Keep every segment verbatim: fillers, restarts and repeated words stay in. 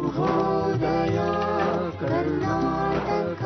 ಶುಭೋದಯ Karnataka.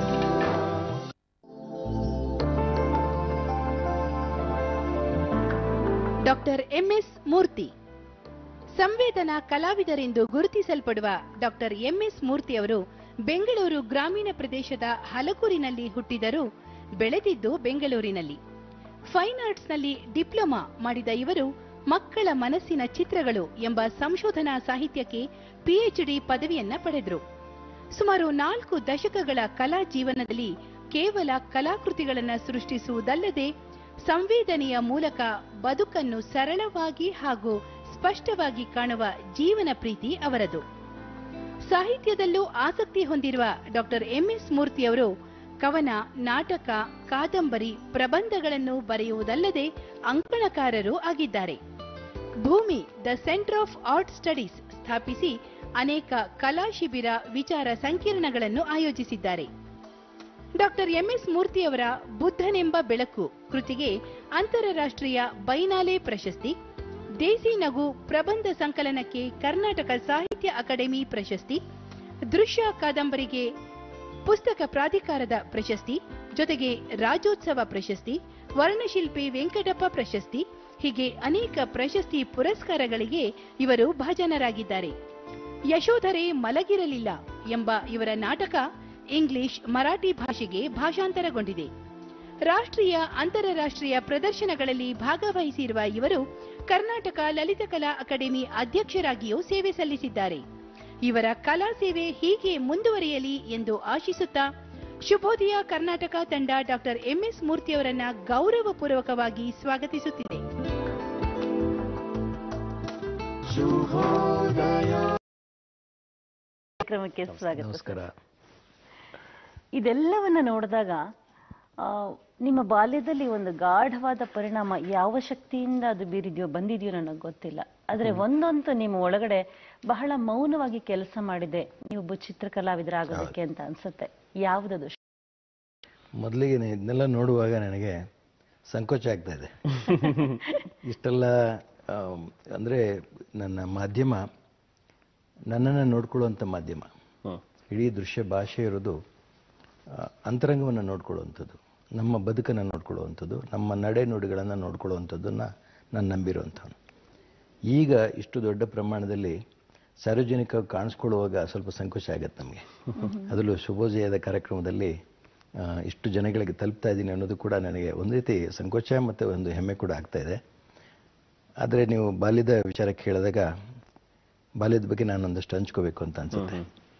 Doctor M S Murthy ಸಂವೇದನಾ ಕಲಾವಿದರೆಂದು ಗುರುತಿಸಲ್ಪಡುವ ಡಾಕ್ಟರ್ ಎಂ ಎಸ್ ಮೂರ್ತಿ ಅವರು ಬೆಂಗಳೂರು ಗ್ರಾಮೀಣ ಪ್ರದೇಶದ ಹಲಕೂರಿನಲ್ಲಿ ಹುಟ್ಟಿದರೂ ಬೆಳೆದಿದ್ದು ಬೆಂಗಳೂರಿನಲ್ಲಿ. ಫೈನ್ ಆರ್ಟ್ಸ್ನಲ್ಲಿ ಡಿಪ್ಲೊಮಾ ಮಾಡಿದ ಇವರು ಮಕ್ಕಳ ಮನಸ್ಸಿನ ಚಿತ್ರಗಳು ಎಂಬ ಸಂಶೋಧನಾ ಸಾಹಿತ್ಯಕ್ಕೆ ಪಿಎಚ್ಡಿ ಪದವಿಯನ್ನ ಪಡೆದರು. ಸುಮಾರು ನಾಲ್ಕು ದಶಕಗಳ ಕಲಾ ಜೀವನದಲ್ಲಿ ಕೇವಲ ಕಲಾಕೃತಿಗಳನ್ನು ಸೃಷ್ಟಿಸುವುದಲ್ಲದೆ ಸಂವೇದನೆಯ ಮೂಲಕ ಬದುಕನ್ನು ಸರಳವಾಗಿ ಹಾಗೂ ಸ್ಪಷ್ಟವಾಗಿ ಕಾಣುವ ಜೀವನ ಪ್ರೀತಿ ಅವರದು. ಸಾಹಿತ್ಯದಲ್ಲೂ ಆಸಕ್ತಿ ಹೊಂದಿರುವ ಡಾಕ್ಟರ್ ಎಂ ಎಸ್ ಮೂರ್ತಿಯವರು ಕವನ, ನಾಟಕ, ಕಾದಂಬರಿ, ಪ್ರಬಂಧಗಳನ್ನು ಬರೆಯುವುದಲ್ಲದೆ ಅಂಕಣಕಾರರೂ ಆಗಿದ್ದಾರೆ. Bhoomi the center of art studies ಸ್ಥಾಪಿಸಿ ಅನೇಕ ಕಲಾ ಶಿಬಿರ, ವಿಚಾರ ಸಂಕಿರಣಗಳನ್ನು ಆಯೋಜಿಸಿದ್ದಾರೆ. ಡಾಕ್ಟರ್ ಎಂ ಎಸ್ ಮೂರ್ತಿಯವರ ಬುದ್ಧನೆಂಬ ಬೆಳಕು ಕೃತಿಗೆ ಅಂತಾರಾಷ್ಟ್ರೀಯ ಬೈನಾಲೆ ಪ್ರಶಸ್ತಿ, ದೇಸಿ ನಗು ಪ್ರಬಂಧ ಸಂಕಲನಕ್ಕೆ ಕರ್ನಾಟಕ ಸಾಹಿತ್ಯ ಅಕಾಡೆಮಿ ಪ್ರಶಸ್ತಿ, ದೃಶ್ಯ ಕಾದಂಬರಿಗೆ ಪುಸ್ತಕ ಪ್ರಾಧಿಕಾರದ ಪ್ರಶಸ್ತಿ, ಜೊತೆಗೆ ರಾಜ್ಯೋತ್ಸವ ಪ್ರಶಸ್ತಿ, ವರ್ಣಶಿಲ್ಪಿ ವೆಂಕಟಪ್ಪ ಪ್ರಶಸ್ತಿ, ಹೀಗೆ ಅನೇಕ ಪ್ರಶಸ್ತಿ ಪುರಸ್ಕಾರಗಳಿಗೆ ಇವರು ಭಾಜನರಾಗಿದ್ದಾರೆ. ಯಶೋಧರೆ ಮಲಗಿರಲಿಲ್ಲ ಎಂಬ ಇವರ ನಾಟಕ ಇಂಗ್ಲಿಷ್, ಮರಾಠಿ ಭಾಷೆಗೆ ಭಾಷಾಂತರಗೊಂಡಿದೆ. ರಾಷ್ಟ್ರೀಯ, ಅಂತಾರಾಷ್ಟ್ರೀಯ ಪ್ರದರ್ಶನಗಳಲ್ಲಿ ಭಾಗವಹಿಸಿರುವ ಇವರು ಕರ್ನಾಟಕ ಲಲಿತಕಲಾ ಅಕಾಡೆಮಿ ಅಧ್ಯಕ್ಷರಾಗಿಯೂ ಸೇವೆ ಸಲ್ಲಿಸಿದ್ದಾರೆ. ಇವರ ಕಲಾ ಸೇವೆ ಹೀಗೆ ಮುಂದುವರಿಯಲಿ ಎಂದು ಆಶಿಸುತ್ತಾ ಶುಭೋದಯ ಕರ್ನಾಟಕ ತಂಡ ಡಾಕ್ಟರ್ ಎಂ ಎಸ್ ಮೂರ್ತಿಯವರನ್ನ ಗೌರವಪೂರ್ವಕವಾಗಿ ಸ್ವಾಗತಿಸುತ್ತಿದೆ. ಕಾರ್ಯಕ್ರಮಕ್ಕೆ ಸ್ವಾಗತ. ನಮಸ್ಕಾರ. ಇದೆಲ್ಲವನ್ನ ನೋಡಿದಾಗ ನಿಮ್ಮ ಬಾಲ್ಯದಲ್ಲಿ ಒಂದು ಗಾಢವಾದ ಪರಿಣಾಮ ಯಾವ ಶಕ್ತಿಯಿಂದ ಅದು ಬೀರಿದೆಯೋ ಬಂದಿದೆಯೋ ನನಗೆ ಗೊತ್ತಿಲ್ಲ. ಆದ್ರೆ ಒಂದಂತೂ ನಿಮ್ಮ ಒಳಗಡೆ ಬಹಳ ಮೌನವಾಗಿ ಕೆಲಸ ಮಾಡಿದೆ, ನೀವೊಬ್ಬ ಚಿತ್ರಕಲಾವಿದರಾಗೋದಕ್ಕೆ ಅಂತ ಅನ್ಸುತ್ತೆ. ಯಾವುದದು? ಮೊದಲಿಗೆ ಇದನ್ನೆಲ್ಲ ನೋಡುವಾಗ ನನಗೆ ಸಂಕೋಚ ಆಗ್ತಾ ಇದೆ. ಇಷ್ಟೆಲ್ಲ ಅಂದ್ರೆ ನನ್ನ ಮಾಧ್ಯಮ ನನ್ನನ್ನು ನೋಡ್ಕೊಳ್ಳುವಂಥ ಮಾಧ್ಯಮ. ಇಡೀ ದೃಶ್ಯ ಭಾಷೆ ಇರೋದು ಅಂತರಂಗವನ್ನು ನೋಡ್ಕೊಳ್ಳುವಂಥದ್ದು, ನಮ್ಮ ಬದುಕನ್ನು ನೋಡ್ಕೊಳ್ಳುವಂಥದ್ದು, ನಮ್ಮ ನಡೆ ನುಡಿಗಳನ್ನು ನೋಡ್ಕೊಳ್ಳುವಂಥದ್ದನ್ನ ನಾನು ನಂಬಿರುವಂಥವನು. ಈಗ ಇಷ್ಟು ದೊಡ್ಡ ಪ್ರಮಾಣದಲ್ಲಿ ಸಾರ್ವಜನಿಕವಾಗಿ ಕಾಣಿಸ್ಕೊಳ್ಳುವಾಗ ಸ್ವಲ್ಪ ಸಂಕೋಚ ಆಗತ್ತೆ ನಮಗೆ. ಅದರಲ್ಲೂ ಶುಭೋದಯದ ಕಾರ್ಯಕ್ರಮದಲ್ಲಿ ಇಷ್ಟು ಜನಗಳಿಗೆ ತಲುಪ್ತಾ ಇದ್ದೀನಿ ಅನ್ನೋದು ಕೂಡ ನನಗೆ ಒಂದು ರೀತಿ ಸಂಕೋಚ ಮತ್ತು ಒಂದು ಹೆಮ್ಮೆ ಕೂಡ ಆಗ್ತಾ ಇದೆ. ಆದರೆ ನೀವು ಬಾಲ್ಯದ ವಿಚಾರಕ್ಕೆ ಹೇಳಿದಾಗ ಬಾಲ್ಯದ ಬಗ್ಗೆ ನಾನು ಒಂದಷ್ಟು ಹಂಚ್ಕೋಬೇಕು ಅಂತ ಅನ್ಸುತ್ತೆ.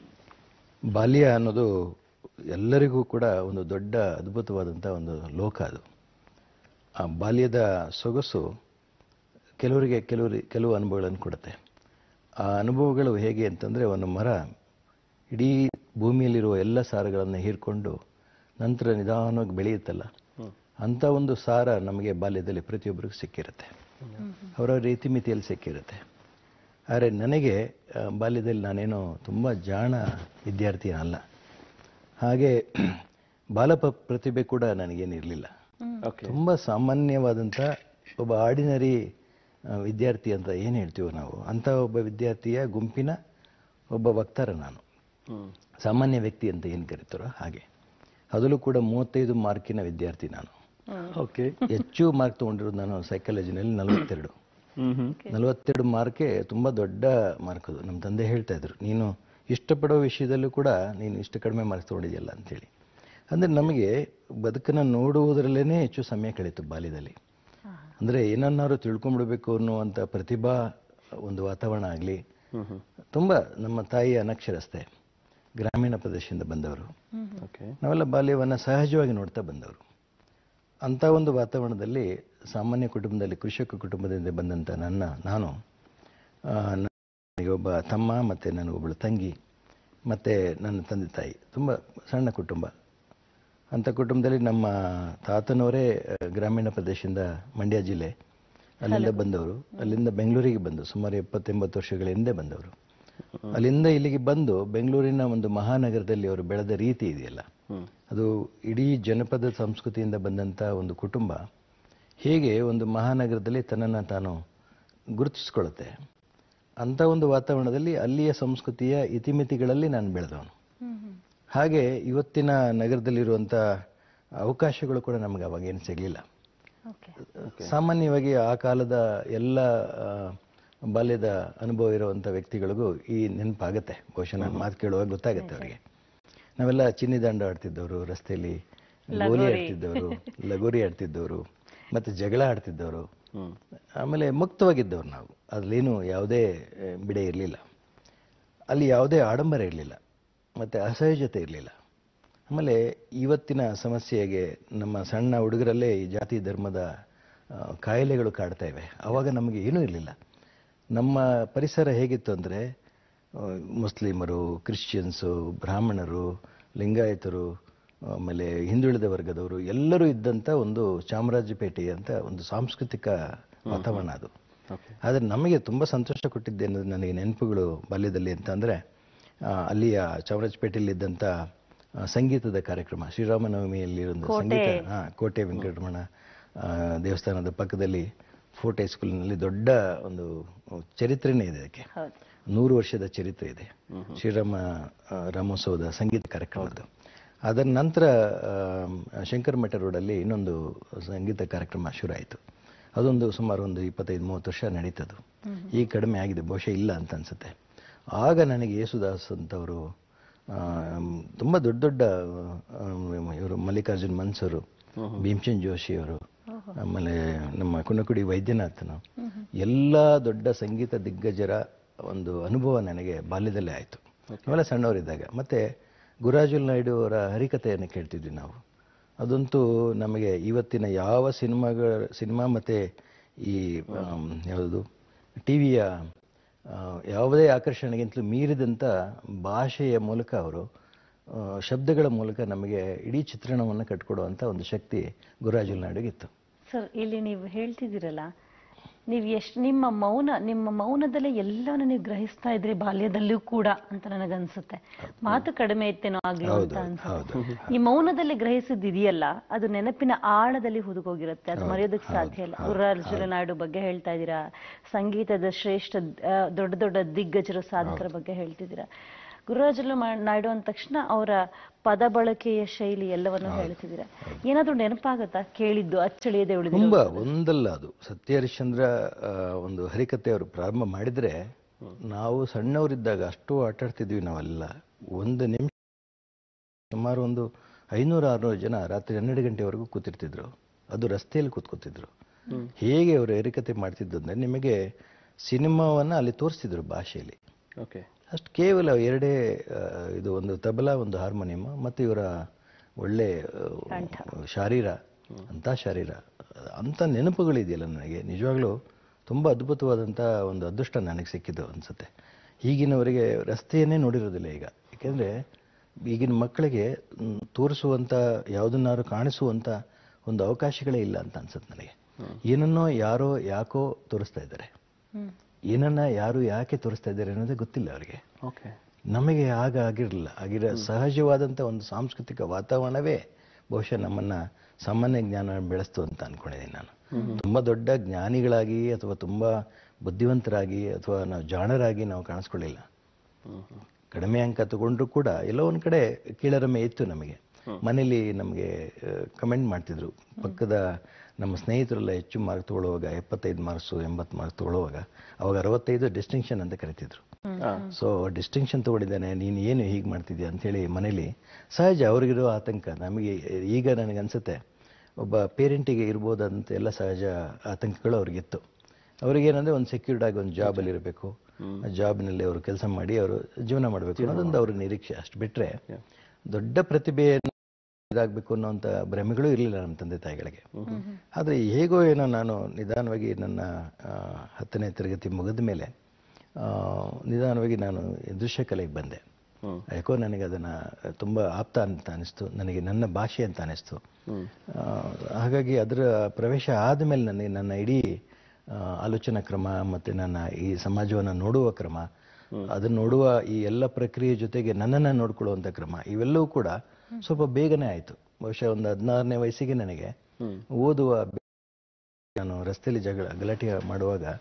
ಬಾಲ್ಯ ಅನ್ನೋದು ಎಲ್ಲರಿಗೂ ಕೂಡ ಒಂದು ದೊಡ್ಡ ಅದ್ಭುತವಾದಂಥ ಒಂದು ಲೋಕ. ಅದು ಆ ಬಾಲ್ಯದ ಸೊಗಸು ಕೆಲವರಿಗೆ ಕೆಲವರಿ ಕೆಲವು ಅನುಭವಗಳನ್ನು ಕೊಡುತ್ತೆ. ಆ ಅನುಭವಗಳು ಹೇಗೆ ಅಂತಂದರೆ, ಒಂದು ಮರ ಇಡೀ ಭೂಮಿಯಲ್ಲಿರುವ ಎಲ್ಲ ಸಾರಗಳನ್ನು ಹೀರ್ಕೊಂಡು ನಂತರ ನಿಧಾನವಾಗಿ ಬೆಳೆಯುತ್ತಲ್ಲ, ಅಂಥ ಒಂದು ಸಾರ ನಮಗೆ ಬಾಲ್ಯದಲ್ಲಿ ಪ್ರತಿಯೊಬ್ಬರಿಗೂ ಸಿಕ್ಕಿರುತ್ತೆ, ಅವರ ರೀತಿ ಮಿತಿಯಲ್ಲಿ ಸಿಕ್ಕಿರುತ್ತೆ. ಆದರೆ ನನಗೆ ಬಾಲ್ಯದಲ್ಲಿ ನಾನೇನೋ ತುಂಬ ಜಾಣ ವಿದ್ಯಾರ್ಥಿ ಅಲ್ಲ, ಹಾಗೆ ಬಾಲ ಪ್ರತಿಭೆ ಕೂಡ ನನಗೇನಿರಲಿಲ್ಲ. ತುಂಬ ಸಾಮಾನ್ಯವಾದಂಥ ಒಬ್ಬ ಆರ್ಡಿನರಿ ವಿದ್ಯಾರ್ಥಿ ಅಂತ ಏನು ಹೇಳ್ತೀವೋ ನಾವು, ಅಂಥ ಒಬ್ಬ ವಿದ್ಯಾರ್ಥಿಯ ಗುಂಪಿನ ಒಬ್ಬ ವಕ್ತಾರ ನಾನು. ಸಾಮಾನ್ಯ ವ್ಯಕ್ತಿ ಅಂತ ಏನು ಕರೀತಾರೋ ಹಾಗೆ. ಅದರಲ್ಲೂ ಕೂಡ ಮೂವತ್ತೈದು ಮಾರ್ಕಿನ ವಿದ್ಯಾರ್ಥಿ ನಾನು. ಹೆಚ್ಚು ಮಾರ್ಕ್ ತಗೊಂಡಿರೋದು ನಾನು ಸೈಕಾಲಜಿನಲ್ಲಿ ನಲವತ್ತೆರಡು ನಲವತ್ತೆರಡು ಮಾರ್ಕೆ ತುಂಬ ದೊಡ್ಡ ಮಾರ್ಕ್. ಅದು ನಮ್ಮ ತಂದೆ ಹೇಳ್ತಾ ಇದ್ರು, ನೀನು ಇಷ್ಟಪಡೋ ವಿಷಯದಲ್ಲೂ ಕೂಡ ನೀನು ಇಷ್ಟು ಕಡಿಮೆ ಮಾರ್ಕ್ಸ್ ತೊಗೊಂಡಿದ್ಯಲ್ಲ ಅಂತೇಳಿ. ಅಂದರೆ ನಮಗೆ ಬದುಕನ್ನು ನೋಡುವುದರಲ್ಲೇ ಹೆಚ್ಚು ಸಮಯ ಕಳೀತು ಬಾಲ್ಯದಲ್ಲಿ. ಅಂದರೆ ಏನನ್ನಾರು ತಿಳ್ಕೊಂಡ್ಬಿಡ್ಬೇಕು ಅನ್ನುವಂಥ ಪ್ರತಿಭಾ ಒಂದು ವಾತಾವರಣ ಆಗಲಿ. ತುಂಬ ನಮ್ಮ ತಾಯಿ ಅನಕ್ಷರಸ್ತೆ, ಗ್ರಾಮೀಣ ಪ್ರದೇಶದಿಂದ ಬಂದವರು, ನಾವೆಲ್ಲ ಬಾಲ್ಯವನ್ನು ಸಹಜವಾಗಿ ನೋಡ್ತಾ ಬಂದವರು. ಅಂಥ ಒಂದು ವಾತಾವರಣದಲ್ಲಿ ಸಾಮಾನ್ಯ ಕುಟುಂಬದಲ್ಲಿ, ಕೃಷಿಕ ಕುಟುಂಬದಿಂದ ಬಂದಂಥ ನನ್ನ ನಾನು ನನಗೆ ಒಬ್ಬ ತಮ್ಮ ಮತ್ತು ನನಗೊಬ್ಬಳು ತಂಗಿ ಮತ್ತು ನನ್ನ ತಂದೆ ತಾಯಿ, ತುಂಬ ಸಣ್ಣ ಕುಟುಂಬ. ಅಂಥ ಕುಟುಂಬದಲ್ಲಿ ನಮ್ಮ ತಾತನವರೇ ಗ್ರಾಮೀಣ ಪ್ರದೇಶದಿಂದ ಮಂಡ್ಯ ಜಿಲ್ಲೆ ಅಲ್ಲಿಂದ ಬಂದವರು. ಅಲ್ಲಿಂದ ಬೆಂಗಳೂರಿಗೆ ಬಂದು ಸುಮಾರು ಎಪ್ಪತ್ತೆಂಬತ್ತು ವರ್ಷಗಳ ಹಿಂದೆ ಬಂದವರು. ಅಲ್ಲಿಂದ ಇಲ್ಲಿಗೆ ಬಂದು ಬೆಂಗಳೂರಿನ ಒಂದು ಮಹಾನಗರದಲ್ಲಿ ಅವರು ಬೆಳೆದ ರೀತಿ ಇದೆಯಲ್ಲ, ಅದು ಇಡೀ ಜನಪದ ಸಂಸ್ಕೃತಿಯಿಂದ ಬಂದಂಥ ಒಂದು ಕುಟುಂಬ ಹೇಗೆ ಒಂದು ಮಹಾನಗರದಲ್ಲಿ ತನ್ನನ್ನು ತಾನು ಗುರುತಿಸ್ಕೊಳ್ಳುತ್ತೆ, ಅಂಥ ಒಂದು ವಾತಾವರಣದಲ್ಲಿ ಅಲ್ಲಿಯ ಸಂಸ್ಕೃತಿಯ ಇತಿಮಿತಿಗಳಲ್ಲಿ ನಾನು ಬೆಳೆದವನು. ಹಾಗೆ ಇವತ್ತಿನ ನಗರದಲ್ಲಿರುವಂಥ ಅವಕಾಶಗಳು ಕೂಡ ನಮಗೆ ಅವಾಗೇನು ಸಿಗಲಿಲ್ಲ. ಸಾಮಾನ್ಯವಾಗಿ ಆ ಕಾಲದ ಎಲ್ಲ ಬಾಲ್ಯದ ಅನುಭವ ಇರುವಂಥ ವ್ಯಕ್ತಿಗಳಿಗೂ ಈ ನೆನಪಾಗತ್ತೆ. ಬಹುಶಃ ನಾನು ಮಾತು ಕೇಳುವಾಗ ಗೊತ್ತಾಗತ್ತೆ ಅವರಿಗೆ. ನಾವೆಲ್ಲ ಚಿನ್ನಿದಾಂಡು ಆಡ್ತಿದ್ದವರು, ರಸ್ತೆಯಲ್ಲಿ ಗೋಲಿ ಆಡ್ತಿದ್ದವರು, ಲಗೋರಿ ಆಡ್ತಿದ್ದವರು, ಮತ್ತು ಜಗಳ ಆಡ್ತಿದ್ದವರು. ಆಮೇಲೆ ಮುಕ್ತವಾಗಿದ್ದವ್ರು ನಾವು. ಅದ್ರಲ್ಲೇನು ಯಾವುದೇ ಬಿಡೆ ಇರಲಿಲ್ಲ. ಅಲ್ಲಿ ಯಾವುದೇ ಆಡಂಬರ ಇರಲಿಲ್ಲ ಮತ್ತು ಅಸಹಜತೆ ಇರಲಿಲ್ಲ. ಆಮೇಲೆ ಇವತ್ತಿನ ಸಮಸ್ಯೆಗೆ ನಮ್ಮ ಸಣ್ಣ ಹುಡುಗರಲ್ಲೇ ಈ ಜಾತಿ ಧರ್ಮದ ಕಾಯಿಲೆಗಳು ಕಾಡ್ತಾ ಇವೆ. ಆವಾಗ ನಮಗೆ ಏನೂ ಇರಲಿಲ್ಲ. ನಮ್ಮ ಪರಿಸರ ಹೇಗಿತ್ತು ಅಂದರೆ ಮುಸ್ಲಿಮರು, ಕ್ರಿಶ್ಚಿಯನ್ಸು, ಬ್ರಾಹ್ಮಣರು, ಲಿಂಗಾಯತರು, ಆಮೇಲೆ ಹಿಂದುಳಿದ ವರ್ಗದವರು ಎಲ್ಲರೂ ಇದ್ದಂಥ ಒಂದು ಚಾಮರಾಜಪೇಟೆ ಅಂತ ಒಂದು ಸಾಂಸ್ಕೃತಿಕ ವಾತಾವರಣ ಅದು. ಆದರೆ ನಮಗೆ ತುಂಬ ಸಂತೋಷ ಕೊಟ್ಟಿದ್ದೆ ಅನ್ನೋದು ನನಗೆ ನೆನಪುಗಳು ಬಾಲ್ಯದಲ್ಲಿ ಅಂತ ಅಂದರೆ ಅಲ್ಲಿಯ ಚಾಮರಾಜಪೇಟೆಯಲ್ಲಿದ್ದಂಥ ಸಂಗೀತದ ಕಾರ್ಯಕ್ರಮ. ಶ್ರೀರಾಮನವಮಿಯಲ್ಲಿ ಒಂದು ಸಂಗೀತ, ಹಾಂ, ಕೋಟೆ ವೆಂಕಟರಮಣ ದೇವಸ್ಥಾನದ ಪಕ್ಕದಲ್ಲಿ ಫೋರ್ಟ್ ಹೈಸ್ಕೂಲಿನಲ್ಲಿ ದೊಡ್ಡ ಒಂದು ಚರಿತ್ರೆನೇ ಇದೆ. ಅದಕ್ಕೆ ನೂರು ವರ್ಷದ ಚರಿತ್ರೆ ಇದೆ. ಶ್ರೀರಾಮ ರಾಮೋತ್ಸವದ ಸಂಗೀತ ಕಾರ್ಯಕ್ರಮದ್ದು. ಅದರ ನಂತರ ಶಂಕರ ಮಠ ರೋಡಲ್ಲಿ ಇನ್ನೊಂದು ಸಂಗೀತ ಕಾರ್ಯಕ್ರಮ ಶುರು ಆಯಿತು. ಅದೊಂದು ಸುಮಾರು ಒಂದು ಇಪ್ಪತ್ತೈದು ಮೂವತ್ತು ವರ್ಷ ನಡೀತದು. ಈಗ ಕಡಿಮೆ ಆಗಿದೆ, ಬಹುಶಃ ಇಲ್ಲ ಅಂತ ಅನ್ಸುತ್ತೆ. ಆಗ ನನಗೆ ಯೇಸುದಾಸ್ ಅಂತವರು, ತುಂಬ ದೊಡ್ಡ ದೊಡ್ಡ ಇವರು ಮಲ್ಲಿಕಾರ್ಜುನ್ ಮನ್ಸೂರು, ಭೀಮಚಂದ್ ಜೋಶಿಯವರು, ಆಮೇಲೆ ನಮ್ಮ ಕುನ್ನಕುಡಿ ವೈದ್ಯನಾಥನು, ಎಲ್ಲ ದೊಡ್ಡ ಸಂಗೀತ ದಿಗ್ಗಜರ ಒಂದು ಅನುಭವ ನನಗೆ ಬಾಲ್ಯದಲ್ಲೇ ಆಯಿತು. ನಾವೆಲ್ಲ ಸಣ್ಣವರಿದ್ದಾಗ. ಮತ್ತು ಗುರಾಜುಲ್ ನಾಯ್ಡು ಅವರ ಹರಿಕಥೆಯನ್ನು ಕೇಳ್ತಿದ್ವಿ ನಾವು. ಅದಂತೂ ನಮಗೆ ಇವತ್ತಿನ ಯಾವ ಸಿನಿಮಾಗಳ ಸಿನಿಮಾ ಮತ್ತು ಈ ಯಾವುದು ಟಿ ವಿಯ ಯಾವುದೇ ಆಕರ್ಷಣೆಗಿಂತಲೂ ಮೀರಿದಂಥ ಭಾಷೆಯ ಮೂಲಕ ಅವರು ಶಬ್ದಗಳ ಮೂಲಕ ನಮಗೆ ಇಡೀ ಚಿತ್ರಣವನ್ನು ಕಟ್ಕೊಡುವಂಥ ಒಂದು ಶಕ್ತಿ ಗುರಾಜುಲ್ ನಾಯ್ಡುಗಿತ್ತು. ಸರ್, ಇಲ್ಲಿ ನೀವು ಹೇಳ್ತಿದ್ದೀರಲ್ಲ, ನೀವು ಎಷ್ಟು ನಿಮ್ಮ ಮೌನ ನಿಮ್ಮ ಮೌನದಲ್ಲೇ ಎಲ್ಲವನ್ನು ನೀವು ಗ್ರಹಿಸ್ತಾ ಇದ್ರಿ ಬಾಲ್ಯದಲ್ಲೂ ಕೂಡ ಅಂತ ನನಗನ್ಸುತ್ತೆ. ಮಾತು ಕಡಿಮೆ ಇತ್ತೇನೋ ಆಗ್ಲಿ ಅಂತ ಅನ್ಸುತ್ತೆ. ಈ ಮೌನದಲ್ಲಿ ಗ್ರಹಿಸಿದಿದೆಯಲ್ಲ, ಅದು ನೆನಪಿನ ಆಳದಲ್ಲಿ ಹುದುಕೋಗಿರುತ್ತೆ. ಅದು ಮರೆಯೋದಕ್ಕೆ ಸಾಧ್ಯ ಇಲ್ಲ. ಗುರಾಜುಲ್ ನಾಯ್ಡು ಬಗ್ಗೆ ಹೇಳ್ತಾ ಇದ್ದೀರಾ, ಸಂಗೀತದ ಶ್ರೇಷ್ಠ ದೊಡ್ಡ ದೊಡ್ಡ ದಿಗ್ಗಜರ ಸಾಧಕರ ಬಗ್ಗೆ ಹೇಳ್ತಿದ್ದೀರಾ. ಗುರುರಾಜುಲು ನಾಯ್ಡು ಅಂದ ತಕ್ಷಣ ಅವರ ಪದ ಬಳಕೆಯ ಶೈಲಿ ಎಲ್ಲವನ್ನು ಹೇಳ್ತಿದ್ದೀರಾ. ಏನಾದ್ರೂ ನೆನಪಾಗತ್ತಾ ಕೇಳಿದ್ದು ಅಚ್ಚಳಿಯದೆ ಉಳಿದು? ತುಂಬಾ ಒಂದಲ್ಲ, ಅದು ಸತ್ಯ ಹರಿಶ್ಚಂದ್ರ ಒಂದು ಹರಿಕತೆ ಅವರು ಪ್ರಾರಂಭ ಮಾಡಿದ್ರೆ ನಾವು ಸಣ್ಣವರಿದ್ದಾಗ ಅಷ್ಟು ಆಟಾಡ್ತಿದ್ವಿ ನಾವೆಲ್ಲ. ಒಂದು ನಿಮಿಷ ಸುಮಾರು ಒಂದು ಐನೂರು ಆರ್ನೂರು ಜನ ರಾತ್ರಿ ಹನ್ನೆರಡು ಗಂಟೆವರೆಗೂ ಕೂತಿರ್ತಿದ್ರು. ಅದು ರಸ್ತೆಯಲ್ಲಿ ಕೂತ್ಕೊತಿದ್ರು. ಹೇಗೆ ಅವರು ಹರಿಕತೆ ಮಾಡ್ತಿದ್ದು ಅಂದ್ರೆ ನಿಮಗೆ ಸಿನಿಮಾವನ್ನ ಅಲ್ಲಿ ತೋರಿಸ್ತಿದ್ರು ಭಾಷೆಯಲ್ಲಿ. ಓಕೆ, ಅಷ್ಟು ಕೇವಲ ಎರಡೇ, ಇದು ಒಂದು ತಬಲಾ, ಒಂದು ಹಾರ್ಮೋನಿಯಂ, ಮತ್ತು ಇವರ ಒಳ್ಳೆ ಶಾರೀರ, ಅಂಥ ಶಾರೀರ, ಅಂಥ ನೆನಪುಗಳಿದೆಯಲ್ಲ ನನಗೆ ನಿಜವಾಗ್ಲೂ ತುಂಬ ಅದ್ಭುತವಾದಂಥ ಒಂದು ಅದೃಷ್ಟ ನನಗೆ ಸಿಕ್ಕಿದ್ದು ಅನಿಸುತ್ತೆ. ಈಗಿನವರಿಗೆ ರಸ್ತೆಯನ್ನೇ ನೋಡಿರೋದಿಲ್ಲ ಈಗ. ಏಕೆಂದರೆ ಈಗಿನ ಮಕ್ಕಳಿಗೆ ತೋರಿಸುವಂಥ ಯಾವುದನ್ನಾರು ಕಾಣಿಸುವಂಥ ಒಂದು ಅವಕಾಶಗಳೇ ಇಲ್ಲ ಅಂತ ಅನ್ಸುತ್ತೆ ನನಗೆ. ಏನನ್ನೋ ಯಾರೋ ಯಾಕೋ ತೋರಿಸ್ತಾ ಇದ್ದಾರೆ, ಏನನ್ನ ಯಾರು ಯಾಕೆ ತೋರಿಸ್ತಾ ಇದ್ದಾರೆ ಅನ್ನೋದೇ ಗೊತ್ತಿಲ್ಲ ಅವರಿಗೆ. ನಮಗೆ ಆಗ ಆಗಿರಲಿಲ್ಲ. ಆಗಿರೋ ಸಹಜವಾದಂಥ ಒಂದು ಸಾಂಸ್ಕೃತಿಕ ವಾತಾವರಣವೇ ಬಹುಶಃ ನಮ್ಮನ್ನ ಸಾಮಾನ್ಯ ಜ್ಞಾನ ಬೆಳೆಸ್ತು ಅಂತ ಅನ್ಕೊಂಡಿದ್ದೀನಿ ನಾನು. ತುಂಬ ದೊಡ್ಡ ಜ್ಞಾನಿಗಳಾಗಿ ಅಥವಾ ತುಂಬ ಬುದ್ಧಿವಂತರಾಗಿ ಅಥವಾ ನಾವು ಜಾಣರಾಗಿ ನಾವು ಕಾಣಿಸ್ಕೊಳ್ಳಿಲ್ಲ. ಕಡಿಮೆ ಅಂಕ ತಗೊಂಡ್ರು ಕೂಡ ಎಲ್ಲೋ ಒಂದು ಕಡೆ ಕೀಳರಮೆ ಇತ್ತು ನಮಗೆ. ಮನೇಲಿ ನಮಗೆ ಕಮೆಂಟ್ ಮಾಡ್ತಿದ್ರು, ಪಕ್ಕದ ನಮ್ಮ ಸ್ನೇಹಿತರೆಲ್ಲ ಹೆಚ್ಚು ಮಾರ್ಕ್ ತಗೊಳ್ಳುವಾಗ, ಎಪ್ಪತ್ತೈದು ಮಾರ್ಕ್ಸು ಎಂಬತ್ತು ಮಾರ್ಕ್ಸ್ ತಗೊಳ್ಳುವಾಗ, ಅವಾಗ ಅರವತ್ತೈದು ಡಿಸ್ಟಿಂಕ್ಷನ್ ಅಂತ ಕರಿತಿದ್ರು. ಸೊ ಡಿಸ್ಟಿಂಕ್ಷನ್ ತಗೊಂಡಿದ್ದಾನೆ, ನೀನು ಏನು ಹೀಗೆ ಮಾಡ್ತಿದ್ಯಾ ಅಂತೇಳಿ ಮನೇಲಿ ಸಹಜ ಅವ್ರಿಗಿರೋ ಆತಂಕ. ನಮಗೆ ಈಗ ನನಗೆ ಅನ್ಸುತ್ತೆ ಒಬ್ಬ ಪೇರೆಂಟಿಗೆ ಇರ್ಬೋದಂತ ಎಲ್ಲ ಸಹಜ ಆತಂಕಗಳು ಅವ್ರಿಗಿತ್ತು. ಅವ್ರಿಗೇನಂದ್ರೆ ಒಂದು ಸೆಕ್ಯೂರ್ಡ್ ಆಗಿ ಒಂದು ಜಾಬಲ್ಲಿ ಇರಬೇಕು, ಆ ಜಾಬ್ನಲ್ಲಿ ಅವರು ಕೆಲಸ ಮಾಡಿ ಅವರು ಜೀವನ ಮಾಡಬೇಕು ಅನ್ನೋದೊಂದು ಅವ್ರ ನಿರೀಕ್ಷೆ. ಅಷ್ಟು ಬಿಟ್ಟರೆ ದೊಡ್ಡ ಪ್ರತಿಭೆಯನ್ನು ಇದಾಗಬೇಕು ಅನ್ನೋಂಥ ಭ್ರಮೆಗಳು ಇರಲಿಲ್ಲ ನಮ್ಮ ತಂದೆ ತಾಯಿಗಳಿಗೆ. ಆದರೆ ಹೇಗೋ ಏನೋ ನಾನು ನಿಧಾನವಾಗಿ ನನ್ನ ಹತ್ತನೇ ತರಗತಿ ಮುಗಿದ ಮೇಲೆ ನಿಧಾನವಾಗಿ ನಾನು ದೃಶ್ಯ ಕಲೆಗೆ ಬಂದೆ. ಯಾಕೋ ನನಗೆ ಅದನ್ನು ತುಂಬ ಆಪ್ತ ಅಂತ ಅನಿಸ್ತು, ನನಗೆ ನನ್ನ ಭಾಷೆ ಅಂತ ಅನಿಸ್ತು. ಹಾಗಾಗಿ ಅದರ ಪ್ರವೇಶ ಆದಮೇಲೆ ನನಗೆ ನನ್ನ ಇಡೀ ಆಲೋಚನಾ ಕ್ರಮ ಮತ್ತು ನನ್ನ ಈ ಸಮಾಜವನ್ನು ನೋಡುವ ಕ್ರಮ, ಅದನ್ನು ನೋಡುವ ಈ ಎಲ್ಲ ಪ್ರಕ್ರಿಯೆ ಜೊತೆಗೆ ನನ್ನನ್ನು ನೋಡ್ಕೊಳ್ಳುವಂಥ ಕ್ರಮ, ಇವೆಲ್ಲವೂ ಕೂಡ ಸ್ವಲ್ಪ ಬೇಗನೆ ಆಯಿತು. ಬಹುಶಃ ಒಂದು ಹದಿನಾರನೇ ವಯಸ್ಸಿಗೆ ನನಗೆ ಓದುವ, ನಾನು ರಸ್ತೆಯಲ್ಲಿ ಜಗಳ ಗಲಾಟೆ ಮಾಡುವಾಗ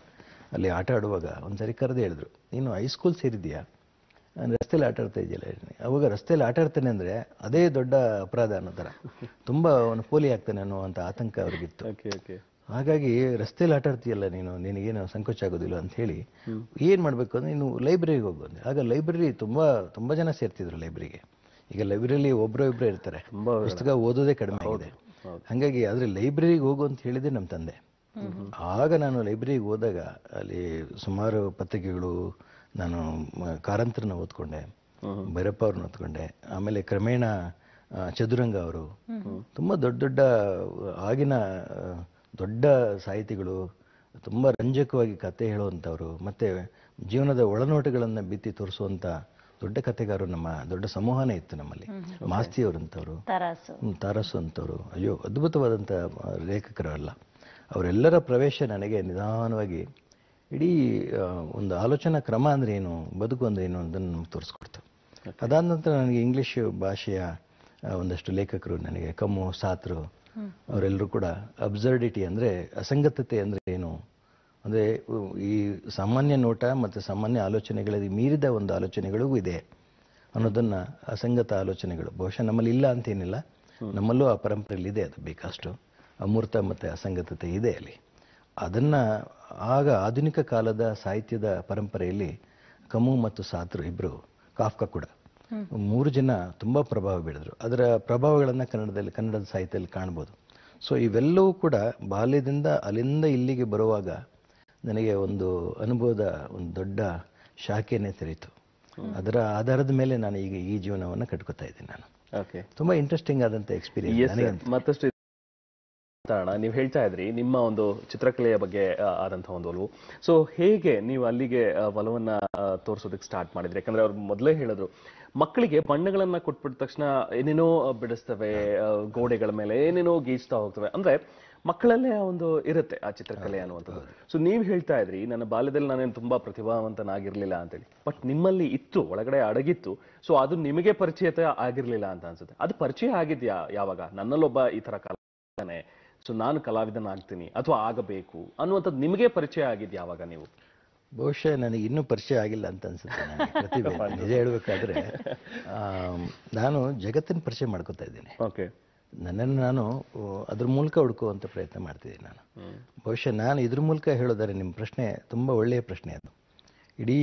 ಅಲ್ಲಿ ಆಟ ಆಡುವಾಗ ಒಂದ್ಸರಿ ಕರೆದು ಹೇಳಿದ್ರು, ನೀನು ಹೈಸ್ಕೂಲ್ ಸೇರಿದ್ಯಾ, ನಾನು ರಸ್ತೆಯಲ್ಲಿ ಆಟ ಆಡ್ತಾ ಇದೆಯಲ್ಲ. ಅವಾಗ ರಸ್ತೆಯಲ್ಲಿ ಆಟ ಆಡ್ತಾನೆ ಅಂದರೆ ಅದೇ ದೊಡ್ಡ ಅಪರಾಧ ಅನ್ನೋ ಥರ, ತುಂಬ ಅವನು ಪೋಲಿ ಆಗ್ತಾನೆ ಅನ್ನುವಂಥ ಆತಂಕ ಅವ್ರಿಗಿತ್ತು. ಹಾಗಾಗಿ ರಸ್ತೆಯಲ್ಲಿ ಆಟ ಆಡ್ತೀಯಲ್ಲ ನೀನು, ನಿನಗೇನು ಸಂಕೋಚ ಆಗೋದಿಲ್ಲ ಅಂತ ಹೇಳಿ ಏನು ಮಾಡಬೇಕು ಅಂದರೆ ನೀನು ಲೈಬ್ರರಿಗೆ ಹೋಗು ಅಂದೆ. ಆಗ ಲೈಬ್ರರಿ ತುಂಬ ತುಂಬ ಜನ ಸೇರ್ತಿದ್ರು ಲೈಬ್ರರಿಗೆ. ಈಗ ಲೈಬ್ರರಿಲಿ ಒಬ್ಬರು ಇಬ್ಬರು ಇರ್ತಾರೆ, ಪುಸ್ತಕ ಓದೋದೇ ಕಡಿಮೆ ಆಗಿದೆ. ಹಾಗಾಗಿ ಆದರೆ ಲೈಬ್ರರಿಗೆ ಹೋಗು ಅಂತ ಹೇಳಿದೆ ನಮ್ಮ ತಂದೆ. ಆಗ ನಾನು ಲೈಬ್ರರಿಗೆ ಹೋದಾಗ ಅಲ್ಲಿ ಸುಮಾರು ಪತ್ರಿಕೆಗಳು, ನಾನು ಕಾರಂತರನ್ನ ಓದ್ಕೊಂಡೆ, ಭೈರಪ್ಪ ಅವ್ರನ್ನ ಓದ್ಕೊಂಡೆ. ಆಮೇಲೆ ಕ್ರಮೇಣ ಚದುರಂಗ ಅವರು, ತುಂಬ ದೊಡ್ಡ ದೊಡ್ಡ ಆಗಿನ ದೊಡ್ಡ ಸಾಹಿತಿಗಳು, ತುಂಬ ರಂಜಕವಾಗಿ ಕತೆ ಹೇಳುವಂಥವ್ರು, ಮತ್ತು ಜೀವನದ ಒಳನೋಟಗಳನ್ನು ಬಿತ್ತಿ ತೋರಿಸುವಂಥ ದೊಡ್ಡ ಕತೆಗಾರರು ನಮ್ಮ ದೊಡ್ಡ ಸಮೂಹನೇ ಇತ್ತು ನಮ್ಮಲ್ಲಿ. ಮಾಸ್ತಿಯವರಂಥವ್ರು, ತಾರಸು ಅಂಥವ್ರು, ಅಯ್ಯೋ ಅದ್ಭುತವಾದಂಥ ಲೇಖಕರಲ್ಲ. ಅವರೆಲ್ಲರ ಪ್ರವೇಶ ನನಗೆ ನಿಧಾನವಾಗಿ ಇಡೀ ಒಂದು ಆಲೋಚನಾ ಕ್ರಮ ಅಂದರೆ ಏನು, ಬದುಕು ಅಂದರೆ ಏನು ಅದನ್ನು ನಮ್ಗೆ ತೋರಿಸ್ಕೊಡ್ತು. ಅದಾದ ನಂತರ ನನಗೆ ಇಂಗ್ಲೀಷ್ ಭಾಷೆಯ ಒಂದಷ್ಟು ಲೇಖಕರು, ನನಗೆ ಕಮ್ಮು, ಸಾತ್ರು, ಅವರೆಲ್ಲರೂ ಕೂಡ ಅಬ್ಸರ್ಡಿಟಿ ಅಂದರೆ ಅಸಂಗತತೆ ಅಂದರೆ ಏನು, ಅಂದರೆ ಈ ಸಾಮಾನ್ಯ ನೋಟ ಮತ್ತು ಸಾಮಾನ್ಯ ಆಲೋಚನೆಗಳಲ್ಲಿ ಮೀರಿದ ಒಂದು ಆಲೋಚನೆಗಳಿಗೂ ಇದೆ ಅನ್ನೋದನ್ನು, ಅಸಂಗತ ಆಲೋಚನೆಗಳು ಬಹುಶಃ ನಮ್ಮಲ್ಲಿ ಇಲ್ಲ ಅಂತೇನಿಲ್ಲ, ನಮ್ಮಲ್ಲೂ ಆ ಪರಂಪರೆಯಲ್ಲಿ ಇದೆ, ಅದು ಬೇಕಷ್ಟು ಅಮೂರ್ತ ಮತ್ತು ಅಸಂಗತತೆ ಇದೆ ಅಲ್ಲಿ. ಅದನ್ನು ಆಗ ಆಧುನಿಕ ಕಾಲದ ಸಾಹಿತ್ಯದ ಪರಂಪರೆಯಲ್ಲಿ ಕಮ್ಮು ಮತ್ತು ಸಾತ್ರು ಇಬ್ಬರು, ಕಾಫ್ಕ ಕೂಡ, ಮೂರು ಜನ ತುಂಬ ಪ್ರಭಾವ ಬೀಳಿದ್ರು. ಅದರ ಪ್ರಭಾವಗಳನ್ನು ಕನ್ನಡದಲ್ಲಿ ಕನ್ನಡದ ಸಾಹಿತ್ಯದಲ್ಲಿ ಕಾಣ್ಬೋದು. ಸೊ ಇವೆಲ್ಲವೂ ಕೂಡ ಬಾಲ್ಯದಿಂದ ಅಲ್ಲಿಂದ ಇಲ್ಲಿಗೆ ಬರುವಾಗ ನನಗೆ ಒಂದು ಅನುಭವದ ಒಂದು ದೊಡ್ಡ ಶಾಖೆಯನ್ನೇ ತೆರೀತು. ಅದರ ಆಧಾರದ ಮೇಲೆ ನಾನು ಈಗ ಈ ಜೀವನವನ್ನು ಕಟ್ಕೋತಾ ಇದ್ದೀನಿ. ನಾನು ತುಂಬ ಇಂಟ್ರೆಸ್ಟಿಂಗ್ ಆದಂಥ ಎಕ್ಸ್ಪೀರಿಯನ್ಸ್. ಮತ್ತಷ್ಟು ನೀವು ಹೇಳ್ತಾ ಇದ್ರಿ ನಿಮ್ಮ ಒಂದು ಚಿತ್ರಕಲೆಯ ಬಗ್ಗೆ ಆದಂತಹ ಒಂದು ಒಲವು. ಸೊ ಹೇಗೆ ನೀವು ಅಲ್ಲಿಗೆ ಒಲವನ್ನ ತೋರಿಸೋದಕ್ಕೆ ಸ್ಟಾರ್ಟ್ ಮಾಡಿದ್ರಿ? ಯಾಕಂದ್ರೆ ಅವ್ರು ಮೊದಲೇ ಹೇಳಿದ್ರು, ಮಕ್ಕಳಿಗೆ ಬಣ್ಣಗಳನ್ನ ಕೊಟ್ಬಿಟ್ಟ ತಕ್ಷಣ ಏನೇನೋ ಬಿಡಿಸ್ತವೆ, ಗೋಡೆಗಳ ಮೇಲೆ ಏನೇನೋ ಗೀಚ್ತಾ ಹೋಗ್ತವೆ, ಅಂದ್ರೆ ಮಕ್ಕಳಲ್ಲೇ ಒಂದು ಇರುತ್ತೆ ಆ ಚಿತ್ರಕಲೆ ಅನ್ನುವಂಥದ್ದು. ಸೊ ನೀವು ಹೇಳ್ತಾ ಇದ್ರಿ, ನನ್ನ ಬಾಲ್ಯದಲ್ಲಿ ನಾನೇನು ತುಂಬಾ ಪ್ರತಿಭಾವಂತನಾಗಿರ್ಲಿಲ್ಲ ಅಂತೇಳಿ, ಬಟ್ ನಿಮ್ಮಲ್ಲಿ ಇತ್ತು, ಒಳಗಡೆ ಅಡಗಿತ್ತು. ಸೊ ಅದು ನಿಮಗೆ ಪರಿಚಯ ಆಗಿರ್ಲಿಲ್ಲ ಅಂತ ಅನ್ಸುತ್ತೆ. ಅದು ಪರಿಚಯ ಆಗಿದ್ಯಾ ಯಾವಾಗ? ನನ್ನಲ್ಲೊಬ್ಬ ಈ ತರ ಕಲಾವಿದನೇ, ಸೊ ನಾನು ಕಲಾವಿದನಾಗ್ತೀನಿ ಅಥವಾ ಆಗಬೇಕು ಅನ್ನುವಂಥದ್ದು ನಿಮಗೆ ಪರಿಚಯ ಆಗಿದ್ಯಾ ಯಾವಾಗ? ನೀವು ಬಹುಶಃ ನನಗೆ ಇನ್ನೂ ಪರಿಚಯ ಆಗಿಲ್ಲ ಅಂತ ಅನ್ಸುತ್ತೆ. ನನಗೆ ಪ್ರತಿಭೆ ನಿಜ ಹೇಳ್ಬೇಕಾದ್ರೆ ನಾನು ಜಗತ್ತನ್ನು ಪರಿಚಯ ಮಾಡ್ಕೋತಾ ಇದ್ದೀನಿ. ಓಕೆ, ನನ್ನನ್ನು ನಾನು ಅದ್ರ ಮೂಲಕ ಹುಡುಕುವಂಥ ಪ್ರಯತ್ನ ಮಾಡ್ತಿದ್ದೀನಿ ನಾನು. ಬಹುಶಃ ನಾನು ಇದ್ರ ಮೂಲಕ ಹೇಳೋದಾರೆ, ನಿಮ್ಮ ಪ್ರಶ್ನೆ ತುಂಬ ಒಳ್ಳೆಯ ಪ್ರಶ್ನೆ. ಅದು ಇಡೀ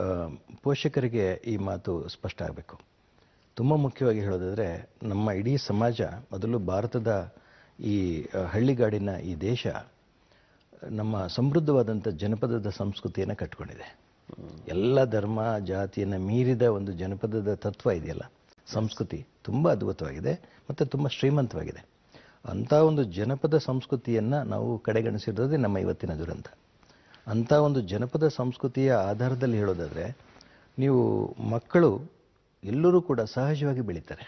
ಪೋಷಕರಿಗೆ ಈ ಮಾತು ಸ್ಪಷ್ಟ ಆಗಬೇಕು. ತುಂಬ ಮುಖ್ಯವಾಗಿ ಹೇಳೋದಾದರೆ, ನಮ್ಮ ಇಡೀ ಸಮಾಜ, ಮೊದಲು ಭಾರತದ ಈ ಹಳ್ಳಿಗಾಡಿನ ಈ ದೇಶ ನಮ್ಮ ಸಮೃದ್ಧವಾದಂಥ ಜನಪದದ ಸಂಸ್ಕೃತಿಯನ್ನು ಕಟ್ಕೊಂಡಿದೆ. ಎಲ್ಲ ಧರ್ಮ ಜಾತಿಯನ್ನು ಮೀರಿದ ಒಂದು ಜನಪದದ ತತ್ವ ಇದೆಯಲ್ಲ, ಸಂಸ್ಕೃತಿ ತುಂಬ ಅದ್ಭುತವಾಗಿದೆ ಮತ್ತು ತುಂಬ ಶ್ರೀಮಂತವಾಗಿದೆ. ಅಂಥ ಒಂದು ಜನಪದ ಸಂಸ್ಕೃತಿಯನ್ನು ನಾವು ಕಡೆಗಣಿಸಿರೋದೇ ನಮ್ಮ ಇವತ್ತಿನ ದುರಂತ. ಅಂಥ ಒಂದು ಜನಪದ ಸಂಸ್ಕೃತಿಯ ಆಧಾರದಲ್ಲಿ ಹೇಳೋದಾದರೆ, ನೀವು ಮಕ್ಕಳು ಎಲ್ಲರೂ ಕೂಡ ಸಹಜವಾಗಿ ಬೆಳೀತಾರೆ.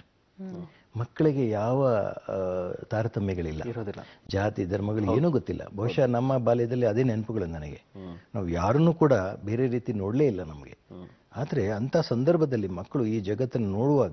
ಮಕ್ಕಳಿಗೆ ಯಾವ ತಾರತಮ್ಯಗಳಿಲ್ಲ, ಜಾತಿ ಧರ್ಮಗಳು ಏನೂ ಗೊತ್ತಿಲ್ಲ. ಬಹುಶಃ ನಮ್ಮ ಬಾಲ್ಯದಲ್ಲಿ ಅದೇ ನೆನಪುಗಳು ನನಗೆ. ನಾವು ಯಾರನ್ನೂ ಕೂಡ ಬೇರೆ ರೀತಿ ನೋಡಲೇ ಇಲ್ಲ ನಮಗೆ. ಆದರೆ ಅಂಥ ಸಂದರ್ಭದಲ್ಲಿ ಮಕ್ಕಳು ಈ ಜಗತ್ತನ್ನು ನೋಡುವಾಗ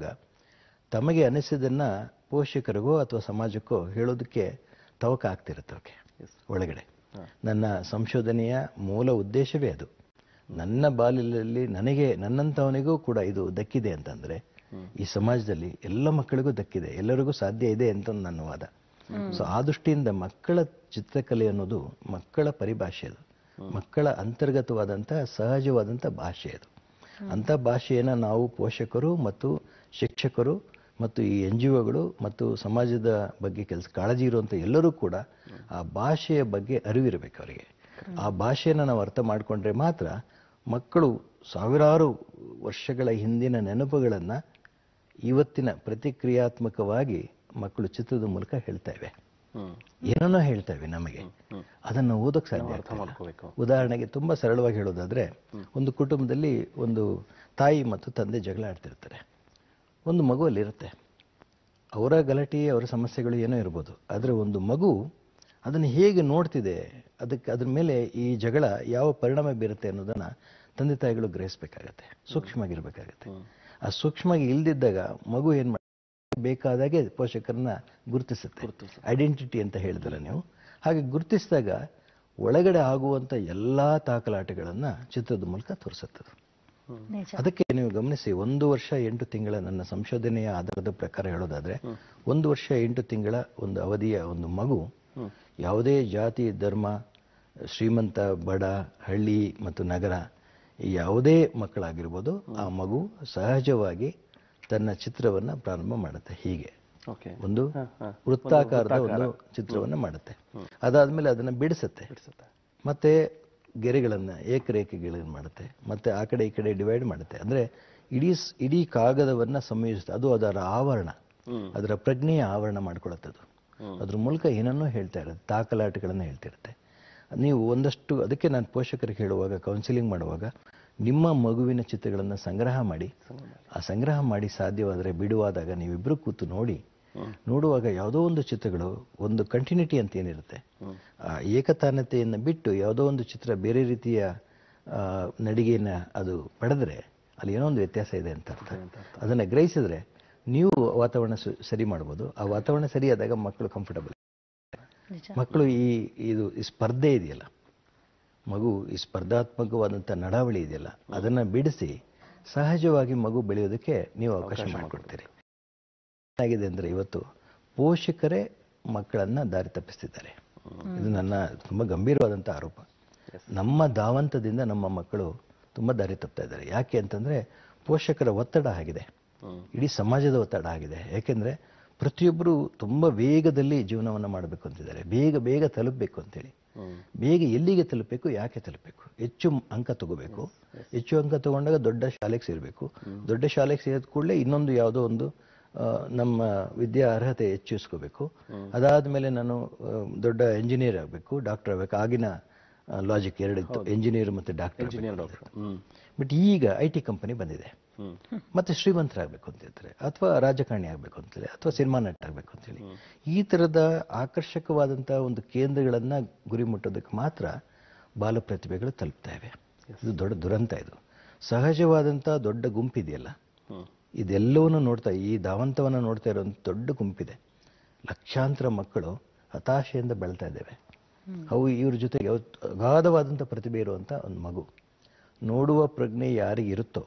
ತಮಗೆ ಅನಿಸಿದ್ದನ್ನು ಪೋಷಕರಿಗೋ ಅಥವಾ ಸಮಾಜಕ್ಕೋ ಹೇಳೋದಕ್ಕೆ ತವಕ ಆಗ್ತಿರುತ್ತೆ ಅವಕ್ಕೆ ಒಳಗಡೆ. ನನ್ನ ಸಂಶೋಧನೆಯ ಮೂಲ ಉದ್ದೇಶವೇ ಅದು. ನನ್ನ ಬಾಲ್ಯದಲ್ಲಿ ನನಗೆ, ನನ್ನಂಥವನಿಗೂ ಕೂಡ ಇದು ದಕ್ಕಿದೆ ಅಂತಂದರೆ ಈ ಸಮಾಜದಲ್ಲಿ ಎಲ್ಲ ಮಕ್ಕಳಿಗೂ ದಕ್ಕಿದೆ, ಎಲ್ಲರಿಗೂ ಸಾಧ್ಯ ಇದೆ ಅಂತ ನನ್ನ ವಾದ. ಸೊ ಆ ದೃಷ್ಟಿಯಿಂದ ಮಕ್ಕಳ ಚಿತ್ರಕಲೆ ಅನ್ನೋದು ಮಕ್ಕಳ ಪರಿಭಾಷೆ, ಅದು ಮಕ್ಕಳ ಅಂತರ್ಗತವಾದಂಥ ಸಹಜವಾದಂಥ ಭಾಷೆ. ಅದು ಅಂಥ ಭಾಷೆಯನ್ನು ನಾವು ಪೋಷಕರು ಮತ್ತು ಶಿಕ್ಷಕರು ಮತ್ತು ಈ ಎನ್ ಜಿ ಒಗಳು ಮತ್ತು ಸಮಾಜದ ಬಗ್ಗೆ ಕೆಲಸ ಕಾಳಜಿ ಇರುವಂಥ ಎಲ್ಲರೂ ಕೂಡ ಆ ಭಾಷೆಯ ಬಗ್ಗೆ ಅರಿವಿರಬೇಕು ಅವರಿಗೆ. ಆ ಭಾಷೆಯನ್ನು ನಾವು ಅರ್ಥ ಮಾಡಿಕೊಂಡ್ರೆ ಮಾತ್ರ ಮಕ್ಕಳು ಸಾವಿರಾರು ವರ್ಷಗಳ ಹಿಂದಿನ ನೆನಪುಗಳನ್ನು ಇವತ್ತಿನ ಪ್ರತಿಕ್ರಿಯಾತ್ಮಕವಾಗಿ ಮಕ್ಕಳು ಚಿತ್ರದ ಮೂಲಕ ಹೇಳ್ತಾ ಇವೆ, ಏನನ್ನೋ ಹೇಳ್ತಾ ಇವೆ ನಮಗೆ. ಅದನ್ನು ಓದೋಕ್ಕೆ ಸಾಧ್ಯ ಆಗ್ತದೆ. ಉದಾಹರಣೆಗೆ ತುಂಬ ಸರಳವಾಗಿ ಹೇಳೋದಾದ್ರೆ, ಒಂದು ಕುಟುಂಬದಲ್ಲಿ ಒಂದು ತಾಯಿ ಮತ್ತು ತಂದೆ ಜಗಳ ಆಡ್ತಿರ್ತಾರೆ. ಒಂದು ಮಗು ಅಲ್ಲಿರುತ್ತೆ. ಅವರ ಗಲಾಟೆ, ಅವರ ಸಮಸ್ಯೆಗಳು ಏನೋ ಇರ್ಬೋದು, ಆದರೆ ಒಂದು ಮಗು ಅದನ್ನು ಹೇಗೆ ನೋಡ್ತಿದೆ, ಅದಕ್ಕೆ ಅದ್ರ ಮೇಲೆ ಈ ಜಗಳ ಯಾವ ಪರಿಣಾಮ ಬೀರುತ್ತೆ ಅನ್ನೋದನ್ನು ತಂದೆ ತಾಯಿಗಳು ಗ್ರಹಿಸಬೇಕಾಗತ್ತೆ, ಸೂಕ್ಷ್ಮವಾಗಿರ್ಬೇಕಾಗತ್ತೆ. ಆ ಸೂಕ್ಷ್ಮವಾಗಿ ಇಲ್ದಿದ್ದಾಗ ಮಗು ಏನು ಮಾಡಿ ಬೇಕಾದಾಗೆ ಪೋಷಕರನ್ನ ಗುರುತಿಸುತ್ತೆ. ಐಡೆಂಟಿಟಿ ಅಂತ ಹೇಳಿದ್ರೆ ನೀವು, ಹಾಗೆ ಗುರುತಿಸಿದಾಗ ಒಳಗಡೆ ಆಗುವಂಥ ಎಲ್ಲ ತಾಕಲಾಟಗಳನ್ನು ಚಿತ್ರದ ಮೂಲಕ ತೋರಿಸುತ್ತದೆ. ಅದಕ್ಕೆ ನೀವು ಗಮನಿಸಿ, ಒಂದು ವರ್ಷ ಎಂಟು ತಿಂಗಳ ನನ್ನ ಸಂಶೋಧನೆಯ ಆಧಾರದ ಪ್ರಕಾರ ಹೇಳೋದಾದ್ರೆ, ಒಂದು ವರ್ಷ ಎಂಟು ತಿಂಗಳ ಒಂದು ಅವಧಿಯ ಒಂದು ಮಗು ಯಾವುದೇ ಜಾತಿ, ಧರ್ಮ, ಶ್ರೀಮಂತ, ಬಡ, ಹಳ್ಳಿ ಮತ್ತು ನಗರ, ಯಾವುದೇ ಮಕ್ಕಳಾಗಿರ್ಬೋದು, ಆ ಮಗು ಸಹಜವಾಗಿ ತನ್ನ ಚಿತ್ರವನ್ನ ಪ್ರಾರಂಭ ಮಾಡುತ್ತೆ. ಹೀಗೆ ಒಂದು ವೃತ್ತಾಕಾರದ ಒಂದು ಚಿತ್ರವನ್ನ ಮಾಡುತ್ತೆ. ಅದಾದ್ಮೇಲೆ ಅದನ್ನ ಬಿಡಿಸುತ್ತೆ, ಮತ್ತೆ ಗೆರೆಗಳನ್ನ ಏಕರೇಖೆಗಳನ್ನು ಮಾಡುತ್ತೆ, ಮತ್ತೆ ಆ ಕಡೆ ಈ ಕಡೆ ಡಿವೈಡ್ ಮಾಡುತ್ತೆ. ಅಂದ್ರೆ ಇಡೀ ಇಡೀ ಕಾಗದವನ್ನ ಸಂಯೋಜಿಸುತ್ತೆ. ಅದು ಅದರ ಆವರಣ, ಅದರ ಪ್ರಜ್ಞೆಯ ಆವರಣ ಮಾಡ್ಕೊಳ್ಳುತ್ತದು. ಅದ್ರ ಮೂಲಕ ಏನನ್ನೋ ಹೇಳ್ತಾ ಇರುತ್ತೆ, ತಾಕಲಾಟಗಳನ್ನ ಹೇಳ್ತಿರುತ್ತೆ. ನೀವು ಒಂದಷ್ಟು, ಅದಕ್ಕೆ ನಾನು ಪೋಷಕರಿಗೆ ಹೇಳುವಾಗ, ಕೌನ್ಸಿಲಿಂಗ್ ಮಾಡುವಾಗ, ನಿಮ್ಮ ಮಗುವಿನ ಚಿತ್ರಗಳನ್ನು ಸಂಗ್ರಹ ಮಾಡಿ, ಆ ಸಂಗ್ರಹ ಮಾಡಿ ಸಾಧ್ಯವಾದರೆ ಬಿಡುವಾದಾಗ ನೀವಿಬ್ರು ಕೂತು ನೋಡಿ, ನೋಡುವಾಗ ಯಾವುದೋ ಒಂದು ಚಿತ್ರಗಳು ಒಂದು ಕಂಟಿನ್ಯೂಟಿ ಅಂತ ಏನಿರುತ್ತೆ, ಆ ಏಕತಾನತೆಯನ್ನು ಬಿಟ್ಟು ಯಾವುದೋ ಒಂದು ಚಿತ್ರ ಬೇರೆ ರೀತಿಯ ನಡಿಗೆಯನ್ನ ಅದು ಪಡೆದ್ರೆ ಅಲ್ಲಿ ಏನೋ ಒಂದು ವ್ಯತ್ಯಾಸ ಇದೆ ಅಂತ ಅರ್ಥ. ಅದನ್ನ ಗ್ರಹಿಸಿದ್ರೆ ನೀವು ವಾತಾವರಣ ಸರಿ ಮಾಡ್ಬೋದು. ಆ ವಾತಾವರಣ ಸರಿಯಾದಾಗ ಮಕ್ಕಳು ಕಂಫರ್ಟಬಲ್. ಮಕ್ಕಳು ಈ ಇದು ಈ ಸ್ಪರ್ಧೆ ಇದೆಯಲ್ಲ, ಮಗು ಈ ಸ್ಪರ್ಧಾತ್ಮಕವಾದಂಥ ನಡಾವಳಿ ಇದೆಯಲ್ಲ, ಅದನ್ನ ಬಿಡಿಸಿ ಸಹಜವಾಗಿ ಮಗು ಬೆಳೆಯೋದಕ್ಕೆ ನೀವು ಅವಕಾಶ ಮಾಡಿಕೊಡ್ತೀರಿ. ಏನಾಗಿದೆ ಅಂದ್ರೆ, ಇವತ್ತು ಪೋಷಕರೇ ಮಕ್ಕಳನ್ನ ದಾರಿ ತಪ್ಪಿಸ್ತಿದ್ದಾರೆ. ಇದು ನನ್ನ ತುಂಬಾ ಗಂಭೀರವಾದಂಥ ಆರೋಪ. ನಮ್ಮ ಧಾವಂತದಿಂದ ನಮ್ಮ ಮಕ್ಕಳು ತುಂಬಾ ದಾರಿ ತಪ್ತಾ ಇದ್ದಾರೆ. ಯಾಕೆ ಅಂತಂದ್ರೆ, ಪೋಷಕರ ಒತ್ತಡ ಆಗಿದೆ, ಇಡೀ ಸಮಾಜದ ಒತ್ತಡ ಆಗಿದೆ. ಯಾಕೆಂದ್ರೆ ಪ್ರತಿಯೊಬ್ಬರು ತುಂಬಾ ವೇಗದಲ್ಲಿ ಜೀವನವನ್ನ ಮಾಡಬೇಕು ಅಂತಿದ್ದಾರೆ, ಬೇಗ ಬೇಗ ತಲುಪಬೇಕು ಅಂತೇಳಿ. ಬೇಗ ಎಲ್ಲಿಗೆ ತಲುಪಬೇಕು, ಯಾಕೆ ತಲುಪಬೇಕು, ಹೆಚ್ಚು ಅಂಕ ತಗೋಬೇಕು, ಹೆಚ್ಚು ಅಂಕ ತಗೊಂಡಾಗ ದೊಡ್ಡ ಶಾಲೆಗೆ ಸೇರಬೇಕು, ದೊಡ್ಡ ಶಾಲೆಗೆ ಸೇರಿದ ಕೂಡಲೇ ಇನ್ನೊಂದು ಯಾವುದೋ ಒಂದು ನಮ್ಮ ವಿದ್ಯಾ ಅರ್ಹತೆ ಹೆಚ್ಚಿಸ್ಕೋಬೇಕು, ಅದಾದ್ಮೇಲೆ ನಾನು ದೊಡ್ಡ ಇಂಜಿನಿಯರ್ ಆಗಬೇಕು, ಡಾಕ್ಟರ್ ಆಗಬೇಕು. ಆಗಿನ ಲಾಜಿಕ್ ಎರಡಿತ್ತು, ಇಂಜಿನಿಯರ್ ಮತ್ತೆ ಡಾಕ್ಟರ್. ಬಟ್ ಈಗ ಐ ಟಿ ಕಂಪನಿ ಬಂದಿದೆ, ಮತ್ತೆ ಶ್ರೀಮಂತರಾಗಬೇಕು ಅಂತ ಹೇಳ್ತಾರೆ, ಅಥವಾ ರಾಜಕಾರಣಿ ಆಗಬೇಕು ಅಂತೇಳಿ, ಅಥವಾ ಸಿನಿಮಾ ನಟ ಆಗಬೇಕು ಅಂತೇಳಿ. ಈ ತರದ ಆಕರ್ಷಕವಾದಂತಹ ಒಂದು ಕೇಂದ್ರಗಳನ್ನ ಗುರಿ ಮುಟ್ಟೋದಕ್ಕೆ ಮಾತ್ರ ಬಾಲ ಪ್ರತಿಭೆಗಳು ತಲುಪ್ತಾ ಇವೆ. ಇದು ದೊಡ್ಡ ದುರಂತ. ಇದು ಸಹಜವಾದಂತಹ ದೊಡ್ಡ ಗುಂಪಿದೆಯಲ್ಲ, ಇದೆಲ್ಲವನ್ನು ನೋಡ್ತಾ, ಈ ಧಾವಂತವನ್ನ ನೋಡ್ತಾ ಇರೋ ದೊಡ್ಡ ಗುಂಪಿದೆ. ಲಕ್ಷಾಂತರ ಮಕ್ಕಳು ಹತಾಶೆಯಿಂದ ಬೆಳ್ತಾ ಇದ್ದೇವೆ. ಅವು ಇವ್ರ ಜೊತೆಗೆ ಅಗಾಧವಾದಂಥ ಪ್ರತಿಭೆ ಇರುವಂಥ ಒಂದು ಮಗು, ನೋಡುವ ಪ್ರಜ್ಞೆ ಯಾರಿಗಿರುತ್ತೋ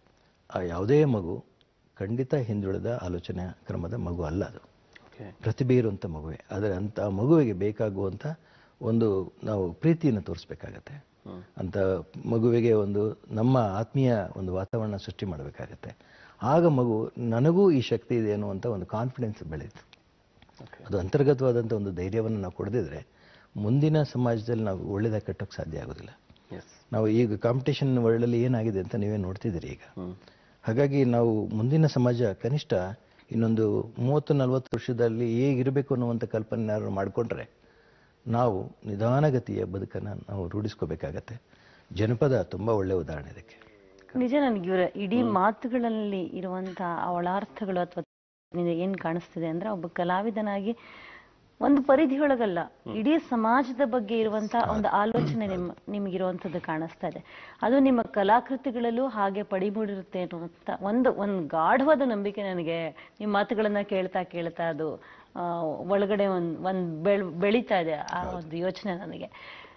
ಆ ಯಾವುದೇ ಮಗು ಖಂಡಿತ ಹಿಂದುಳಿದ ಆಲೋಚನೆ ಕ್ರಮದ ಮಗು ಅಲ್ಲ. ಅದು ಪ್ರತಿಭೆ ಇರುವಂಥ ಮಗುವೆ. ಆದರೆ ಅಂಥ ಮಗುವಿಗೆ ಬೇಕಾಗುವಂಥ ಒಂದು ನಾವು ಪ್ರೀತಿಯನ್ನು ತೋರಿಸ್ಬೇಕಾಗತ್ತೆ. ಅಂತ ಮಗುವಿಗೆ ಒಂದು ನಮ್ಮ ಆತ್ಮೀಯ ಒಂದು ವಾತಾವರಣ ಸೃಷ್ಟಿ ಮಾಡಬೇಕಾಗತ್ತೆ. ಆಗ ಮಗು ನನಗೂ ಈ ಶಕ್ತಿ ಇದೆ ಅನ್ನುವಂಥ ಒಂದು ಕಾನ್ಫಿಡೆನ್ಸ್ ಬೆಳೆಯುತ್ತೆ. ಅದು ಅಂತರ್ಗತವಾದಂಥ ಒಂದು ಧೈರ್ಯವನ್ನು ನಾವು ಕೊಡದಿದ್ರೆ ಮುಂದಿನ ಸಮಾಜದಲ್ಲಿ ನಾವು ಒಳ್ಳೆಯದಾಗಿ ಕಟ್ಟೋಕ್ಕೆ ಸಾಧ್ಯ ಆಗೋದಿಲ್ಲ. ನಾವು ಈಗ ಕಾಂಪಿಟೇಷನ್ ವರ್ಲ್ಡಲ್ಲಿ ಏನಾಗಿದೆ ಅಂತ ನೀವೇ ನೋಡ್ತಿದ್ದೀರಿ ಈಗ. ಹಾಗಾಗಿ ನಾವು ಮುಂದಿನ ಸಮಾಜ ಕನಿಷ್ಠ ಇನ್ನೊಂದು ಮೂವತ್ತು ನಲವತ್ತು ವರ್ಷದಲ್ಲಿ ಹೇಗಿರಬೇಕು ಅನ್ನುವಂಥ ಕಲ್ಪನೆ ನಾವು ಮಾಡಿಕೊಂಡ್ರೆ ನಾವು ನಿಧಾನಗತಿಯ ಬದುಕನ್ನು ನಾವು ರೂಢಿಸ್ಕೋಬೇಕಾಗತ್ತೆ. ಜನಪದ ತುಂಬ ಒಳ್ಳೆಯ ಉದಾಹರಣೆ ಇದಕ್ಕೆ. ನಿಜ, ನನಗೆ ಇವರ ಇಡೀ ಮಾತುಗಳಲ್ಲಿ ಇರುವಂತಹ ಅವಳಾರ್ಥಗಳು ಅಥವಾ ಏನ್ ಕಾಣಿಸ್ತಿದೆ ಅಂದ್ರೆ, ಒಬ್ಬ ಕಲಾವಿದನಾಗಿ ಒಂದು ಪರಿಧಿಯೊಳಗಲ್ಲ, ಇಡೀ ಸಮಾಜದ ಬಗ್ಗೆ ಇರುವಂತಹ ಒಂದು ಆಲೋಚನೆ ನಿಮ್ ನಿಮ್ಗಿರುವಂಥದ್ದು ಕಾಣಿಸ್ತಾ ಇದೆ. ಅದು ನಿಮ್ಮ ಕಲಾಕೃತಿಗಳಲ್ಲೂ ಹಾಗೆ ಪಡಿಮೂಡಿರುತ್ತೆ ಅನ್ನುವಂಥ ಒಂದು ಒಂದು ಗಾಢವಾದ ನಂಬಿಕೆ ನನಗೆ ನಿಮ್ಮ ಮಾತುಗಳನ್ನ ಕೇಳ್ತಾ ಕೇಳ್ತಾ ಅದು ಆ ಒಳಗಡೆ ಒಂದ್ ಒಂದ್ ಬೆಳ್ ಬೆಳೀತಾ ಇದೆ ಆ ಒಂದು ಯೋಚನೆ ನನಗೆ.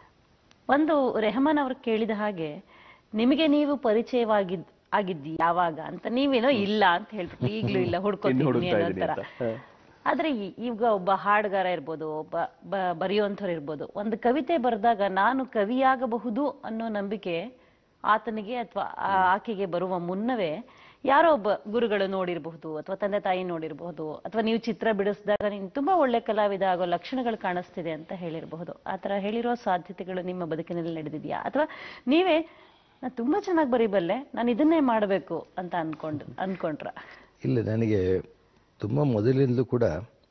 ಒಂದು ರೆಹಮಾನ್ ಅವ್ರು ಕೇಳಿದ ಹಾಗೆ, ನಿಮಗೆ ನೀವು ಪರಿಚಯವಾಗಿದ್ ಆಗಿದ್ದಿ ಯಾವಾಗ ಅಂತ, ನೀವೇನೋ ಇಲ್ಲ ಅಂತ ಹೇಳ್ಬಿಟ್ಟು ಈಗ್ಲೂ ಇಲ್ಲ ಹುಡ್ಕೊತೀನಿ ಅನ್ನೋ ತರ. ಆದ್ರೆ ಈಗ ಒಬ್ಬ ಹಾಡುಗಾರ ಇರ್ಬೋದು, ಒಬ್ಬ ಬರೆಯುವಂಥವ್ರು ಇರ್ಬೋದು, ಒಂದು ಕವಿತೆ ಬರೆದಾಗ ನಾನು ಕವಿಯಾಗಬಹುದು ಅನ್ನೋ ನಂಬಿಕೆ ಆತನಿಗೆ ಅಥವಾ ಆಕೆಗೆ ಬರುವ ಮುನ್ನವೇ ಯಾರೋ ಒಬ್ಬ ಗುರುಗಳು ನೋಡಿರಬಹುದು, ಅಥವಾ ತಂದೆ ತಾಯಿ ನೋಡಿರಬಹುದು, ಅಥವಾ ನೀವು ಚಿತ್ರ ಬಿಡಿಸಿದಾಗ ನೀನು ತುಂಬಾ ಒಳ್ಳೆ ಕಲಾವಿದ ಆಗೋ ಲಕ್ಷಣಗಳು ಕಾಣಿಸ್ತಿದೆ ಅಂತ ಹೇಳಿರಬಹುದು. ಆತರ ಹೇಳಿರೋ ಸಾಧ್ಯತೆಗಳು ನಿಮ್ಮ ಬದುಕಿನಲ್ಲಿ ನಡೆದಿದ್ಯಾ, ಅಥವಾ ನೀವೇ ನಾನು ತುಂಬಾ ಚೆನ್ನಾಗಿ ಬರೀಬಲ್ಲೆ, ನಾನು ಇದನ್ನೇ ಮಾಡಬೇಕು ಅಂತ ಅನ್ಕೊಂಡು ಅನ್ಕೊಂಡ್ರ? ಇಲ್ಲ, ನನಗೆ ತುಂಬ ಮೊದಲಿಂದಲೂ ಕೂಡ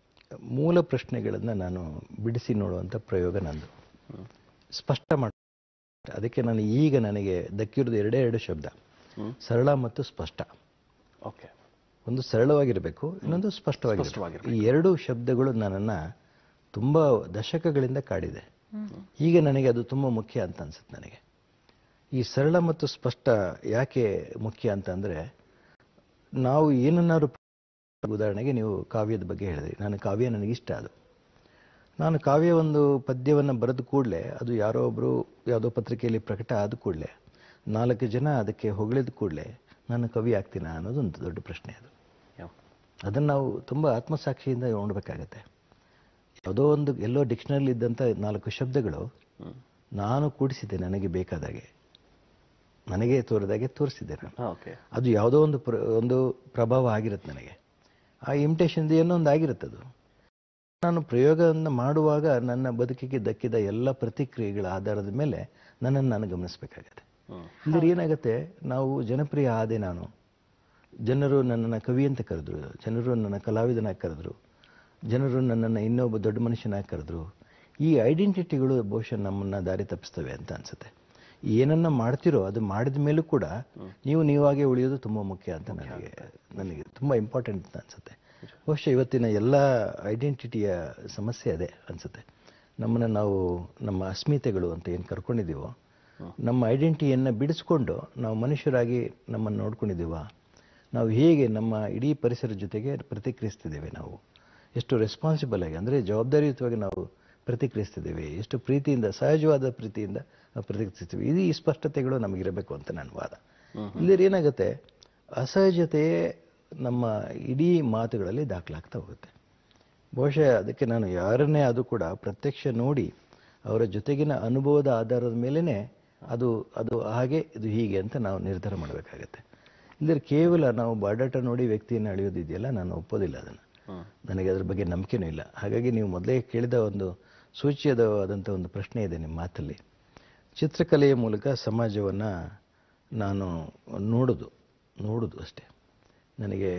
ಮೂಲ ಪ್ರಶ್ನೆಗಳನ್ನು ನಾನು ಬಿಡಿಸಿ ನೋಡುವಂಥ ಪ್ರಯೋಗ ನಂದು, ಸ್ಪಷ್ಟ ಮಾಡ. ಅದಕ್ಕೆ ನಾನು ಈಗ ನನಗೆ ದಕ್ಕಿರೋದು ಎರಡೇ ಎರಡು ಶಬ್ದ, ಸರಳ ಮತ್ತು ಸ್ಪಷ್ಟ. ಓಕೆ, ಒಂದು ಸರಳವಾಗಿರಬೇಕು, ಇನ್ನೊಂದು ಸ್ಪಷ್ಟವಾಗಿರಬೇಕು. ಈ ಎರಡು ಶಬ್ದಗಳು ನನ್ನನ್ನು ತುಂಬ ದಶಕಗಳಿಂದ ಕಾಡಿದೆ. ಈಗ ನನಗೆ ಅದು ತುಂಬ ಮುಖ್ಯ ಅಂತ ಅನ್ಸುತ್ತೆ. ನನಗೆ ಈ ಸರಳ ಮತ್ತು ಸ್ಪಷ್ಟ ಯಾಕೆ ಮುಖ್ಯ ಅಂತಂದರೆ, ನಾವು ಏನನ್ನಾದ್ರು, ಉದಾಹರಣೆಗೆ ನೀವು ಕಾವ್ಯದ ಬಗ್ಗೆ ಹೇಳಿದ್ರಿ, ನಾನು ಕಾವ್ಯ ನನಗಿಷ್ಟ. ಅದು ನಾನು ಕಾವ್ಯ ಒಂದು ಪದ್ಯವನ್ನು ಬರೆದ ಕೂಡಲೇ ಅದು ಯಾರೋ ಒಬ್ಬರು ಯಾವುದೋ ಪತ್ರಿಕೆಯಲ್ಲಿ ಪ್ರಕಟ ಆದ ಕೂಡಲೇ ನಾಲ್ಕು ಜನ ಅದಕ್ಕೆ ಹೊಗಳಿದ ಕೂಡಲೇ ನಾನು ಕವಿ ಆಗ್ತೀನಾ ಅನ್ನೋದು ಒಂದು ದೊಡ್ಡ ಪ್ರಶ್ನೆ. ಅದು ಅದನ್ನು ನಾವು ತುಂಬ ಆತ್ಮಸಾಕ್ಷಿಯಿಂದ ನೋಡಬೇಕಾಗತ್ತೆ. ಯಾವುದೋ ಒಂದು ಎಲ್ಲೋ ಡಿಕ್ಷನರಿ ಇದ್ದಂಥ ನಾಲ್ಕು ಶಬ್ದಗಳು ನಾನು ಕೂಡಿಸಿದ್ದೆ, ನನಗೆ ಬೇಕಾದಾಗೆ, ನನಗೆ ತೋರಿದಾಗೆ ತೋರಿಸಿದ್ದೆ ನಾನು. ಅದು ಯಾವುದೋ ಒಂದು ಪ್ರ ಒಂದು ಪ್ರಭಾವ ಆಗಿರುತ್ತೆ ನನಗೆ. ಆ ಇಮಿಟೇಷನ್ದು ಏನೋ ಒಂದು ಆಗಿರುತ್ತೆ. ಅದು ನಾನು ಪ್ರಯೋಗವನ್ನು ಮಾಡುವಾಗ ನನ್ನ ಬದುಕಿಗೆ ದಕ್ಕಿದ ಎಲ್ಲ ಪ್ರತಿಕ್ರಿಯೆಗಳ ಆಧಾರದ ಮೇಲೆ ನನ್ನನ್ನು ನಾನು ಗಮನಿಸಬೇಕಾಗತ್ತೆ. ಇಲ್ಲದ್ರೆ ಏನಾಗುತ್ತೆ, ನಾವು ಜನಪ್ರಿಯ ಆದೆ, ನಾನು ಜನರು ನನ್ನನ್ನು ಕವಿ ಅಂತ ಕರೆದ್ರು, ಜನರು ನನ್ನ ಕಲಾವಿದನಾಗಿ ಕರೆದ್ರು, ಜನರು ನನ್ನನ್ನು ಇನ್ನೊಬ್ಬ ದೊಡ್ಡ ಮನುಷ್ಯನಾಗಿ ಕರೆದ್ರು. ಈ ಐಡೆಂಟಿಟಿಗಳು ಬಹುಶಃ ನಮ್ಮನ್ನು ದಾರಿ ತಪ್ಪಿಸ್ತವೆ ಅಂತ ಅನ್ಸುತ್ತೆ. ಏನನ್ನ ಮಾಡ್ತಿರೋ ಅದು ಮಾಡಿದ ಮೇಲೂ ಕೂಡ ನೀವು ನೀವಾಗೆ ಉಳಿಯೋದು ತುಂಬ ಮುಖ್ಯ ಅಂತ ನನಗೆ ನನಗೆ ತುಂಬ ಇಂಪಾರ್ಟೆಂಟ್ ಅಂತ ಅನ್ಸುತ್ತೆ. ಬಹುಶಃ ಇವತ್ತಿನ ಎಲ್ಲ ಐಡೆಂಟಿಟಿಯ ಸಮಸ್ಯೆ ಅದೇ ಅನ್ಸುತ್ತೆ. ನಮ್ಮನ್ನು ನಾವು ನಮ್ಮ ಅಸ್ಮಿತೆಗಳು ಅಂತ ಏನು ಕರ್ಕೊಂಡಿದ್ದೀವೋ, ನಮ್ಮ ಐಡೆಂಟಿಟಿಯನ್ನು ಬಿಡಿಸ್ಕೊಂಡು ನಾವು ಮನುಷ್ಯರಾಗಿ ನಮ್ಮನ್ನು ನೋಡ್ಕೊಂಡಿದ್ದೀವ, ನಾವು ಹೇಗೆ ನಮ್ಮ ಇಡೀ ಪರಿಸರದ ಜೊತೆಗೆ ಪ್ರತಿಕ್ರಿಯಿಸ್ತಿದ್ದೇವೆ, ನಾವು ಎಷ್ಟು ರೆಸ್ಪಾನ್ಸಿಬಲ್ ಆಗಿ ಅಂದರೆ ಜವಾಬ್ದಾರಿಯುತವಾಗಿ ನಾವು ಪ್ರತಿಕ್ರಿಯಿಸ್ತಿದ್ದೇವೆ, ಎಷ್ಟು ಪ್ರೀತಿಯಿಂದ, ಸಹಜವಾದ ಪ್ರೀತಿಯಿಂದ ನಾವು ಪ್ರತಿಕ್ರಿಯಿಸ್ತೀವಿ. ಇದು ಈ ಸ್ಪಷ್ಟತೆಗಳು ನಮಗಿರಬೇಕು ಅಂತ ನನ್ನ ವಾದ. ಇಲ್ಲದ್ರೆ ಏನಾಗುತ್ತೆ, ಅಸಹಜತೆಯೇ ನಮ್ಮ ಇಡೀ ಮಾತುಗಳಲ್ಲಿ ದಾಖಲಾಗ್ತಾ ಹೋಗುತ್ತೆ. ಬಹುಶಃ ಅದಕ್ಕೆ ನಾನು ಯಾರನ್ನೇ ಅದು ಕೂಡ ಪ್ರತ್ಯಕ್ಷ ನೋಡಿ ಅವರ ಜೊತೆಗಿನ ಅನುಭವದ ಆಧಾರದ ಮೇಲೇ ಅದು ಅದು ಹಾಗೆ ಇದು ಹೀಗೆ ಅಂತ ನಾವು ನಿರ್ಧಾರ ಮಾಡಬೇಕಾಗತ್ತೆ. ಇಲ್ಲದ್ರೆ ಕೇವಲ ನಾವು ಬಾಡಾಟ ನೋಡಿ ವ್ಯಕ್ತಿಯನ್ನು ಅಳೆಯೋದಿದೆಯಲ್ಲ, ನಾನು ಒಪ್ಪೋದಿಲ್ಲ ಅದನ್ನು. ನನಗೆ ಅದ್ರ ಬಗ್ಗೆ ನಂಬಿಕೆನೂ ಇಲ್ಲ. ಹಾಗಾಗಿ ನೀವು ಮೊದಲೇ ಕೇಳಿದ ಒಂದು ಸೂಚ್ಯವಾದಂಥ ಒಂದು ಪ್ರಶ್ನೆ ಇದೆ ನಿಮ್ಮ ಮಾತಲ್ಲಿ. ಚಿತ್ರಕಲೆಯ ಮೂಲಕ ಸಮಾಜವನ್ನು ನಾನು ನೋಡೋದು ನೋಡೋದು ಅಷ್ಟೇ. ನನಗೆ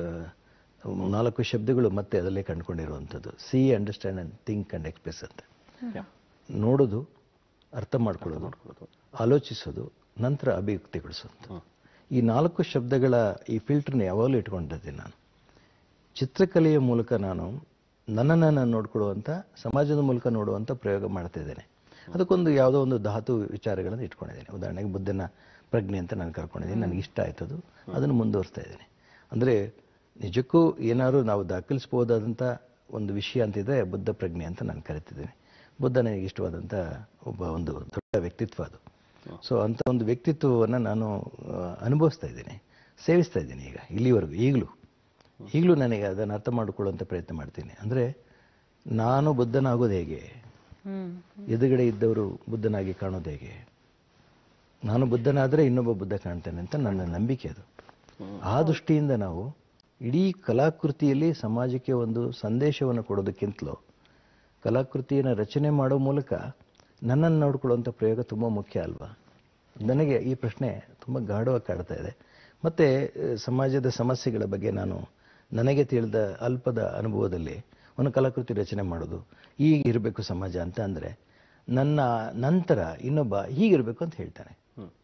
ನಾಲ್ಕು ಶಬ್ದಗಳು ಮತ್ತೆ ಅದರಲ್ಲೇ ಕಂಡುಕೊಂಡಿರುವಂಥದ್ದು, see, understand and think and express ಅಂತ. ನೋಡೋದು, ಅರ್ಥ ಮಾಡ್ಕೊಳ್ಳೋದು, ಆಲೋಚಿಸೋದು, ನಂತರ ಅಭಿವ್ಯಕ್ತಿಗೊಳಿಸೋದು. ಈ ನಾಲ್ಕು ಶಬ್ದಗಳ ಈ ಫಿಲ್ಟರ್ನ ಯಾವಾಗಲೂ ಇಟ್ಕೊಂಡಿದ್ದೀನಿ ನಾನು. ಚಿತ್ರಕಲೆಯ ಮೂಲಕ ನಾನು ನನ್ನನ್ನು ನಾನು ನೋಡ್ಕೊಳ್ಳುವಂಥ, ಸಮಾಜದ ಮೂಲಕ ನೋಡುವಂಥ ಪ್ರಯೋಗ ಮಾಡ್ತಾ ಇದ್ದೇನೆ. ಅದಕ್ಕೊಂದು ಯಾವುದೋ ಒಂದು ಧಾತು ವಿಚಾರಗಳನ್ನು ಇಟ್ಕೊಂಡಿದ್ದೀನಿ. ಉದಾಹರಣೆಗೆ ಬುದ್ಧನ ಪ್ರಜ್ಞೆ ಅಂತ ನಾನು ಕರ್ಕೊಂಡಿದ್ದೀನಿ, ನನಗೆ ಇಷ್ಟ ಆಯ್ತದು, ಅದನ್ನು ಮುಂದುವರಿಸ್ತಾ ಇದ್ದೀನಿ. ಅಂದರೆ ನಿಜಕ್ಕೂ ಏನಾದ್ರು ನಾವು ದಾಖಲಿಸ್ಬೋದಾದಂಥ ಒಂದು ವಿಷಯ ಅಂತಿದ್ರೆ ಬುದ್ಧ ಪ್ರಜ್ಞೆ ಅಂತ ನಾನು ಕರಿತಿದ್ದೇನೆ. ಬುದ್ಧ ನನಗೆ ಇಷ್ಟವಾದಂಥ ಒಬ್ಬ ಒಂದು ದೊಡ್ಡ ವ್ಯಕ್ತಿತ್ವ ಅದು. ಸೊ ಅಂಥ ಒಂದು ವ್ಯಕ್ತಿತ್ವವನ್ನು ನಾನು ಅನುಭವಿಸ್ತಾ ಇದ್ದೀನಿ, ಸೇವಿಸ್ತಾ ಇದ್ದೀನಿ ಈಗ ಇಲ್ಲಿವರೆಗೂ. ಈಗಲೂ ಈಗಲೂ ನನಗೆ ಅದನ್ನು ಅರ್ಥ ಮಾಡಿಕೊಳ್ಳುವಂಥ ಪ್ರಯತ್ನ ಮಾಡ್ತೀನಿ. ಅಂದರೆ ನಾನು ಬುದ್ಧನಾಗೋದು ಹೇಗೆ, ಎದುರುಗಡೆ ಇದ್ದವರು ಬುದ್ಧನಾಗಿ ಕಾಣೋದು ಹೇಗೆ, ನಾನು ಬುದ್ಧನಾದರೆ ಇನ್ನೊಬ್ಬ ಬುದ್ಧ ಕಾಣ್ತೇನೆ ಅಂತ ನನ್ನ ನಂಬಿಕೆ ಅದು. ಆ ದೃಷ್ಟಿಯಿಂದ ನಾವು ಇಡೀ ಕಲಾಕೃತಿಯಲ್ಲಿ ಸಮಾಜಕ್ಕೆ ಒಂದು ಸಂದೇಶವನ್ನು ಕೊಡೋದಕ್ಕಿಂತಲೂ ಕಲಾಕೃತಿಯನ್ನು ರಚನೆ ಮಾಡೋ ಮೂಲಕ ನನ್ನನ್ನು ನೋಡ್ಕೊಳ್ಳುವಂಥ ಪ್ರಯೋಗ ತುಂಬ ಮುಖ್ಯ ಅಲ್ವಾ? ನನಗೆ ಈ ಪ್ರಶ್ನೆ ತುಂಬ ಗಾಢವಾಗಿ ಕಾಡ್ತಾ ಇದೆ. ಮತ್ತು ಸಮಾಜದ ಸಮಸ್ಯೆಗಳ ಬಗ್ಗೆ ನಾನು ನನಗೆ ತಿಳಿದ ಅಲ್ಪದ ಅನುಭವದಲ್ಲಿ ಒಂದು ಕಲಾಕೃತಿ ರಚನೆ ಮಾಡೋದು, ಹೀಗೆ ಇರಬೇಕು ಸಮಾಜ ಅಂತ ಅಂದರೆ ನನ್ನ ನಂತರ ಇನ್ನೊಬ್ಬ ಹೀಗಿರಬೇಕು ಅಂತ ಹೇಳ್ತಾನೆ.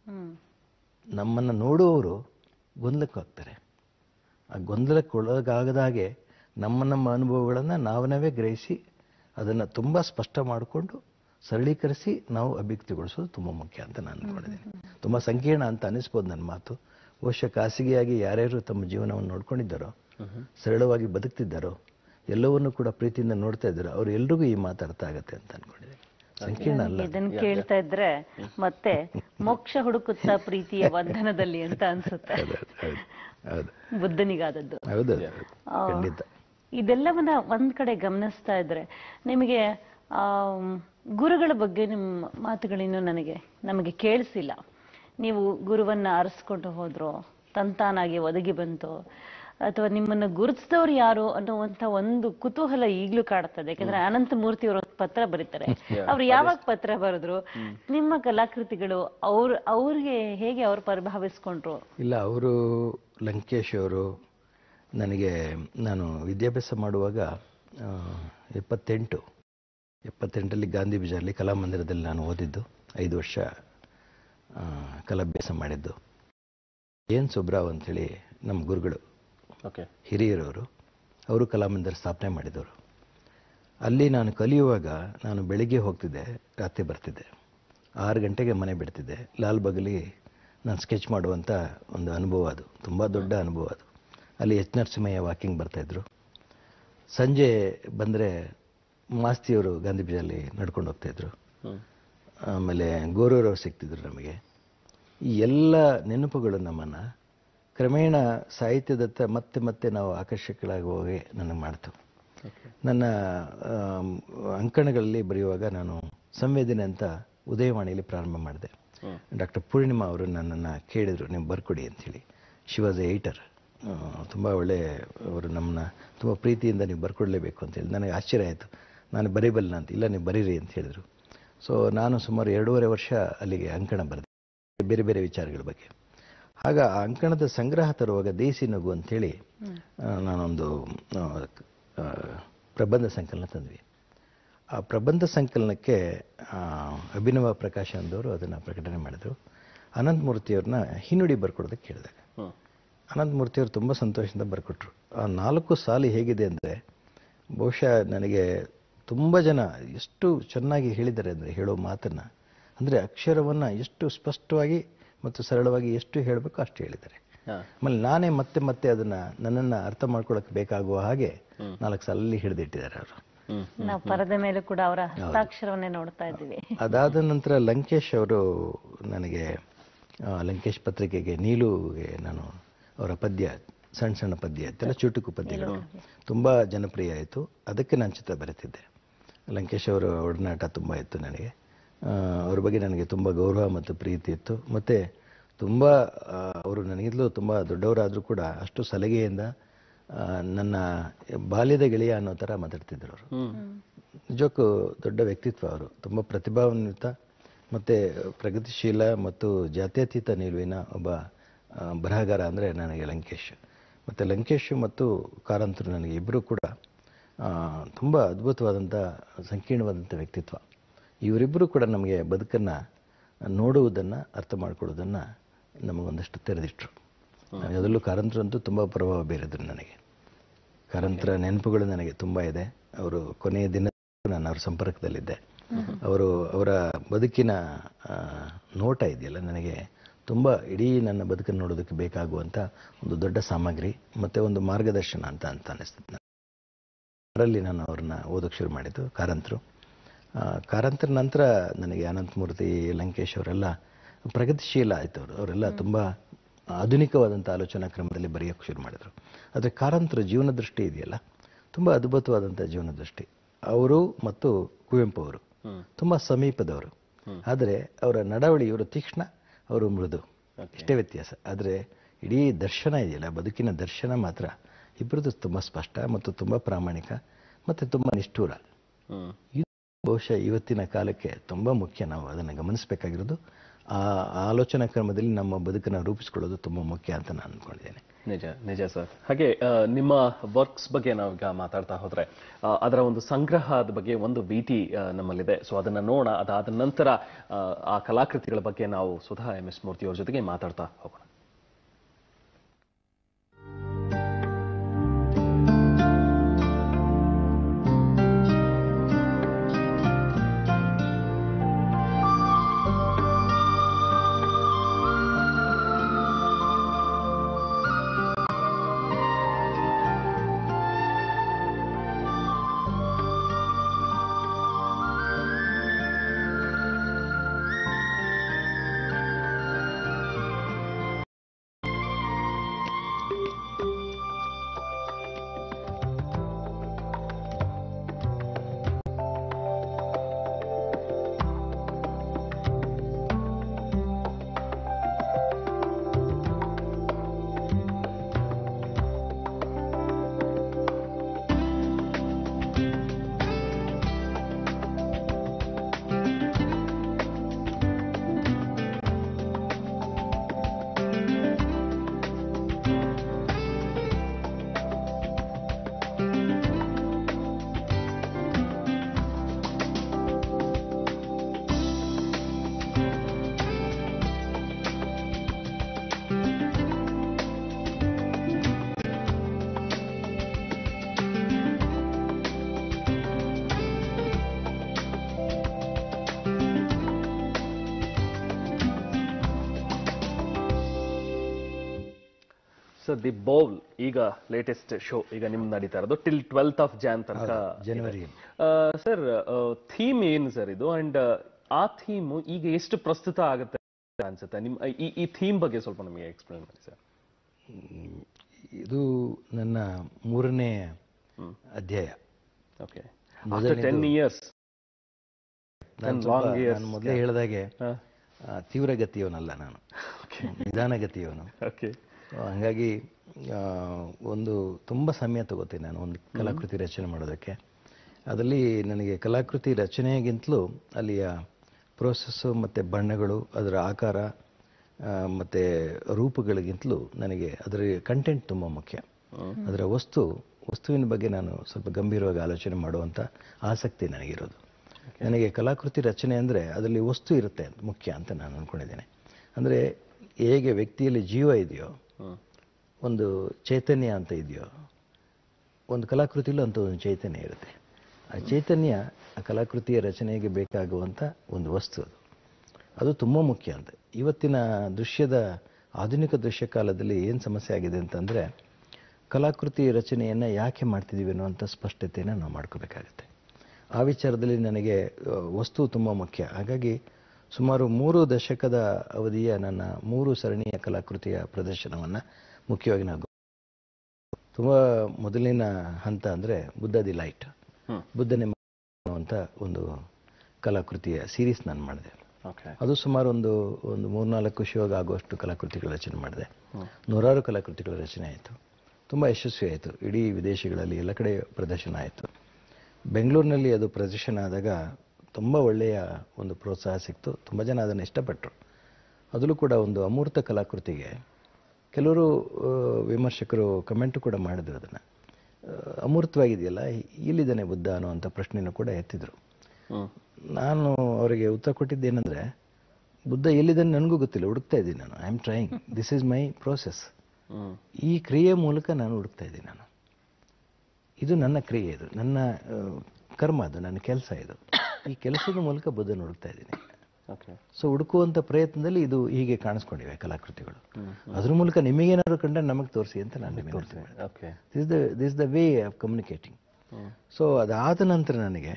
ನಮ್ಮನ್ನು ನೋಡುವವರು ಗೊಂದಲಕ್ಕೆ ಹೋಗ್ತಾರೆ. ಆ ಗೊಂದಲಕ್ಕೆ ಒಳಗಾಗದಾಗೆ ನಮ್ಮ ನಮ್ಮ ಅನುಭವಗಳನ್ನು ನಾವು ನಾವೇ ಗ್ರಹಿಸಿ ಅದನ್ನು ತುಂಬ ಸ್ಪಷ್ಟ ಮಾಡಿಕೊಂಡು ಸರಳೀಕರಿಸಿ ನಾವು ಅಭಿವ್ಯಕ್ತಿಗೊಳಿಸೋದು ತುಂಬ ಮುಖ್ಯ ಅಂತ ನಾನು ಅಂದ್ಕೊಂಡಿದ್ದೀನಿ. ತುಂಬ ಸಂಕೀರ್ಣ ಅಂತ ಅನಿಸ್ಬೋದು ನನ್ನ ಮಾತು. ಬಹುಶಃ ಖಾಸಗಿಯಾಗಿ ಯಾರ್ಯಾರು ತಮ್ಮ ಜೀವನವನ್ನು ನೋಡ್ಕೊಂಡಿದ್ದಾರೋ, ಸರಳವಾಗಿ ಬದುಕ್ತಿದ್ದಾರೋ, ಎಲ್ಲವನ್ನೂ ಕೂಡ ಪ್ರೀತಿಯಿಂದ ನೋಡ್ತಾ ಇದ್ದಾರೋ ಅವ್ರು ಎಲ್ರಿಗೂ ಈ ಮಾತು ಅರ್ಥ ಆಗುತ್ತೆ ಅಂತ ಅನ್ಕೊಂಡಿದ್ದೀನಿ. ಸಂಕೀರ್ಣ ಅಲ್ಲ. ಇದನ್ನು ಕೇಳ್ತಾ ಇದ್ರೆ ಮತ್ತೆ ಮೋಕ್ಷ ಹುಡುಕುತ್ತಾ ಪ್ರೀತಿಯ ಬಂಧನದಲ್ಲಿ ಅಂತ ಅನ್ಸುತ್ತೆ. ಬುದ್ಧನಿಗಾದದ್ದು. ಹೌದು, ಖಂಡಿತ. ಇದೆಲ್ಲವನ್ನ ಒಂದ್ ಕಡೆ ಗಮನಿಸ್ತಾ ಇದ್ರೆ ನಿಮಗೆ ಆ ಗುರುಗಳ ಬಗ್ಗೆ ನಿಮ್ಮ ಮಾತುಗಳಿನ್ನೂ ನನಗೆ ನಮಗೆ ಕೇಳಿಸಿಲ್ಲ. ನೀವು ಗುರುವನ್ನ ಅರಸ್ಕೊಂಡು ಹೋದ್ರು, ತಂತಾನಾಗಿ ಒದಗಿ ಬಂತು, ಅಥವಾ ನಿಮ್ಮನ್ನ ಗುರುತಿಸಿದವ್ರು ಯಾರು ಅನ್ನುವಂತ ಒಂದು ಕುತೂಹಲ ಈಗ್ಲೂ ಕಾಡ್ತದೆ. ಯಾಕಂದ್ರೆ ಅನಂತ ಮೂರ್ತಿ ಅವರು ಪತ್ರ ಬರೀತಾರೆ. ಅವ್ರು ಯಾವಾಗ ಪತ್ರ ಬರೆದ್ರು, ನಿಮ್ಮ ಕಲಾಕೃತಿಗಳು ಅವ್ರ ಅವ್ರಿಗೆ ಹೇಗೆ ಅವ್ರು ಪ್ರಭಾವಿಸ್ಕೊಂಡ್ರು? ಇಲ್ಲ, ಅವರು ಲಂಕೇಶ್ ಅವರು ನನಗೆ, ನಾನು ವಿದ್ಯಾಭ್ಯಾಸ ಮಾಡುವಾಗ ಎಪ್ಪತ್ತೆಂಟು ಎಪ್ಪತ್ತೆಂಟರಲ್ಲಿ ಗಾಂಧಿ ಬಜಾರ್ಲಿ ಕಲಾಮಂದಿರದಲ್ಲಿ ನಾನು ಓದಿದ್ದು, ಐದು ವರ್ಷ ಕಲಾಭ್ಯಾಸ ಮಾಡಿದ್ದು. ಎನ್ ಸುಬ್ರಾವ್ ಅಂಥೇಳಿ ನಮ್ಮ ಗುರುಗಳು, ಹಿರಿಯರವರು, ಅವರು ಕಲಾಮಂದಿರ ಸ್ಥಾಪನೆ ಮಾಡಿದವರು. ಅಲ್ಲಿ ನಾನು ಕಲಿಯುವಾಗ ನಾನು ಬೆಳಿಗ್ಗೆ ಹೋಗ್ತಿದ್ದೆ, ರಾತ್ರಿ ಬರ್ತಿದ್ದೆ, ಆರು ಗಂಟೆಗೆ ಮನೆ ಬಿಡ್ತಿದ್ದೆ. ಲಾಲ್ಬಾಗಲ್ಲಿ ನಾನು ಸ್ಕೆಚ್ ಮಾಡುವಂಥ ಒಂದು ಅನುಭವ ಅದು, ತುಂಬ ದೊಡ್ಡ ಅನುಭವ ಅದು. ಅಲ್ಲಿ ಎಚ್ ನರಸಿಂಹಯ್ಯ ವಾಕಿಂಗ್ ಬರ್ತಾಯಿದ್ರು. ಸಂಜೆ ಬಂದರೆ ಮಾಸ್ತಿಯವರು ಗಾಂಧಿ ಬೀಜಲ್ಲಿ ನಡ್ಕೊಂಡು ಹೋಗ್ತಾ ಇದ್ರು. ಆಮೇಲೆ ಗೋರೂರವ್ರು ಸಿಗ್ತಿದ್ರು ನಮಗೆ. ಈ ಎಲ್ಲ ನೆನಪುಗಳು ನಮ್ಮನ್ನು ಕ್ರಮೇಣ ಸಾಹಿತ್ಯದತ್ತ ಮತ್ತೆ ಮತ್ತೆ ನಾವು ಆಕರ್ಷಕರಾಗುವಾಗೆ ನನಗೆ ಮಾಡ್ತು. ನನ್ನ ಅಂಕಣಗಳಲ್ಲಿ ಬರೆಯುವಾಗ ನಾನು ಸಂವೇದನೆ ಅಂತ ಉದಯವಾಣಿಯಲ್ಲಿ ಪ್ರಾರಂಭ ಮಾಡಿದೆ. ಡಾಕ್ಟರ್ ಪೂರ್ಣಿಮಾ ಅವರು ನನ್ನನ್ನು ಕೇಳಿದರು, ನೀವು ಬರ್ಕೊಡಿ ಅಂಥೇಳಿ. ಶಿ ವಾಸ್ ಎ ಏಟರ್, ತುಂಬ ಒಳ್ಳೆ ಅವರು ನಮ್ಮನ್ನ ತುಂಬ ಪ್ರೀತಿಯಿಂದ ನೀವು ಬರ್ಕೊಡ್ಲೇಬೇಕು ಅಂತೇಳಿ. ನನಗೆ ಆಶ್ಚರ್ಯ ಆಯಿತು, ನಾನು ಬರೀಬಲ್ಲ ಅಂತ. ಇಲ್ಲ, ನೀವು ಬರೀರಿ ಅಂತ ಹೇಳಿದರು. ಸೊ ನಾನು ಸುಮಾರು ಎರಡೂವರೆ ವರ್ಷ ಅಲ್ಲಿಗೆ ಅಂಕಣ ಬರೆದೆ, ಬೇರೆ ಬೇರೆ ವಿಚಾರಗಳ ಬಗ್ಗೆ. ಆಗ ಆ ಅಂಕಣದ ಸಂಗ್ರಹ ತರುವಾಗ ದೇಸಿ ನಗು ಅಂಥೇಳಿ ನಾನೊಂದು ಪ್ರಬಂಧ ಸಂಕಲನ ತಂದ್ವಿ. ಆ ಪ್ರಬಂಧ ಸಂಕಲನಕ್ಕೆ ಅಭಿನವ ಪ್ರಕಾಶ್ ಅಂದವರು ಅದನ್ನು ಪ್ರಕಟಣೆ ಮಾಡಿದರು. ಅನಂತಮೂರ್ತಿಯವ್ರನ್ನ ಹಿನ್ನುಡಿ ಬರ್ಕೊಡೋದಕ್ಕೆ ಕೇಳಿದೆ. ಅನಂತಮೂರ್ತಿಯವರು ತುಂಬ ಸಂತೋಷದಿಂದ ಬರ್ಕೊಟ್ರು. ಆ ನಾಲ್ಕು ಸಾಲು ಹೇಗಿದೆ ಅಂದರೆ, ಬಹುಶಃ ನನಗೆ ತುಂಬ ಜನ ಎಷ್ಟು ಚೆನ್ನಾಗಿ ಹೇಳಿದ್ದಾರೆ ಅಂದರೆ, ಹೇಳೋ ಮಾತನ್ನು ಅಂದರೆ ಅಕ್ಷರವನ್ನು ಎಷ್ಟು ಸ್ಪಷ್ಟವಾಗಿ ಮತ್ತು ಸರಳವಾಗಿ ಎಷ್ಟು ಹೇಳಬೇಕು ಅಷ್ಟು ಹೇಳಿದ್ದಾರೆ. ಆಮೇಲೆ ನಾನೇ ಮತ್ತೆ ಮತ್ತೆ ಅದನ್ನು ನನ್ನನ್ನು ಅರ್ಥ ಮಾಡ್ಕೊಳ್ಳೋಕೆ ಬೇಕಾಗುವ ಹಾಗೆ ನಾಲ್ಕು ಸಾಲಲ್ಲಿ ಹಿಡಿದಿಟ್ಟಿದ್ದಾರೆ ಅವರು. ನಾವು ಪರದ ಮೇಲೆ ಕೂಡ ಅವರ ಹಸ್ತಾಕ್ಷರವನ್ನೇ ನೋಡ್ತಾ ಇದ್ದೀವಿ. ಅದಾದ ನಂತರ ಲಂಕೇಶ್ ಅವರು ನನಗೆ ಲಂಕೇಶ್ ಪತ್ರಿಕೆಗೆ ನೀಲುಗೆ ನಾನು ಅವರ ಪದ್ಯ, ಸಣ್ಣ ಸಣ್ಣ ಪದ್ಯ ಇತ್ತೆಲ್ಲ, ಚುಟುಕು ಪದ್ಯಗಳು ತುಂಬ ಜನಪ್ರಿಯ ಆಯಿತು. ಅದಕ್ಕೆ ನಾನು ಚಿತ್ರ ಬರೆತಿದ್ದೆ. ಲಂಕೇಶ್ ಅವರ ಒಡನಾಟ ತುಂಬ ಇತ್ತು ನನಗೆ. ಅವ್ರ ಬಗ್ಗೆ ನನಗೆ ತುಂಬ ಗೌರವ ಮತ್ತು ಪ್ರೀತಿ ಇತ್ತು. ಮತ್ತು ತುಂಬ ಅವರು ನನಗಿಂತಲೂ ತುಂಬ ದೊಡ್ಡವರಾದರೂ ಕೂಡ ಅಷ್ಟು ಸಲಹೆಯಿಂದ ನನ್ನ ಬಾಲ್ಯದ ಗೆಳೆಯ ಅನ್ನೋ ಥರ ಮಾತಾಡ್ತಿದ್ರು ಅವರು. ನಿಜಕ್ಕೂ ದೊಡ್ಡ ವ್ಯಕ್ತಿತ್ವ ಅವರು. ತುಂಬ ಪ್ರತಿಭಾನ್ವಿತ ಮತ್ತು ಪ್ರಗತಿಶೀಲ ಮತ್ತು ಜಾತ್ಯತೀತ ನಿಲುವಿನ ಒಬ್ಬ ಬರಹಗಾರ ಅಂದರೆ ನನಗೆ ಲಂಕೇಶ್. ಮತ್ತು ಲಂಕೇಶ್ ಮತ್ತು ಕಾರಂತರು ನನಗೆ ಇಬ್ಬರು ಕೂಡ ತುಂಬ ಅದ್ಭುತವಾದಂಥ ಸಂಕೀರ್ಣವಾದಂಥ ವ್ಯಕ್ತಿತ್ವ. ಇವರಿಬ್ಬರು ಕೂಡ ನಮಗೆ ಬದುಕನ್ನು ನೋಡುವುದನ್ನು, ಅರ್ಥ ಮಾಡ್ಕೊಳ್ಳೋದನ್ನು ನಮಗೊಂದಷ್ಟು ತೆರೆದಿಟ್ಟರು. ಅದರಲ್ಲೂ ಕಾರಂತರು ಅಂತೂ ತುಂಬ ಪ್ರಭಾವ ಬೀರಿದ್ರು ನನಗೆ. ಕಾರಂತರ ನೆನಪುಗಳು ನನಗೆ ತುಂಬ ಇದೆ. ಅವರು ಕೊನೆಯ ದಿನ ನಾನು ಅವ್ರ ಸಂಪರ್ಕದಲ್ಲಿದ್ದೆ. ಅವರು ಅವರ ಬದುಕಿನ ನೋಟ ಇದೆಯಲ್ಲ, ನನಗೆ ತುಂಬ ಇಡೀ ನನ್ನ ಬದುಕನ್ನು ನೋಡೋದಕ್ಕೆ ಬೇಕಾಗುವಂಥ ಒಂದು ದೊಡ್ಡ ಸಾಮಗ್ರಿ ಮತ್ತು ಒಂದು ಮಾರ್ಗದರ್ಶನ ಅಂತ ಅಂತ ಅನ್ನಿಸ್ತದೆ. ಅದರಲ್ಲಿ ನಾನು ಅವ್ರನ್ನ ಓದೋಕ್ಕೆ ಶುರು ಮಾಡಿದ್ದು ಕಾರಂತರು. ಕಾರಂತರ ನಂತರ ನನಗೆ ಅನಂತಮೂರ್ತಿ, ಲಂಕೇಶ್ ಅವರೆಲ್ಲ ಪ್ರಗತಿಶೀಲ ಆಯಿತು. ಅವರು ಅವರೆಲ್ಲ ತುಂಬ ಆಧುನಿಕವಾದಂಥ ಆಲೋಚನಾ ಕ್ರಮದಲ್ಲಿ ಬರೆಯೋಕ್ಕೆ ಶುರು ಮಾಡಿದರು. ಆದರೆ ಕಾರಂತರ ಜೀವನ ದೃಷ್ಟಿ ಇದೆಯಲ್ಲ, ತುಂಬ ಅದ್ಭುತವಾದಂಥ ಜೀವನ ದೃಷ್ಟಿ. ಅವರು ಮತ್ತು ಕುವೆಂಪು ಅವರು ತುಂಬ ಸಮೀಪದವರು. ಆದರೆ ಅವರ ನಡವಳಿ, ಇವರು ತೀಕ್ಷ್ಣ, ಅವರು ಮೃದು, ಇಷ್ಟೇ ವ್ಯತ್ಯಾಸ. ಆದರೆ ಇಡೀ ದರ್ಶನ ಇದೆಯಲ್ಲ, ಬದುಕಿನ ದರ್ಶನ ಮಾತ್ರ ಇಬ್ಬರದ್ದು ತುಂಬ ಸ್ಪಷ್ಟ ಮತ್ತು ತುಂಬ ಪ್ರಾಮಾಣಿಕ ಮತ್ತು ತುಂಬ ನಿಷ್ಠೂರ. ಇದು ಬಹುಶಃ ಇವತ್ತಿನ ಕಾಲಕ್ಕೆ ತುಂಬ ಮುಖ್ಯ. ನಾವು ಅದನ್ನು ಗಮನಿಸಬೇಕಾಗಿರೋದು. ಆ ಆಲೋಚನಾ ಕ್ರಮದಲ್ಲಿ ನಮ್ಮ ಬದುಕನ್ನು ರೂಪಿಸ್ಕೊಳ್ಳೋದು ತುಂಬ ಮುಖ್ಯ ಅಂತ ನಾನು ಅಂದ್ಕೊಂಡಿದ್ದೇನೆ. ನಿಜ ನಿಜ ಸರ್. ಹಾಗೆ ನಿಮ್ಮ ವರ್ಕ್ಸ್ ಬಗ್ಗೆ ನಾವೀಗ ಮಾತಾಡ್ತಾ ಹೋದ್ರೆ ಅದರ ಒಂದು ಸಂಗ್ರಹದ ಬಗ್ಗೆ ಒಂದು ಭೀತಿ ನಮ್ಮಲ್ಲಿದೆ. ಸೊ ಅದನ್ನು ನೋಡೋಣ. ಅದಾದ ನಂತರ ಆ ಕಲಾಕೃತಿಗಳ ಬಗ್ಗೆ ನಾವು ಸುಧಾ ಎಂ ಎಸ್ ಮೂರ್ತಿ ಅವ್ರ ಜೊತೆಗೆ ಮಾತಾಡ್ತಾ ಹೋಗೋಣ. ದಿ ಬೌಲ್ ಈಗ ಲೇಟೆಸ್ಟ್ ಶೋ ಈಗ ನಿಮ್ದು ನಡೀತಾ ಇರೋದು ಟಿಲ್ ಟ್ವೆಲ್ತ್ ಆಫ್ ಜಾನ್ ತನಕ ಜನವರಿ. ಸರ್ ಥೀಮ್ ಏನು ಸರ್ ಇದು ಅಂಡ್ ಆ ಥೀಮ್ ಈಗ ಎಷ್ಟು ಪ್ರಸ್ತುತ ಆಗುತ್ತೆ ಅನ್ಸುತ್ತೆ ನಿಮ್ ಈ ಈ ಥೀಮ್ ಬಗ್ಗೆ ಸ್ವಲ್ಪ ನಮಗೆ ಎಕ್ಸ್ಪ್ಲೇನ್ ಮಾಡಿ ಸರ್. ಇದು ನನ್ನ ಮೂರನೇ ಅಧ್ಯಾಯ. ಓಕೆ ಆಫ್ಟರ್ ಟೆನ್ ಇಯರ್ಸ್ ನಾನು ಮೊದಲೇ ಹೇಳಿದಾಗೆ ತೀವ್ರಗತಿಯವನಲ್ಲ, ನಾನು ನಿಧಾನಗತಿಯವನು. ಹಾಗಾಗಿ ಒಂದು ತುಂಬ ಸಮಯ ತಗೋತೀನಿ ನಾನು ಒಂದು ಕಲಾಕೃತಿ ರಚನೆ ಮಾಡೋದಕ್ಕೆ. ಅದರಲ್ಲಿ ನನಗೆ ಕಲಾಕೃತಿ ರಚನೆಗಿಂತಲೂ ಅಲ್ಲಿಯ ಪ್ರೋಸೆಸ್ಸು ಮತ್ತು ಬಣ್ಣಗಳು, ಅದರ ಆಕಾರ ಮತ್ತು ರೂಪಗಳಿಗಿಂತಲೂ ನನಗೆ ಅದರ ಕಂಟೆಂಟ್ ತುಂಬ ಮುಖ್ಯ. ಅದರ ವಸ್ತು ವಸ್ತುವಿನ ಬಗ್ಗೆ ನಾನು ಸ್ವಲ್ಪ ಗಂಭೀರವಾಗಿ ಆಲೋಚನೆ ಮಾಡುವಂಥ ಆಸಕ್ತಿ ನನಗಿರೋದು. ನನಗೆ ಕಲಾಕೃತಿ ರಚನೆ ಅಂದರೆ ಅದರಲ್ಲಿ ವಸ್ತು ಇರುತ್ತೆ ಅಂತ ಮುಖ್ಯ ಅಂತ ನಾನು ಅಂದ್ಕೊಂಡಿದ್ದೇನೆ. ಅಂದರೆ ಹೇಗೆ ವ್ಯಕ್ತಿಯಲ್ಲಿ ಜೀವ ಇದೆಯೋ, ಒಂದು ಚೈತನ್ಯ ಅಂತ ಇದೆಯೋ, ಒಂದು ಕಲಾಕೃತಿಲೂ ಅಂತ ಒಂದು ಚೈತನ್ಯ ಇರುತ್ತೆ. ಆ ಚೈತನ್ಯ ಆ ಕಲಾಕೃತಿಯ ರಚನೆಗೆ ಬೇಕಾಗುವಂಥ ಒಂದು ವಸ್ತು ಅದು ಅದು ತುಂಬ ಮುಖ್ಯ ಅಂತ. ಇವತ್ತಿನ ದೃಶ್ಯದ ಆಧುನಿಕ ದೃಶ್ಯ ಕಾಲದಲ್ಲಿ ಏನು ಸಮಸ್ಯೆ ಆಗಿದೆ ಅಂತಂದರೆ, ಕಲಾಕೃತಿ ರಚನೆಯನ್ನು ಯಾಕೆ ಮಾಡ್ತಿದ್ದೀವಿ ಅನ್ನುವಂಥ ಸ್ಪಷ್ಟತೆಯನ್ನು ನಾವು ಮಾಡ್ಕೋಬೇಕಾಗತ್ತೆ. ಆ ವಿಚಾರದಲ್ಲಿ ನನಗೆ ವಸ್ತು ತುಂಬ ಮುಖ್ಯ. ಹಾಗಾಗಿ ಸುಮಾರು ಮೂರು ದಶಕದ ಅವಧಿಯ ನನ್ನ ಮೂರು ಸರಣಿಯ ಕಲಾಕೃತಿಯ ಪ್ರದರ್ಶನವನ್ನು ಮುಖ್ಯವಾಗಿ ನಾವು ತುಂಬ ಮೊದಲಿನ ಹಂತ ಅಂದರೆ ಬುದ್ಧ ದಿ ಲೈಟ್, ಬುದ್ಧನೇ ಅಂತ ಒಂದು ಕಲಾಕೃತಿಯ ಸೀರೀಸ್ ನಾನು ಮಾಡಿದೆ. ಅದು ಸುಮಾರು ಒಂದು ಒಂದು ಮೂರ್ನಾಲ್ಕು ಶೋಗೆ ಆಗುವಷ್ಟು ಕಲಾಕೃತಿಗಳ ರಚನೆ ಮಾಡಿದೆ. ನೂರಾರು ಕಲಾಕೃತಿಗಳ ರಚನೆ ಆಯಿತು. ತುಂಬ ಯಶಸ್ವಿ ಆಯಿತು. ಇಡೀ ವಿದೇಶಗಳಲ್ಲಿ ಎಲ್ಲ ಕಡೆ ಪ್ರದರ್ಶನ ಆಯಿತು. ಬೆಂಗಳೂರಿನಲ್ಲಿ ಅದು ಪ್ರದರ್ಶನ ಆದಾಗ ತುಂಬ ಒಳ್ಳೆಯ ಒಂದು ಪ್ರೋತ್ಸಾಹ ಸಿಕ್ತು. ತುಂಬ ಜನ ಅದನ್ನು ಇಷ್ಟಪಟ್ಟರು. ಅದರಲ್ಲೂ ಕೂಡ ಒಂದು ಅಮೂರ್ತ ಕಲಾಕೃತಿಗೆ ಕೆಲವರು ವಿಮರ್ಶಕರು ಕಮೆಂಟು ಕೂಡ ಮಾಡಿದ್ರು. ಅದನ್ನು ಅಮೂರ್ತವಾಗಿದೆಯಲ್ಲ, ಇಲ್ಲಿದ್ದಾನೆ ಬುದ್ಧ ಅನ್ನುವಂಥ ಪ್ರಶ್ನೆಯನ್ನು ಕೂಡ ಎತ್ತಿದ್ರು. ನಾನು ಅವರಿಗೆ ಉತ್ತರ ಕೊಟ್ಟಿದ್ದೇನೆಂದರೆ, ಬುದ್ಧ ಎಲ್ಲಿದ್ದಾನೆ ನನಗೂ ಗೊತ್ತಿಲ್ಲ, ಹುಡುಕ್ತಾ ಇದ್ದೀನಿ ನಾನು. I am trying, this is my process. ಈ ಕ್ರಿಯೆ ಮೂಲಕ ನಾನು ಹುಡುಕ್ತಾ ಇದ್ದೀನಿ. ನಾನು ಇದು ನನ್ನ ಕ್ರಿಯೆ, ಇದು ನನ್ನ ಕರ್ಮ, ಅದು ನನ್ನ ಕೆಲಸ. ಇದು ಈ ಕೆಲಸದ ಮೂಲಕ ಬುದ್ಧನ ಹುಡುಕ್ತಾ ಇದ್ದೀನಿ. ಸೊ ಹುಡುಕುವಂಥ ಪ್ರಯತ್ನದಲ್ಲಿ ಇದು ಹೀಗೆ ಕಾಣಿಸ್ಕೊಂಡಿವೆ ಕಲಾಕೃತಿಗಳು. ಅದ್ರ ಮೂಲಕ ನಿಮಗೇನಾದ್ರು ಕಂಡ್ರೆ ನಮಗೆ ತೋರಿಸಿ ಅಂತ ನಾನು ನಿಮಗೆ this the this the way of communicating. So ಅದಾದ ನಂತರ ನನಗೆ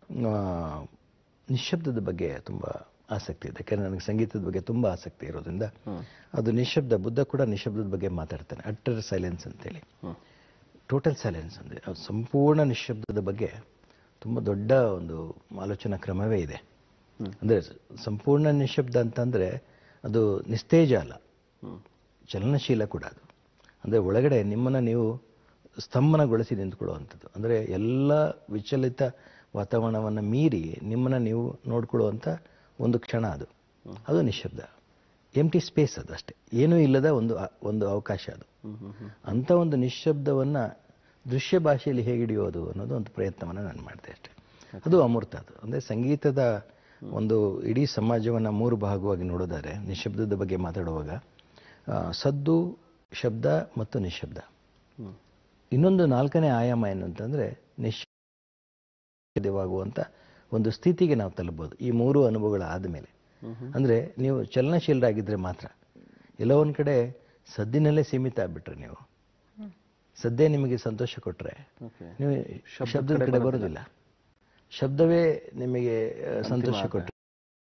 ನಿಶ್ಶಬ್ದದ ಬಗ್ಗೆ ತುಂಬ ಆಸಕ್ತಿ ಇದೆ. ಯಾಕೆಂದರೆ ನನಗೆ ಸಂಗೀತದ ಬಗ್ಗೆ ತುಂಬ ಆಸಕ್ತಿ ಇರೋದ್ರಿಂದ ಅದು ನಿಶ್ಶಬ್ದ, ಬುದ್ಧ ಕೂಡ ನಿಶ್ಶಬ್ದದ ಬಗ್ಗೆ ಮಾತಾಡ್ತಾನೆ. ಅಟ್ಟರ್ ಸೈಲೆನ್ಸ್ ಅಂತೇಳಿ, ಟೋಟಲ್ ಸೈಲೆನ್ಸ್ ಅಂದರೆ ಅದು ಸಂಪೂರ್ಣ ನಿಶ್ಶಬ್ದದ ಬಗ್ಗೆ ತುಂಬ ದೊಡ್ಡ ಒಂದು ಆಲೋಚನಾ ಕ್ರಮವೇ ಇದೆ. ಅಂದರೆ ಸಂಪೂರ್ಣ ನಿಶ್ಶಬ್ದ ಅಂತಂದರೆ ಅದು ನಿಸ್ತೇಜ ಅಲ್ಲ, ಚಲನಶೀಲ ಕೂಡ. ಅದು ಅಂದರೆ ಒಳಗಡೆ ನಿಮ್ಮನ್ನು ನೀವು ಸ್ತಂಭನಗೊಳಿಸಿ ನಿಂತ್ಕೊಳ್ಳುವಂಥದ್ದು. ಅಂದರೆ ಎಲ್ಲ ವಿಚಲಿತ ವಾತಾವರಣವನ್ನು ಮೀರಿ ನಿಮ್ಮನ್ನು ನೀವು ನೋಡ್ಕೊಳ್ಳುವಂಥ ಒಂದು ಕ್ಷಣ ಅದು. ಅದು ನಿಶ್ಶಬ್ದ, ಎಂಟಿ ಸ್ಪೇಸ್ ಅದು ಅಷ್ಟೇ, ಏನೂ ಇಲ್ಲದ ಒಂದು ಒಂದು ಅವಕಾಶ ಅದು. ಅಂಥ ಒಂದು ನಿಶ್ಶಬ್ದವನ್ನು ದೃಶ್ಯ ಭಾಷೆಯಲ್ಲಿ ಹೇಗೆ ಹಿಡಿಯೋದು ಅನ್ನೋದು ಒಂದು ಪ್ರಯತ್ನವನ್ನು ನಾನು ಮಾಡಿದೆ ಅಷ್ಟೇ. ಅದು ಅಮೂರ್ತ. ಅದು ಅಂದರೆ ಸಂಗೀತದ ಒಂದು ಇಡೀ ಸಮಾಜವನ್ನು ಮೂರು ಭಾಗವಾಗಿ ನೋಡೋದಾದ್ರೆ, ನಿಶ್ಶಬ್ದದ ಬಗ್ಗೆ ಮಾತಾಡುವಾಗ ಸದ್ದು, ಶಬ್ದ ಮತ್ತು ನಿಶ್ಶಬ್ದ. ಇನ್ನೊಂದು ನಾಲ್ಕನೇ ಆಯಾಮ ಏನು ಅಂತಂದರೆ ನಿಶ್ಶಬ್ದವಾಗುವಂಥ ಒಂದು ಸ್ಥಿತಿಗೆ ನಾವು ತಲುಪಬಹುದು ಈ ಮೂರು ಅನುಭವಗಳ ಆದಮೇಲೆ. ಅಂದರೆ ನೀವು ಚಲನಶೀಲರಾಗಿದ್ದರೆ ಮಾತ್ರ. ಎಲ್ಲೋ ಒಂದು ಕಡೆ ಸದ್ದಿನಲ್ಲೇ ಸೀಮಿತ ಆಗ್ಬಿಟ್ರೆ, ನೀವು ಸದ್ದೇ ನಿಮಗೆ ಸಂತೋಷ ಕೊಟ್ಟರೆ ನೀವು ಶಬ್ದದ ಕಡೆ ಬರೋದಿಲ್ಲ. ಶಬ್ದವೇ ನಿಮಗೆ ಸಂತೋಷ ಕೊಟ್ಟರೆ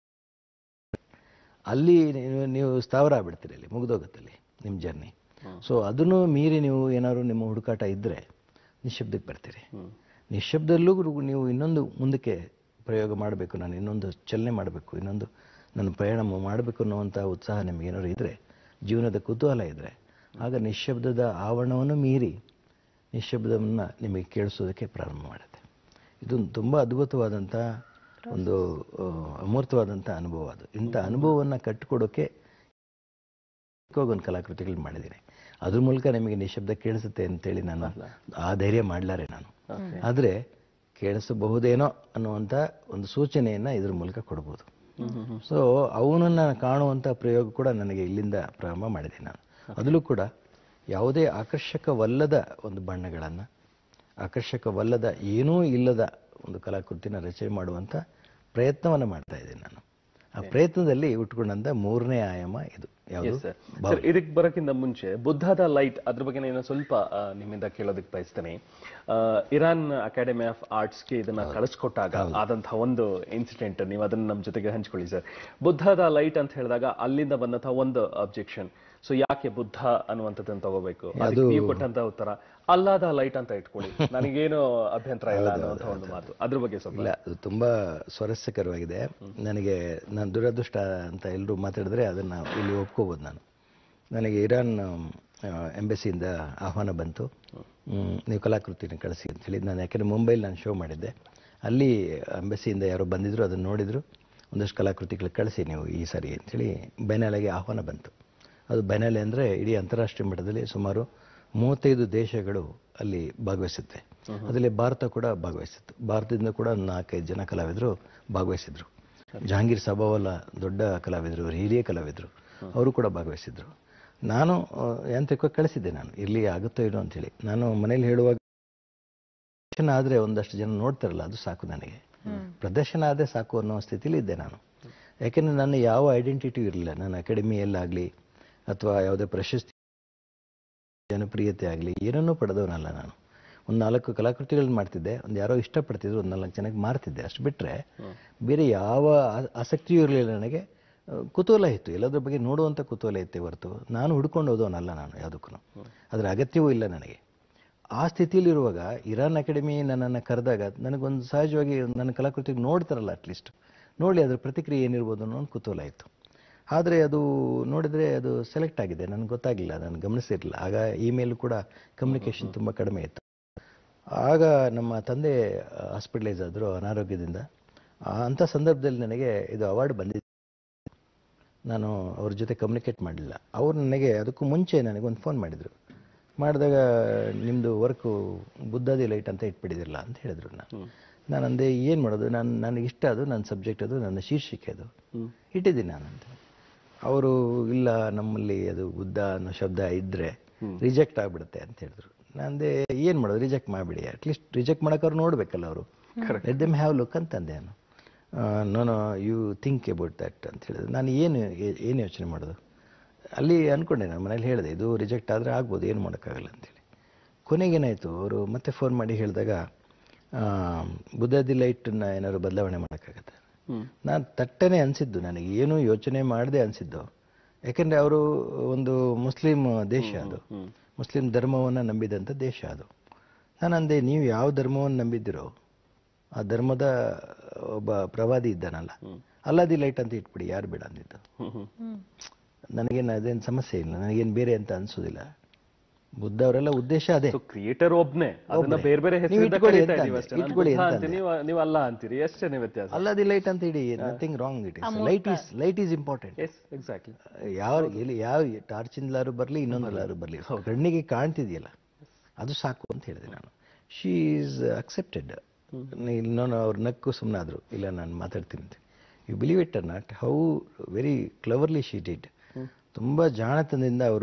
ಅಲ್ಲಿ ನೀವು ಸ್ಥಾವರ ಆಗ್ಬಿಡ್ತೀರಿ, ಅಲ್ಲಿ ಮುಗಿದೋಗುತ್ತಲ್ಲಿ ನಿಮ್ಮ ಜರ್ನಿ. ಸೊ ಅದನ್ನು ಮೀರಿ ನೀವು ಏನಾದ್ರು ನಿಮ್ಮ ಹುಡುಕಾಟ ಇದ್ದರೆ ನಿಶ್ಶಬ್ದಕ್ಕೆ ಬರ್ತೀರಿ. ನಿಶ್ಶಬ್ದಲ್ಲೂ ನೀವು ಇನ್ನೊಂದು ಮುಂದಕ್ಕೆ ಪ್ರಯೋಗ ಮಾಡಬೇಕು, ನಾನು ಇನ್ನೊಂದು ಚಲನೆ ಮಾಡಬೇಕು, ಇನ್ನೊಂದು ನನ್ನ ಪ್ರಯಾಣ ಮಾಡಬೇಕು ಅನ್ನುವಂಥ ಉತ್ಸಾಹ ನಿಮಗೇನಾದ್ರು ಇದ್ದರೆ, ಜೀವನದ ಕುತೂಹಲ ಇದ್ದರೆ, ಆಗ ನಿಶ್ಶಬ್ದದ ಆವರಣವನ್ನು ಮೀರಿ ನಿಶ್ಶಬ್ದವನ್ನು ನಿಮಗೆ ಕೇಳಿಸೋದಕ್ಕೆ ಪ್ರಾರಂಭ ಮಾಡುತ್ತೆ. ಇದು ತುಂಬ ಅದ್ಭುತವಾದಂಥ ಒಂದು ಅಮೂರ್ತವಾದಂಥ ಅನುಭವ. ಅದು ಇಂಥ ಅನುಭವವನ್ನು ಕಟ್ಟಿಕೊಡೋಕ್ಕೆ ಒಂದು ಕಲಾಕೃತಿಗಳು ಮಾಡಿದ್ದೀನಿ. ಅದ್ರ ಮೂಲಕ ನಿಮಗೆ ನಿಶ್ಶಬ್ದ ಕೇಳಿಸುತ್ತೆ ಅಂತೇಳಿ ನಾನು ಆ ಧೈರ್ಯ ಮಾಡಲಾರೆ ನಾನು. ಆದರೆ ಕೇಳಿಸಬಹುದೇನೋ ಅನ್ನುವಂಥ ಒಂದು ಸೂಚನೆಯನ್ನು ಇದ್ರ ಮೂಲಕ ಕೊಡ್ಬೋದು. ಸೊ ಅವನನ್ನು ಕಾಣುವಂಥ ಪ್ರಯೋಗ ಕೂಡ ನನಗೆ ಇಲ್ಲಿಂದ ಪ್ರಾರಂಭ ಮಾಡಿದೆ ನಾನು. ಅದರಲ್ಲೂ ಕೂಡ ಯಾವುದೇ ಆಕರ್ಷಕವಲ್ಲದ ಒಂದು ಬಣ್ಣಗಳನ್ನು, ಆಕರ್ಷಕವಲ್ಲದ ಏನೂ ಇಲ್ಲದ ಒಂದು ಕಲಾಕೃತಿನ ರಚನೆ ಮಾಡುವಂಥ ಪ್ರಯತ್ನವನ್ನು ಮಾಡ್ತಾ ಇದ್ದೀನಿ ನಾನು. ಆ ಪ್ರಯತ್ನದಲ್ಲಿ ಉಟ್ಕೊಂಡಂಥ ಮೂರನೇ ಆಯಾಮ ಇದು ಯಾವುದು ಸರ್ ಇದಕ್ಕೆ ಬರೋಕ್ಕಿಂತ ಮುಂಚೆ ಬುದ್ಧದ ಲೈಟ್ ಅದ್ರ ಬಗ್ಗೆ ನಾನು ಸ್ವಲ್ಪ ಆ, ನಿಮ್ಮಿಂದ ಕೇಳೋದಕ್ಕೆ ಬಯಸ್ತೇನೆ. ಆ, ಇರಾನ್ ಅಕಾಡೆಮಿ ಆಫ್ ಆರ್ಟ್ಸ್ಗೆ ಇದನ್ನ ಕಳಿಸ್ಕೊಟ್ಟಾಗ ಆದಂತಹ ಒಂದು ಇನ್ಸಿಡೆಂಟ್ ನೀವು ಅದನ್ನ ನಮ್ಮ ಜೊತೆಗೆ ಹಂಚ್ಕೊಳ್ಳಿ ಸರ್. ಬುದ್ಧದ ಲೈಟ್ ಅಂತ ಹೇಳಿದಾಗ ಅಲ್ಲಿಂದ ಬಂದಂತಹ ಒಂದು ಅಬ್ಜೆಕ್ಷನ್, ಸೊ ಯಾಕೆ ಬುದ್ಧ ಅನ್ನುವಂಥದ್ದನ್ನು ತಗೋಬೇಕು, ಅದಕ್ಕೆ ನೀವು ಕೊಟ್ಟಂತ ಉತ್ತರ ಅಲ್ಲಾದ ಲೈಟ್ ಅಂತ ಇಟ್ಕೊಳ್ಳಿ, ನನಗೇನು ಅಭ್ಯಂತರ ಇಲ್ಲ ಅನ್ನುವಂಥ ಒಂದು ಮಾತು, ಅದ್ರ ಬಗ್ಗೆ ಸ್ವಲ್ಪ. ಇಲ್ಲ, ಅದು ತುಂಬಾ ಸ್ವಾರಸ್ಯಕರವಾಗಿದೆ. ನನಗೆ ನಾನು ದುರದೃಷ್ಟ ಅಂತ ಎಲ್ಲರೂ ಮಾತಾಡಿದ್ರೆ ಅದನ್ನ ಇಲ್ಲಿ ಒಪ್ಕೋಬೋದು. ನಾನು ನನಗೆ ಇರಾನ್ ಎಂಬಸಿಯಿಂದ ಆಹ್ವಾನ ಬಂತು, ನೀವು ಕಲಾಕೃತಿನ ಕಳಿಸಿ ಅಂತ ಹೇಳಿ. ನಾನು ಯಾಕೆಂದರೆ ಮುಂಬೈಲಿ ನಾನು ಶೋ ಮಾಡಿದ್ದೆ, ಅಲ್ಲಿ ಎಂಬಸಿಯಿಂದ ಯಾರೋ ಬಂದಿದ್ರು, ಅದನ್ನು ನೋಡಿದ್ರು, ಒಂದಷ್ಟು ಕಲಾಕೃತಿಗಳು ಕಳಿಸಿ ನೀವು ಈ ಸಾರಿ ಅಂಥೇಳಿ ಬೈನಾಲೆಗೆ ಆಹ್ವಾನ ಬಂತು. ಅದು ಬೈನಾಲೆ ಅಂದರೆ ಇಡೀ ಅಂತಾರಾಷ್ಟ್ರೀಯ ಮಟ್ಟದಲ್ಲಿ ಸುಮಾರು ಮೂವತ್ತೈದು ದೇಶಗಳು ಅಲ್ಲಿ ಭಾಗವಹಿಸುತ್ತೆ. ಅದರಲ್ಲಿ ಭಾರತ ಕೂಡ ಭಾಗವಹಿಸಿತ್ತು. ಭಾರತದಿಂದ ಕೂಡ ನಾಲ್ಕೈದು ಜನ ಕಲಾವಿದರು ಭಾಗವಹಿಸಿದ್ರು. ಜಹಾಂಗೀರ್ ಸಭಾವಲ್ಲ ದೊಡ್ಡ ಕಲಾವಿದರು, ಹಿರಿಯ ಕಲಾವಿದರು, ಅವರು ಕೂಡ ಭಾಗವಹಿಸಿದ್ರು. ನಾನು ಯಾಂತ್ರಿಕವಾಗಿ ಕಳಿಸಿದ್ದೆ, ನಾನು ಇರಲಿ ಆಗುತ್ತೋ ಏನೋ ಅಂಥೇಳಿ. ನಾನು ಮನೇಲಿ ಹೇಳುವಾಗ ಪ್ರದರ್ಶನ ಆದರೆ ಒಂದಷ್ಟು ಜನ ನೋಡ್ತಾರಲ್ಲ, ಅದು ಸಾಕು ನನಗೆ, ಪ್ರದರ್ಶನ ಆದರೆ ಸಾಕು ಅನ್ನೋ ಸ್ಥಿತಿಲಿ ಇದ್ದೆ ನಾನು. ಯಾಕೆಂದರೆ ನನ್ನ ಯಾವ ಐಡೆಂಟಿಟಿ ಇರಲಿಲ್ಲ. ನಾನು ಅಕಾಡೆಮಿಯಲ್ಲಾಗಲಿ ಅಥವಾ ಯಾವುದೇ ಪ್ರಶಸ್ತಿ ಜನಪ್ರಿಯತೆ ಆಗಲಿ ಏನನ್ನೂ ಪಡೆದವನಲ್ಲ ನಾನು. ಒಂದು ನಾಲ್ಕು ಕಲಾಕೃತಿಗಳನ್ನ ಮಾಡ್ತಿದ್ದೆ, ಒಂದು ಯಾರೋ ಇಷ್ಟಪಡ್ತಿದ್ರು, ಒಂದು ನಾಲ್ಕು ಜನಕ್ಕೆ ಮಾರ್ತಿದ್ದೆ, ಅಷ್ಟು ಬಿಟ್ಟರೆ ಬೇರೆ ಯಾವ ಆಸಕ್ತಿಯೂ ಇರಲಿಲ್ಲ ನನಗೆ. ಕುತೂಹಲ ಇತ್ತು, ಎಲ್ಲದ್ರ ಬಗ್ಗೆ ನೋಡುವಂಥ ಕುತೂಹಲ ಇತ್ತೇ ಹೊರತು ನಾನು ಹುಡ್ಕೊಂಡು ಹೋದವನಲ್ಲ ನಾನು ಯಾವುದಕ್ಕೂ. ಅದರ ಅಗತ್ಯವೂ ಇಲ್ಲ ನನಗೆ. ಆ ಸ್ಥಿತಿಯಲ್ಲಿರುವಾಗ ಇರಾನ್ ಅಕಾಡೆಮಿ ನನ್ನನ್ನು ಕರೆದಾಗ ನನಗೊಂದು ಸಹಜವಾಗಿ ನನ್ನ ಕಲಾಕೃತಿಗೆ ನೋಡ್ತಾರಲ್ಲ, ಅಟ್ಲೀಸ್ಟ್ ನೋಡಿ ಅದರ ಪ್ರತಿಕ್ರಿಯೆ ಏನಿರ್ಬೋದು ಅನ್ನೋ ಒಂದು ಕುತೂಹಲ ಇತ್ತು. ಆದರೆ ಅದು ನೋಡಿದರೆ ಅದು ಸೆಲೆಕ್ಟ್ ಆಗಿದೆ, ನನಗೆ ಗೊತ್ತಾಗಲಿಲ್ಲ, ನಾನು ಗಮನಿಸಿರಲಿಲ್ಲ. ಆಗ ಇಮೇಲ್ ಕೂಡ ಕಮ್ಯುನಿಕೇಷನ್ ತುಂಬ ಕಡಿಮೆ ಇತ್ತು. ಆಗ ನಮ್ಮ ತಂದೆ ಹಾಸ್ಪಿಟಲೈಸ್ ಆದರು ಅನಾರೋಗ್ಯದಿಂದ. ಅಂಥ ಸಂದರ್ಭದಲ್ಲಿ ನನಗೆ ಇದು ಅವಾರ್ಡ್ ಬಂದಿದೆ. ನಾನು ಅವ್ರ ಜೊತೆ ಕಮ್ಯುನಿಕೇಟ್ ಮಾಡಲಿಲ್ಲ. ಅವರು ನನಗೆ ಅದಕ್ಕೂ ಮುಂಚೆ ನನಗೊಂದು ಫೋನ್ ಮಾಡಿದರು. ಮಾಡಿದಾಗ ನಿಮ್ಮದು ವರ್ಕು ಬುದ್ಧಾದಿ ಲೈಟ್ ಅಂತ ಇಟ್ಬಿಟ್ಟಿದಿರಲ್ಲ ಅಂತ ಹೇಳಿದ್ರು. ನಾನು ನಾನು ಅಂದೆ ಏನು ಮಾಡೋದು, ನಾನು ನನಗೆ ಇಷ್ಟ, ಅದು ನನ್ನ ಸಬ್ಜೆಕ್ಟ್, ಅದು ನನ್ನ ಶೀರ್ಷಿಕೆ, ಅದು ಇಟ್ಟಿದ್ದೀನಿ ನಾನಂತ. ಅವರು ಇಲ್ಲ, ನಮ್ಮಲ್ಲಿ ಅದು ಬುದ್ಧ ಅನ್ನೋ ಶಬ್ದ ಇದ್ದರೆ ರಿಜೆಕ್ಟ್ ಆಗಿಬಿಡುತ್ತೆ ಅಂತ ಹೇಳಿದ್ರು. ನಾನಂದೆ ಏನು ಮಾಡೋದು, ರಿಜೆಕ್ಟ್ ಮಾಡಿಬಿಡಿ, ಅಟ್ಲೀಸ್ಟ್ ರಿಜೆಕ್ಟ್ ಮಾಡೋಕ್ಕವ್ರು ನೋಡಬೇಕಲ್ಲ ಅವರು, ಲೆಟ್ ದೆಮ್ ಹ್ಯಾವ್ ಲುಕ್ ಅಂತಂದೆ ನಾನು. No no you think about that ಅಂತ ಹೇಳಿದ್ರು. ನಾನು ಏನು ಏನು ಯೋಚನೆ ಮಾಡೋದು ಅಲ್ಲಿ ಅಂದ್ಕೊಂಡೆ. ನಾನು ಮನೇಲಿ ಹೇಳಿದೆ, ಇದು ರಿಜೆಕ್ಟ್ ಆದರೆ ಆಗ್ಬೋದು, ಏನು ಮಾಡೋಕ್ಕಾಗಲ್ಲ ಅಂತೇಳಿ. ಕೊನೆಗೇನಾಯಿತು, ಅವರು ಮತ್ತೆ ಫೋನ್ ಮಾಡಿ ಹೇಳಿದಾಗ ಬುದ್ಧಾದಿ ಲೈಟನ್ನು ಏನಾದ್ರು ಬದಲಾವಣೆ ಮಾಡೋಕ್ಕಾಗತ್ತೆ. ನಾನು ತಟ್ಟನೆ ಅನಿಸಿದ್ದು, ನನಗೆ ಏನೂ ಯೋಚನೆ ಮಾಡದೆ ಅನಿಸಿದ್ದು. ಯಾಕೆಂದರೆ ಅವರು ಒಂದು ಮುಸ್ಲಿಂ ದೇಶ, ಅದು ಮುಸ್ಲಿಂ ಧರ್ಮವನ್ನು ನಂಬಿದಂಥ ದೇಶ ಅದು. ನಾನು ಅಂದೆ, ನೀವು ಯಾವ ಧರ್ಮವನ್ನು ನಂಬಿದ್ದೀರೋ ಆ ಧರ್ಮದ ಒಬ್ಬ ಪ್ರವಾದಿ ಇದ್ದಾನಲ್ಲ, ಅಲ್ಲಾದಿ ಲೈಟ್ ಅಂತ ಇಟ್ಬಿಡಿ, ಯಾರು ಬೇಡ ಅಂದಿದ್ದು. ನನಗೇನು ಅದೇನು ಸಮಸ್ಯೆ ಇಲ್ಲ, ನನಗೇನು ಬೇರೆ ಅಂತ ಅನ್ಸೋದಿಲ್ಲ. ಬುದ್ಧ ಅವರೆಲ್ಲ ಉದ್ದೇಶ ಅದೇ, ಕ್ರಿಯೇಟರ್ ಒಬ್ನೇ, ಅದನ್ನ ಬೇರೆ ಬೇರೆ ಹೆಸರಿಂದ ಕರೀತಾ ಇದೀವಿ ಅಷ್ಟೇ. ನೀವು ಅಲ್ಲ ಅಂತೀರಿ, ಎಷ್ಟೇ ವ್ಯತ್ಯಾಸ. ಅಲ್ಲಾದಿ ಲೈಟ್ ಅಂತ ಇಡಿ, nothing wrong it is. Light is light is important. Exactly. ಯಾವ ಎಲ್ಲಿ ಯಾವ ಟಾರ್ಚಿಂದಲಾರು ಬರಲಿ, ಇನ್ನೊಂದಲಾರು ಬರಲಿ, ಕಣ್ಣಿಗೆ ಕಾಣ್ತಿದೆಯಲ್ಲ ಅದು ಸಾಕು ಅಂತ ಹೇಳಿದೆ ನಾನು. She is accepted. ಇನ್ನೊಂದು ಅವ್ರು ನಕ್ಕು ಸುಮ್ಮನಾದ್ರು, ಇಲ್ಲ ನಾನು ಮಾತಾಡ್ತೀನಿ ಅಂತ. You believe it or not, how very cleverly she did. ತುಂಬ ಜಾಣತನದಿಂದ ಅವರು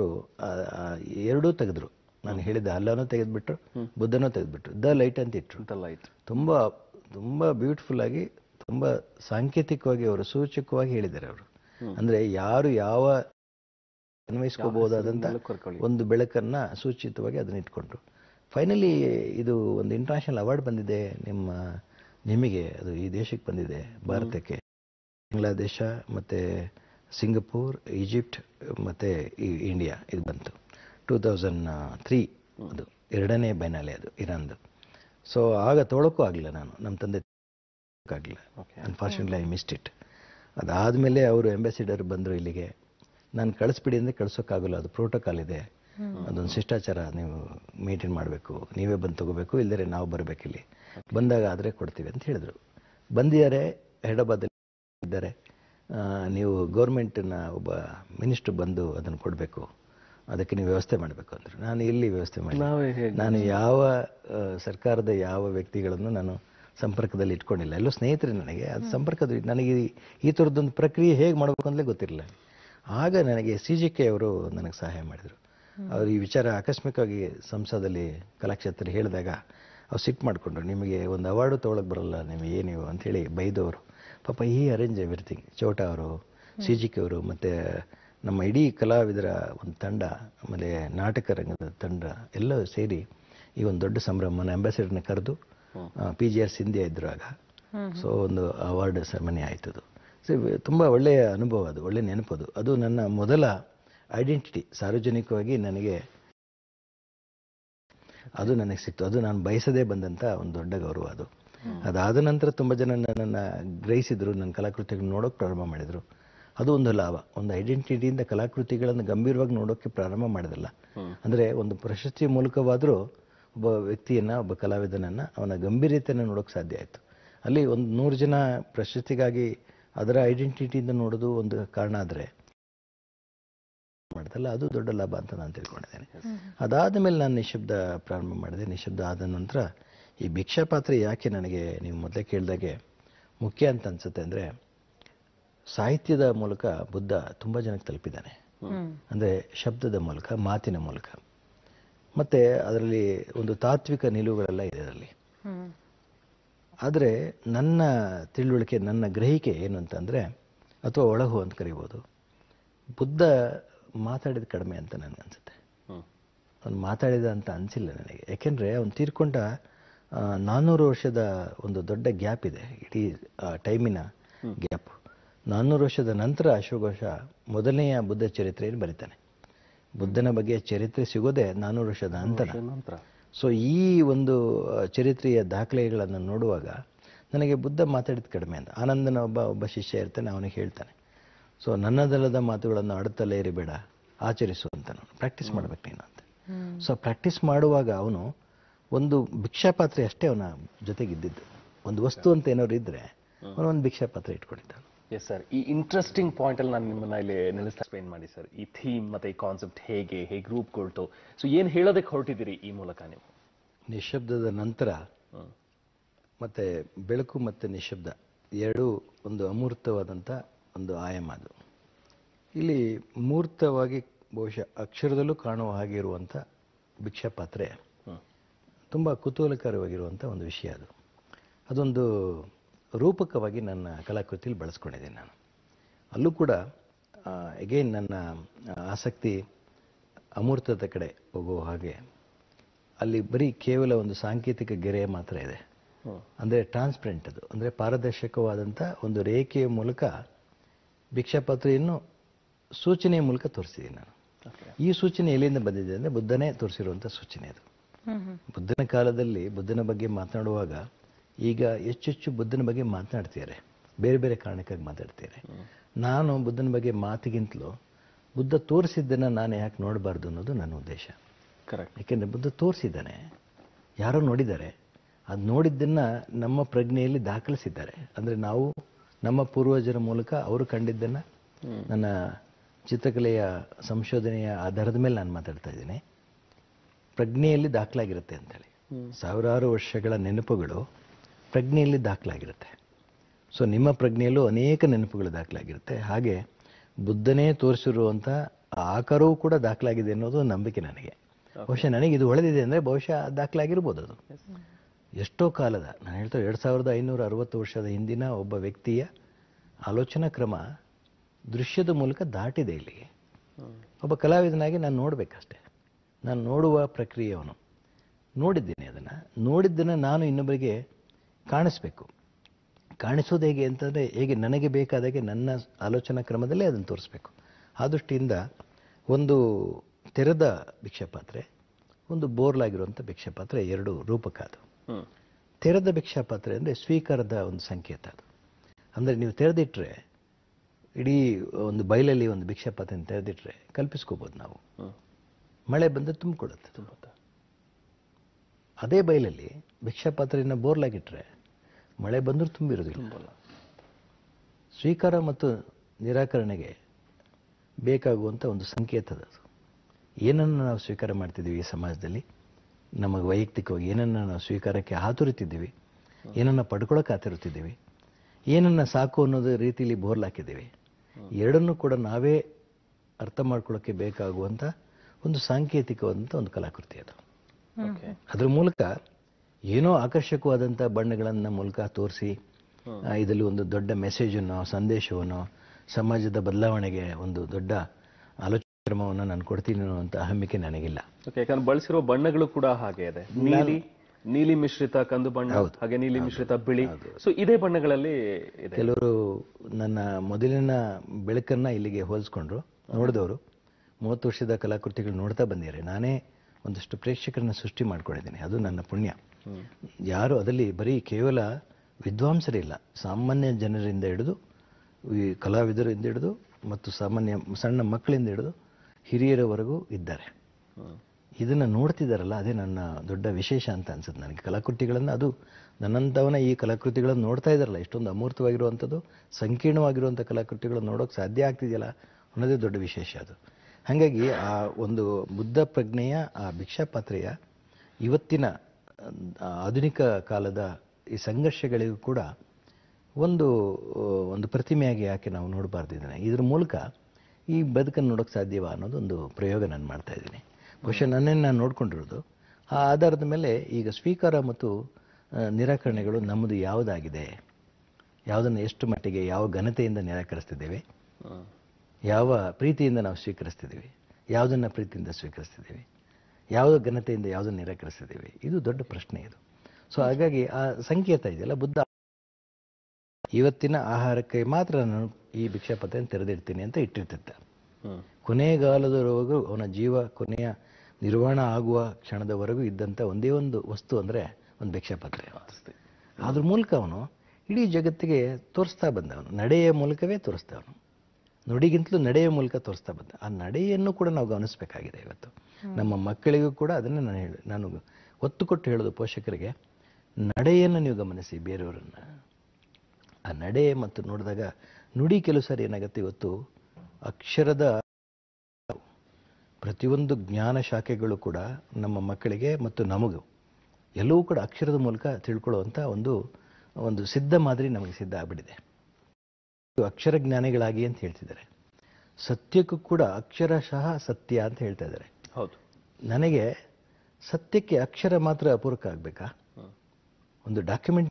ಎರಡೂ ತೆಗೆದ್ರು. ನಾನು ಹೇಳಿದ ಅಲ್ಲನೂ ತೆಗೆದ್ಬಿಟ್ರು, ಬುದ್ಧನೂ ತೆಗೆದ್ಬಿಟ್ರು, ದ ಲೈಟ್ ಅಂತ ಇಟ್ರು. ದ ಲೈಟ್ ತುಂಬ ತುಂಬ ಬ್ಯೂಟಿಫುಲ್ ಆಗಿ, ತುಂಬ ಸಾಂಕೇತಿಕವಾಗಿ ಅವರು ಸೂಚಕವಾಗಿ ಹೇಳಿದ್ದಾರೆ ಅವರು. ಅಂದರೆ ಯಾರು ಯಾವ ಅನ್ವಯಿಸ್ಕೋಬಹುದಾದಂಥ ಒಂದು ಬೆಳಕನ್ನು ಸೂಚಿತವಾಗಿ ಅದನ್ನ ಇಟ್ಕೊಂಡ್ರು. ಫೈನಲಿ ಇದು ಒಂದು ಇಂಟರ್ನ್ಯಾಷನಲ್ ಅವಾರ್ಡ್ ಬಂದಿದೆ ನಿಮ್ಮ ನಿಮಗೆ, ಅದು ಈ ದೇಶಕ್ಕೆ ಬಂದಿದೆ, ಭಾರತಕ್ಕೆ. ಬಾಂಗ್ಲಾದೇಶ ಮತ್ತು ಸಿಂಗಪೂರ್, ಈಜಿಪ್ಟ್ ಮತ್ತು ಈ ಇಂಡಿಯಾ ಇದು ಬಂತು. ಟೂ ತೌಸಂಡ್ ತ್ರೀ ಅದು ಎರಡನೇ ಬೈನಾಲೆ, ಅದು ಇರಾನ್ದು. ಸೊ ಆಗ ತೊಗೊಳಕ್ಕೂ ಆಗಲಿಲ್ಲ ನಾನು, ನಮ್ಮ ತಂದೆ ಆಗಲಿಲ್ಲ. Unfortunately I missed it. ಅದಾದಮೇಲೆ ಅವರು ಅಂಬಾಸಿಡರ್ ಬಂದರು ಇಲ್ಲಿಗೆ. ನಾನು ಕಳಿಸ್ಬಿಡಿ ಅಂದರೆ ಕಳ್ಸೋಕ್ಕಾಗಲ್ಲ, ಅದು ಪ್ರೋಟೋಕಾಲ್ ಇದೆ, ಅದೊಂದು ಶಿಷ್ಟಾಚಾರ, ನೀವು ಮೇಂಟೈನ್ ಮಾಡಬೇಕು, ನೀವೇ ಬಂದು ತೊಗೋಬೇಕು, ಇಲ್ಲದ್ರೆ ನಾವು ಬರಬೇಕಿಲ್ಲಿ, ಬಂದಾಗ ಆದರೆ ಕೊಡ್ತೀವಿ ಅಂತ ಹೇಳಿದ್ರು. ಬಂದಿದ್ದಾರೆ, ಹೈದರಾಬಾದಲ್ಲಿ ಇದ್ದಾರೆ. ನೀವು ಗೌರ್ಮೆಂಟಿನ ಒಬ್ಬ ಮಿನಿಸ್ಟ್ರು ಬಂದು ಅದನ್ನು ಕೊಡಬೇಕು, ಅದಕ್ಕೆ ನೀವು ವ್ಯವಸ್ಥೆ ಮಾಡಬೇಕು ಅಂದರು. ನಾನು ಇಲ್ಲಿ ವ್ಯವಸ್ಥೆ ಮಾಡಿ, ನಾನು ಯಾವ ಸರ್ಕಾರದ ಯಾವ ವ್ಯಕ್ತಿಗಳನ್ನು ನಾನು ಸಂಪರ್ಕದಲ್ಲಿ ಇಟ್ಕೊಂಡಿಲ್ಲ. ಎಲ್ಲೋ ಸ್ನೇಹಿತರೆ ನನಗೆ ಅದು ಸಂಪರ್ಕದ, ನನಗೆ ಈ ಥರದ್ದೊಂದು ಪ್ರಕ್ರಿಯೆ ಹೇಗೆ ಮಾಡಬೇಕು ಅಂತಲೇ ಗೊತ್ತಿರಲಿಲ್ಲ. ಆಗ ನನಗೆ ಸಿ ಜಿ ಕೆ ಅವರು ನನಗೆ ಸಹಾಯ ಮಾಡಿದರು. ಅವರು ಈ ವಿಚಾರ ಆಕಸ್ಮಿಕವಾಗಿ ಸಂಸದಲ್ಲಿ ಕಲಾಕ್ಷೇತ್ರ ಹೇಳಿದಾಗ ಅವ್ರು ಸಿಟ್ಟು ಮಾಡಿಕೊಂಡ್ರು, ನಿಮಗೆ ಒಂದು ಅವಾರ್ಡು ತೊಗೊಳಕ್ಕೆ ಬರಲ್ಲ, ನಿಮಗೆ ಏನಿವು ಅಂಥೇಳಿ ಬೈದವರು. ಪಾಪ ಈ ಅರೇಂಜ್ ಎವ್ರಿಥಿಂಗ್. ಚೋಟಾ ಅವರು, ಸಿ ಜಿ ಕೆ ಅವರು ಮತ್ತು ನಮ್ಮ ಇಡೀ ಕಲಾವಿದರ ಒಂದು ತಂಡ, ಆಮೇಲೆ ನಾಟಕ ರಂಗದ ತಂಡ ಎಲ್ಲ ಸೇರಿ ಈ ಒಂದು ದೊಡ್ಡ ಸಂಭ್ರಮನ ಅಂಬಾಸಿಡರ್ನ ಕರೆದು ಪಿ ಜಿ ಆರ್ ಸಿಂಧಿಯಾ ಇದ್ರು ಆಗ. ಸೊ ಒಂದು ಅವಾರ್ಡ್ ಸೆರೆಮನಿ ಆಯ್ತದು. ಸೊ ತುಂಬ ಒಳ್ಳೆಯ ಅನುಭವ, ಅದು ಒಳ್ಳೆ ನೆನಪದು. ಅದು ನನ್ನ ಮೊದಲ ಐಡೆಂಟಿಟಿ, ಸಾರ್ವಜನಿಕವಾಗಿ ನನಗೆ ಅದು ನನಗೆ ಸಿಕ್ತು. ಅದು ನಾನು ಬಯಸದೇ ಬಂದಂಥ ಒಂದು ದೊಡ್ಡ ಗೌರವ ಅದು. ಅದಾದ ನಂತರ ತುಂಬ ಜನ ನನ್ನನ್ನು ಗ್ರಹಿಸಿದ್ರು, ನನ್ನ ಕಲಾಕೃತಿಗಳನ್ನ ನೋಡೋಕೆ ಪ್ರಾರಂಭ ಮಾಡಿದರು. ಅದು ಒಂದು ಲಾಭ. ಒಂದು ಐಡೆಂಟಿಟಿಯಿಂದ ಕಲಾಕೃತಿಗಳನ್ನು ಗಂಭೀರವಾಗಿ ನೋಡೋಕ್ಕೆ ಪ್ರಾರಂಭ ಮಾಡಿದಲ್ಲ. ಅಂದರೆ ಒಂದು ಪ್ರಶಸ್ತಿ ಮೂಲಕವಾದರೂ ಒಬ್ಬ ವ್ಯಕ್ತಿಯನ್ನು, ಒಬ್ಬ ಕಲಾವಿದನನ್ನು, ಅವನ ಗಂಭೀರತೆಯನ್ನು ನೋಡೋಕೆ ಸಾಧ್ಯ ಆಯಿತು. ಅಲ್ಲಿ ಒಂದು ನೂರು ಜನ ಪ್ರಶಸ್ತಿಗಾಗಿ ಅದರ ಐಡೆಂಟಿಟಿಯಿಂದ ನೋಡೋದು ಒಂದು ಕಾರಣ ಆದರೆ ಮಾಡ್ತಲ್ಲ, ಅದು ದೊಡ್ಡ ಲಾಭ ಅಂತ ನಾನು ತಿಳ್ಕೊಂಡಿದ್ದೇನೆ. ಅದಾದ ಮೇಲೆ ನಾನು ನಿಶಬ್ದ ಪ್ರಾರಂಭ ಮಾಡಿದೆ. ನಿಶಬ್ದ ಆದ ನಂತರ ಈ ಭಿಕ್ಷಾ ಪಾತ್ರೆ ಯಾಕೆ ನನಗೆ ನೀವು ಮೊದಲೇ ಕೇಳಿದಾಗೆ ಮುಖ್ಯ ಅಂತ ಅನ್ಸುತ್ತೆ ಅಂದರೆ, ಸಾಹಿತ್ಯದ ಮೂಲಕ ಬುದ್ಧ ತುಂಬ ಜನಕ್ಕೆ ತಲುಪಿದ್ದಾನೆ. ಅಂದರೆ ಶಬ್ದದ ಮೂಲಕ, ಮಾತಿನ ಮೂಲಕ, ಮತ್ತೆ ಅದರಲ್ಲಿ ಒಂದು ತಾತ್ವಿಕ ನಿಲುವುಗಳೆಲ್ಲ ಇದೆ ಅದರಲ್ಲಿ. ಆದರೆ ನನ್ನ ತಿಳುವಳಿಕೆ, ನನ್ನ ಗ್ರಹಿಕೆ ಏನು ಅಂತಂದರೆ, ಅಥವಾ ಒಳಗು ಅಂತ ಕರಿಬೋದು, ಬುದ್ಧ ಮಾತಾಡಿದ ಕಡಿಮೆ ಅಂತ ನನಗನ್ಸುತ್ತೆ. ಅವನು ಮಾತಾಡಿದ ಅಂತ ಅನಿಸಿಲ್ಲ ನನಗೆ. ಯಾಕೆಂದರೆ ಅವನು ತೀರ್ಕೊಂಡ ನಾನ್ನೂರು ವರ್ಷದ ಒಂದು ದೊಡ್ಡ ಗ್ಯಾಪ್ ಇದೆ, ಇಡೀ ಟೈಮಿನ ಗ್ಯಾಪ್. ನಾನ್ನೂರು ವರ್ಷದ ನಂತರ ಅಶೋಘೋಷ ಮೊದಲನೆಯ ಬುದ್ಧ ಚರಿತ್ರೆಯನ್ನು ಬರೀತಾನೆ. ಬುದ್ಧನ ಬಗ್ಗೆ ಚರಿತ್ರೆ ಸಿಗೋದೇ ನಾನ್ನೂರು ವರ್ಷದ ನಂತರ. ಸೊ ಈ ಒಂದು ಚರಿತ್ರೆಯ ದಾಖಲೆಗಳನ್ನು ನೋಡುವಾಗ ನನಗೆ ಬುದ್ಧ ಮಾತಾಡಿದ ಕಡಿಮೆ ಅಂತ. ಆನಂದನ ಒಬ್ಬ ಒಬ್ಬ ಶಿಷ್ಯ ಇರ್ತಾನೆ, ಅವನಿಗೆ ಹೇಳ್ತಾನೆ, ಸೊ ನನ್ನದಲ್ಲದ ಮಾತುಗಳನ್ನು ಆಡುತ್ತಲೇ ಇರಬೇಡ, ಆಚರಿಸು ಅಂತ, ನಾನು ಪ್ರಾಕ್ಟೀಸ್ ಮಾಡ್ಬೇಕು ನೀನು ಅಂತ. ಸೊ ಪ್ರಾಕ್ಟೀಸ್ ಮಾಡುವಾಗ ಅವನು ಒಂದು ಭಿಕ್ಷಾಪಾತ್ರೆ ಅಷ್ಟೇ ಅವನ ಜೊತೆಗಿದ್ದಿದ್ದು. ಒಂದು ವಸ್ತು ಅಂತ ಏನಾದ್ರು ಇದ್ರೆ ಅವನು ಒಂದು ಭಿಕ್ಷಾಪಾತ್ರೆ ಇಟ್ಕೊಂಡಿದ್ದಾನೆ. ಎಸ್ ಸರ್, ಈ ಇಂಟ್ರೆಸ್ಟಿಂಗ್ ಪಾಯಿಂಟ್ ಅಲ್ಲಿ ನಾನು ನಿಮ್ಮನ್ನ ಇಲ್ಲಿ ನಿಲ್ಲಿಸ್ತಾ ಎಕ್ಸ್ಪ್ಲೇನ್ ಮಾಡಿ ಸರ್. ಈ ಥೀಮ್ ಮತ್ತೆ ಈ ಕಾನ್ಸೆಪ್ಟ್ ಹೇಗೆ ಹೇಗೆ ರೂಪುಗೊಳ್ತು, ಸೊ ಏನು ಹೇಳೋದಕ್ಕೆ ಹೊರಟಿದ್ದೀರಿ ಈ ಮೂಲಕ ನೀವು? ನಿಶಬ್ದದ ನಂತರ ಮತ್ತೆ ಬೆಳಕು ಮತ್ತು ನಿಶಬ್ದ ಎರಡೂ ಒಂದು ಅಮೂರ್ತವಾದಂಥ ಒಂದು ಆಯಾಮ. ಅದು ಇಲ್ಲಿ ಮೂರ್ತವಾಗಿ ಬಹುಶಃ ಅಕ್ಷರದಲ್ಲೂ ಕಾಣುವ ಹಾಗೆ ಇರುವಂಥ ಭಿಕ್ಷಾಪಾತ್ರೆ ತುಂಬ ಕುತೂಹಲಕರವಾಗಿರುವಂಥ ಒಂದು ವಿಷಯ. ಅದು ಅದೊಂದು ರೂಪಕವಾಗಿ ನನ್ನ ಕಲಾಕೃತಿಯಲ್ಲಿ ಬಳಸ್ಕೊಂಡಿದ್ದೀನಿ ನಾನು. ಅಲ್ಲೂ ಕೂಡ ಎಗೈನ್ ನನ್ನ ಆಸಕ್ತಿ ಅಮೂರ್ತದ ಕಡೆ ಹೋಗುವ ಹಾಗೆ, ಅಲ್ಲಿ ಬರೀ ಕೇವಲ ಒಂದು ಸಾಂಕೇತಿಕ ಗೆರೆ ಮಾತ್ರ ಇದೆ. ಅಂದರೆ ಟ್ರಾನ್ಸ್ಪರೆಂಟ್, ಅದು ಅಂದರೆ ಪಾರದರ್ಶಕವಾದಂಥ ಒಂದು ರೇಖೆಯ ಮೂಲಕ ಭಿಕ್ಷಾಪಾತ್ರೆಯನ್ನು ಸೂಚನೆಯ ಮೂಲಕ ತೋರಿಸಿದ್ದೀನಿ ನಾನು. ಈ ಸೂಚನೆ ಎಲ್ಲಿಂದ ಬಂದಿದೆ ಅಂದರೆ ಬುದ್ಧನೇ ತೋರಿಸಿರುವಂಥ ಸೂಚನೆ ಅದು. ಬುದ್ಧನ ಕಾಲದಲ್ಲಿ ಬುದ್ಧನ ಬಗ್ಗೆ ಮಾತನಾಡುವಾಗ ಈಗ ಹೆಚ್ಚೆಚ್ಚು ಬುದ್ಧನ ಬಗ್ಗೆ ಮಾತನಾಡ್ತಿದ್ದಾರೆ, ಬೇರೆ ಬೇರೆ ಕಾರಣಕ್ಕಾಗಿ ಮಾತಾಡ್ತಿದ್ದಾರೆ. ನಾನು ಬುದ್ಧನ ಬಗ್ಗೆ ಮಾತಿಗಿಂತಲೂ ಬುದ್ಧ ತೋರಿಸಿದ್ದನ್ನು ನಾನು ಯಾಕೆ ನೋಡಬಾರ್ದು ಅನ್ನೋದು ನನ್ನ ಉದ್ದೇಶ. ಕರೆಕ್ಟ್. ಯಾಕೆಂದರೆ ಬುದ್ಧ ತೋರಿಸಿದ್ದಾನೆ, ಯಾರೋ ನೋಡಿದ್ದಾರೆ, ಅದು ನೋಡಿದ್ದನ್ನು ನಮ್ಮ ಪ್ರಜ್ಞೆಯಲ್ಲಿ ದಾಖಲಿಸಿದ್ದಾರೆ. ಅಂದರೆ ನಾವು ನಮ್ಮ ಪೂರ್ವಜರ ಮೂಲಕ ಅವರು ಕಂಡಿದ್ದನ್ನು ನನ್ನ ಚಿತ್ರಕಲೆಯ ಸಂಶೋಧನೆಯ ಆಧಾರದ ಮೇಲೆ ನಾನು ಮಾತಾಡ್ತಾ ಇದ್ದೀನಿ. ಪ್ರಜ್ಞೆಯಲ್ಲಿ ದಾಖಲಾಗಿರುತ್ತೆ ಅಂತೇಳಿ, ಸಾವಿರಾರು ವರ್ಷಗಳ ನೆನಪುಗಳು ಪ್ರಜ್ಞೆಯಲ್ಲಿ ದಾಖಲಾಗಿರುತ್ತೆ. ಸೊ ನಿಮ್ಮ ಪ್ರಜ್ಞೆಯಲ್ಲೂ ಅನೇಕ ನೆನಪುಗಳು ದಾಖಲಾಗಿರುತ್ತೆ. ಹಾಗೆ ಬುದ್ಧನೇ ತೋರಿಸಿರುವಂಥ ಆಕಾರವೂ ಕೂಡ ದಾಖಲಾಗಿದೆ ಅನ್ನೋದು ನಂಬಿಕೆ ನನಗೆ. ಬಹುಶಃ ನನಗೆ ಇದು ಹೊಳೆದಿದೆ ಅಂದರೆ ಬಹುಶಃ ದಾಖಲಾಗಿರ್ಬೋದು. ಅದು ಎಷ್ಟೋ ಕಾಲದ, ನಾನು ಹೇಳ್ತಾ ಎರಡು ಸಾವಿರದ ಐನೂರ ಅರವತ್ತು ವರ್ಷದ ಹಿಂದಿನ ಒಬ್ಬ ವ್ಯಕ್ತಿಯ ಆಲೋಚನಾ ಕ್ರಮ ದೃಶ್ಯದ ಮೂಲಕ ದಾಟಿದೆ ಇಲ್ಲಿಗೆ. ಒಬ್ಬ ಕಲಾವಿದನಾಗಿ ನಾನು ನೋಡಬೇಕಷ್ಟೆ. ನಾನು ನೋಡುವ ಪ್ರಕ್ರಿಯೆಯವನು ನೋಡಿದ್ದೇನೆ. ಅದನ್ನು ನೋಡಿದ್ದನ್ನು ನಾನು ಇನ್ನೊಬ್ಬರಿಗೆ ಕಾಣಿಸ್ಬೇಕು. ಕಾಣಿಸೋದು ಹೇಗೆ ಅಂತಂದರೆ, ಹೇಗೆ ನನಗೆ ಬೇಕಾದಾಗೆ ನನ್ನ ಆಲೋಚನಾ ಕ್ರಮದಲ್ಲೇ ಅದನ್ನು ತೋರಿಸ್ಬೇಕು. ಆ ದೃಷ್ಟಿಯಿಂದ ಒಂದು ತೆರೆದ ಭಿಕ್ಷಾಪಾತ್ರೆ, ಒಂದು ಬೋರ್ಲಾಗಿರುವಂಥ ಭಿಕ್ಷಾಪಾತ್ರೆ, ಎರಡು ರೂಪಕ. ಅದು ತೆರೆದ ಭಿಕ್ಷಾಪಾತ್ರೆ ಅಂದರೆ ಸ್ವೀಕಾರದ ಒಂದು ಸಂಕೇತ. ಅದು ಅಂದರೆ ನೀವು ತೆರೆದಿಟ್ರೆ, ಇಡೀ ಒಂದು ಬಯಲಲ್ಲಿ ಒಂದು ಭಿಕ್ಷಾಪಾತ್ರೆಯನ್ನು ತೆರೆದಿಟ್ರೆ ಕಲ್ಪಿಸ್ಕೋಬೋದು ನಾವು, ಮಳೆ ಬಂದು ತುಂಬಿಕೊಳ್ಳುತ್ತೆ. ಅದೇ ಬಯಲಲ್ಲಿ ಭಿಕ್ಷಾಪಾತ್ರೆಯನ್ನು ಬೋರ್ಲಾಗಿಟ್ರೆ ಮಳೆ ಬಂದರೂ ತುಂಬಿರೋದಿಲ್ಲ. ಸ್ವೀಕಾರ ಮತ್ತು ನಿರಾಕರಣೆಗೆ ಬೇಕಾಗುವಂಥ ಒಂದು ಸಂಕೇತದ ಅದು. ಏನನ್ನು ನಾವು ಸ್ವೀಕಾರ ಮಾಡ್ತಿದ್ದೀವಿ ಈ ಸಮಾಜದಲ್ಲಿ, ನಮಗೆ ವೈಯಕ್ತಿಕವಾಗಿ ಏನನ್ನು ನಾವು ಸ್ವೀಕಾರಕ್ಕೆ ಹಾತುರಿತಿದ್ದೀವಿ, ಏನನ್ನು ಪಡ್ಕೊಳ್ಳೋಕೆ ಹಾತಿರುತ್ತಿದ್ದೀವಿ, ಏನನ್ನು ಸಾಕು ಅನ್ನೋದು ರೀತಿಯಲ್ಲಿ ಬೋರ್ಲಾಕಿದ್ದೀವಿ. ಎರಡನ್ನೂ ಕೂಡ ನಾವೇ ಅರ್ಥ ಮಾಡ್ಕೊಳ್ಳೋಕ್ಕೆ ಬೇಕಾಗುವಂಥ ಒಂದು ಸಾಂಕೇತಿಕವಾದಂಥ ಒಂದು ಕಲಾಕೃತಿ ಅದು. ಅದ್ರ ಮೂಲಕ ಏನೋ ಆಕರ್ಷಕವಾದಂಥ ಬಣ್ಣಗಳನ್ನು ಮೂಲಕ ತೋರಿಸಿ ಇದರಲ್ಲಿ ಒಂದು ದೊಡ್ಡ ಮೆಸೇಜನ್ನು, ಸಂದೇಶವನ್ನು, ಸಮಾಜದ ಬದಲಾವಣೆಗೆ ಒಂದು ದೊಡ್ಡ ಕ್ರಮವನ್ನು ನಾನು ಕೊಡ್ತೀನಿ ಅನ್ನುವಂಥ ಅಹಮಿಕೆ ನನಗಿಲ್ಲ. ಓಕೆ, ಯಾಕಂದ್ರೆ ಬಳಸಿರುವ ಬಣ್ಣಗಳು ಕೂಡ ಹಾಗೆ ಇದೆ. ನೀಲಿ ನೀಲಿ ಮಿಶ್ರಿತ ಕಂದು ಬಣ್ಣ, ಹಾಗೆ ನೀಲಿ ಮಿಶ್ರಿತ ಬಿಳಿ. ಸೊ ಇದೇ ಬಣ್ಣಗಳಲ್ಲಿ ಇದೆ. ಕೆಲವರು ನನ್ನ ಮೊದಲಿನ ಬೆಳಕನ್ನ ಇಲ್ಲಿಗೆ ಹೋಲಿಸ್ಕೊಂಡ್ರು. ನೋಡಿದವರು ಮೂವತ್ತು ವರ್ಷದ ಕಲಾಕೃತಿಗಳು ನೋಡ್ತಾ ಬಂದಿದ್ದಾರೆ. ನಾನೇ ಒಂದಷ್ಟು ಪ್ರೇಕ್ಷಕರನ್ನ ಸೃಷ್ಟಿ ಮಾಡ್ಕೊಂಡಿದ್ದೀನಿ. ಅದು ನನ್ನ ಪುಣ್ಯ. ಯಾರು ಅದರಲ್ಲಿ ಬರೀ ಕೇವಲ ವಿದ್ವಾಂಸರಿಲ್ಲ, ಸಾಮಾನ್ಯ ಜನರಿಂದ ಹಿಡಿದು ಈ ಕಲಾವಿದರಿಂದ ಹಿಡಿದು ಮತ್ತು ಸಾಮಾನ್ಯ ಸಣ್ಣ ಮಕ್ಕಳಿಂದ ಹಿಡಿದು ಹಿರಿಯರವರೆಗೂ ಇದ್ದಾರೆ. ಇದನ್ನು ನೋಡ್ತಿದ್ದಾರಲ್ಲ, ಅದೇ ನನ್ನ ದೊಡ್ಡ ವಿಶೇಷ ಅಂತ ಅನ್ಸುತ್ತೆ ನನಗೆ. ಕಲಾಕೃತಿಗಳನ್ನು, ಅದು ನನ್ನಂಥವನ್ನ ಈ ಕಲಾಕೃತಿಗಳನ್ನು ನೋಡ್ತಾ ಇದ್ದಾರಲ್ಲ, ಇಷ್ಟೊಂದು ಅಮೂರ್ತವಾಗಿರುವಂಥದ್ದು, ಸಂಕೀರ್ಣವಾಗಿರುವಂಥ ಕಲಾಕೃತಿಗಳನ್ನು ನೋಡೋಕೆ ಸಾಧ್ಯ ಆಗ್ತಿದೆಯಲ್ಲ ಅನ್ನೋದೇ ದೊಡ್ಡ ವಿಶೇಷ ಅದು. ಹಾಗಾಗಿ ಆ ಒಂದು ಬುದ್ಧ ಪ್ರಜ್ಞೆಯ ಆ ಭಿಕ್ಷಾಪಾತ್ರೆಯ ಇವತ್ತಿನ ಆಧುನಿಕ ಕಾಲದ ಈ ಸಂಘರ್ಷಗಳಿಗೂ ಕೂಡ ಒಂದು ಒಂದು ಪ್ರತಿಮೆಯಾಗಿ ಯಾಕೆ ನಾವು ನೋಡಬಾರ್ದು ಇದನ್ನು? ಇದ್ರ ಮೂಲಕ ಈ ಬದುಕನ್ನು ನೋಡೋಕೆ ಸಾಧ್ಯವಾ ಅನ್ನೋದು ಒಂದು ಪ್ರಯೋಗ ನಾನು ಮಾಡ್ತಾ ಇದ್ದೀನಿ. ಬಹುಶಃ ನನ್ನನ್ನು ನಾನು ನೋಡ್ಕೊಂಡಿರೋದು ಆ ಆಧಾರದ ಮೇಲೆ. ಈಗ ಸ್ವೀಕಾರ ಮತ್ತು ನಿರಾಕರಣೆಗಳು ನಮ್ಮದು ಯಾವುದಾಗಿದೆ, ಯಾವುದನ್ನು ಎಷ್ಟು ಮಟ್ಟಿಗೆ ಯಾವ ಘನತೆಯಿಂದ ನಿರಾಕರಿಸ್ತಿದ್ದೇವೆ, ಯಾವ ಪ್ರೀತಿಯಿಂದ ನಾವು ಸ್ವೀಕರಿಸ್ತಿದ್ದೀವಿ, ಯಾವುದನ್ನು ಪ್ರೀತಿಯಿಂದ ಸ್ವೀಕರಿಸ್ತಿದ್ದೀವಿ, ಯಾವ ಘನತೆಯಿಂದ ಯಾವುದನ್ನು ನಿರಾಕರಿಸ್ತಿದ್ದೀವಿ, ಇದು ದೊಡ್ಡ ಪ್ರಶ್ನೆ ಇದು. ಸೊ ಹಾಗಾಗಿ ಆ ಸಂಕೇತ ಇದೆಯಲ್ಲ, ಬುದ್ಧ ಇವತ್ತಿನ ಆಹಾರಕ್ಕೆ ಮಾತ್ರ ನಾನು ಈ ಭಿಕ್ಷಾಪಾತ್ರೆಯನ್ನು ತೆರೆದಿಡ್ತೀನಿ ಅಂತ ಇಟ್ಟಿರ್ತಿದ್ದ. ಕೊನೆಗಾಲದವರೆಗೂ ಅವನ ಜೀವ ಕೊನೆಯ ನಿರ್ವಾಣ ಆಗುವ ಕ್ಷಣದವರೆಗೂ ಇದ್ದಂಥ ಒಂದೇ ಒಂದು ವಸ್ತು ಅಂದರೆ ಒಂದು ಭಿಕ್ಷಾಪಾತ್ರೆ. ಅದ್ರ ಮೂಲಕ ಅವನು ಇಡೀ ಜಗತ್ತಿಗೆ ತೋರಿಸ್ತಾ ಬಂದವನು, ನಡೆಯ ಮೂಲಕವೇ ತೋರಿಸ್ದವನು. ನುಡಿಗಿಂತಲೂ ನಡೆಯ ಮೂಲಕ ತೋರಿಸ್ತಾ ಬಂದ. ಆ ನಡೆಯನ್ನು ಕೂಡ ನಾವು ಗಮನಿಸಬೇಕಾಗಿದೆ ಇವತ್ತು. ನಮ್ಮ ಮಕ್ಕಳಿಗೂ ಕೂಡ ಅದನ್ನೇ ನಾನು ಹೇಳಿ ನಾನು ಒತ್ತು ಕೊಟ್ಟು ಹೇಳೋದು ಪೋಷಕರಿಗೆ, ನಡೆಯನ್ನು ನೀವು ಗಮನಿಸಿ ಬೇರೆಯವರನ್ನು. ಆ ನಡೆ ಮತ್ತು ನೋಡಿದಾಗ ನುಡಿ ಕೆಲವು ಸಾರಿ ಏನಾಗುತ್ತೆ, ಇವತ್ತು ಅಕ್ಷರದ ಪ್ರತಿಯೊಂದು ಜ್ಞಾನ ಶಾಖೆಗಳು ಕೂಡ ನಮ್ಮ ಮಕ್ಕಳಿಗೆ ಮತ್ತು ನಮಗೂ ಎಲ್ಲವೂ ಕೂಡ ಅಕ್ಷರದ ಮೂಲಕ ತಿಳ್ಕೊಳ್ಳುವಂಥ ಒಂದು ಒಂದು ಸಿದ್ಧ ಮಾದರಿ ನಮಗೆ ಸಿದ್ಧ ಆಗ್ಬಿಟ್ಟಿದೆ. ಅಕ್ಷರ ಜ್ಞಾನಿಗಳಾಗಿ ಅಂತ ಹೇಳ್ತಿದ್ದಾರೆ. ಸತ್ಯಕ್ಕೂ ಕೂಡ ಅಕ್ಷರಶಃ ಸತ್ಯ ಅಂತ ಹೇಳ್ತಾ ಇದ್ದಾರೆ. ಹೌದು. ನನಗೆ ಸತ್ಯಕ್ಕೆ ಅಕ್ಷರ ಮಾತ್ರ ಅಪೂರಕ ಆಗಬೇಕಾ? ಒಂದು ಡಾಕ್ಯುಮೆಂಟ್,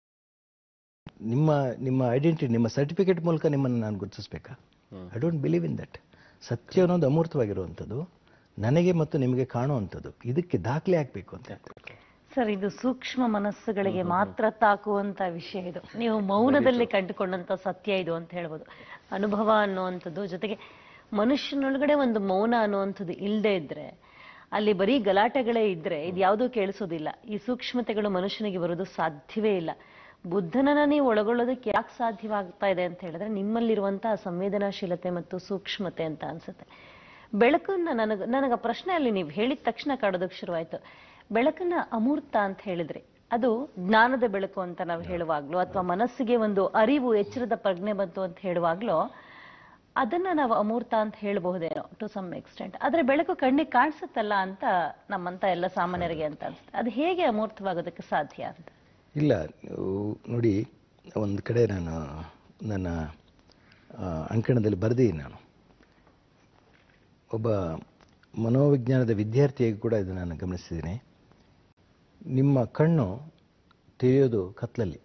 ನಿಮ್ಮ ನಿಮ್ಮ ಐಡೆಂಟಿಟಿ, ನಿಮ್ಮ ಸರ್ಟಿಫಿಕೇಟ್ ಮೂಲಕ ನಿಮ್ಮನ್ನು ನಾನು ಗುರುತಿಸ್ಬೇಕಾ? I don't believe in that. ಸತ್ಯ ಅನ್ನೋದು ಅಮೂರ್ತವಾಗಿರುವಂಥದ್ದು, ನನಗೆ ಮತ್ತು ನಿಮಗೆ ಕಾಣುವಂಥದ್ದು. ಇದಕ್ಕೆ ದಾಖಲೆ ಹಾಕಬೇಕು ಅಂತ ಹೇಳ್ತಾರೆ ಸರ್. ಇದು ಸೂಕ್ಷ್ಮ ಮನಸ್ಸುಗಳಿಗೆ ಮಾತ್ರ ತಾಕುವಂತ ವಿಷಯ ಇದು. ನೀವು ಮೌನದಲ್ಲಿ ಕಂಡುಕೊಂಡಂತ ಸತ್ಯ ಇದು ಅಂತ ಹೇಳ್ಬೋದು. ಅನುಭವ ಅನ್ನುವಂಥದ್ದು, ಜೊತೆಗೆ ಮನುಷ್ಯನೊಳಗಡೆ ಒಂದು ಮೌನ ಅನ್ನುವಂಥದ್ದು ಇಲ್ಲದೆ ಇದ್ರೆ, ಅಲ್ಲಿ ಬರೀ ಗಲಾಟೆಗಳೇ ಇದ್ರೆ ಇದು ಯಾವುದೂ ಕೇಳಿಸೋದಿಲ್ಲ. ಈ ಸೂಕ್ಷ್ಮತೆಗಳು ಮನುಷ್ಯನಿಗೆ ಬರೋದು ಸಾಧ್ಯವೇ ಇಲ್ಲ. ಬುದ್ಧನನ್ನ ನೀವು ಒಳಗೊಳ್ಳೋದಕ್ಕೆ ಯಾಕೆ ಸಾಧ್ಯವಾಗ್ತಾ ಇದೆ ಅಂತ ಹೇಳಿದ್ರೆ, ನಿಮ್ಮಲ್ಲಿರುವಂತಹ ಸಂವೇದನಾಶೀಲತೆ ಮತ್ತು ಸೂಕ್ಷ್ಮತೆ ಅಂತ ಅನ್ಸುತ್ತೆ. ಬೆಳಕನ್ನ ನನಗ ನನಗ ಪ್ರಶ್ನೆ ಅಲ್ಲಿ ನೀವು ಹೇಳಿದ ತಕ್ಷಣ ಕಾಡೋದಕ್ಕೆ ಶುರುವಾಯ್ತು. ಬೆಳಕನ್ನ ಅಮೂರ್ತ ಅಂತ ಹೇಳಿದ್ರಿ, ಅದು ಜ್ಞಾನದ ಬೆಳಕು ಅಂತ ನಾವು ಹೇಳುವಾಗ್ಲೂ, ಅಥವಾ ಮನಸ್ಸಿಗೆ ಒಂದು ಅರಿವು, ಎಚ್ಚರದ ಪ್ರಜ್ಞೆ ಬಂತು ಅಂತ ಹೇಳುವಾಗ್ಲೂ ಅದನ್ನ ನಾವು ಅಮೂರ್ತ ಅಂತ ಹೇಳಬಹುದೇನೋ ಟು ಸಮ್ ಎಕ್ಸ್ಟೆಂಟ್. ಆದ್ರೆ ಬೆಳಕು ಕಣ್ಣಿಗೆ ಕಾಣಿಸುತ್ತಲ್ಲ ಅಂತ ನಮ್ಮಂತ ಎಲ್ಲ ಸಾಮಾನ್ಯರಿಗೆ ಅಂತ ಅನ್ಸುತ್ತೆ. ಅದು ಹೇಗೆ ಅಮೂರ್ತವಾಗೋದಕ್ಕೆ ಸಾಧ್ಯ ಅಂತ? ಇಲ್ಲ ನೋಡಿ, ಒಂದು ಕಡೆ ನಾನು ನನ್ನ ಅಂಕಣದಲ್ಲಿ ಬರೆದಿದ್ದೀನಿ. ನಾನು ಒಬ್ಬ ಮನೋವಿಜ್ಞಾನದ ವಿದ್ಯಾರ್ಥಿಯಾಗಿ ಕೂಡ ಇದನ್ನು ನಾನು ಗಮನಿಸಿದ್ದೀನಿ. ನಿಮ್ಮ ಕಣ್ಣು ತೆರೆಯೋದು ಕತ್ತಲಲ್ಲಿ,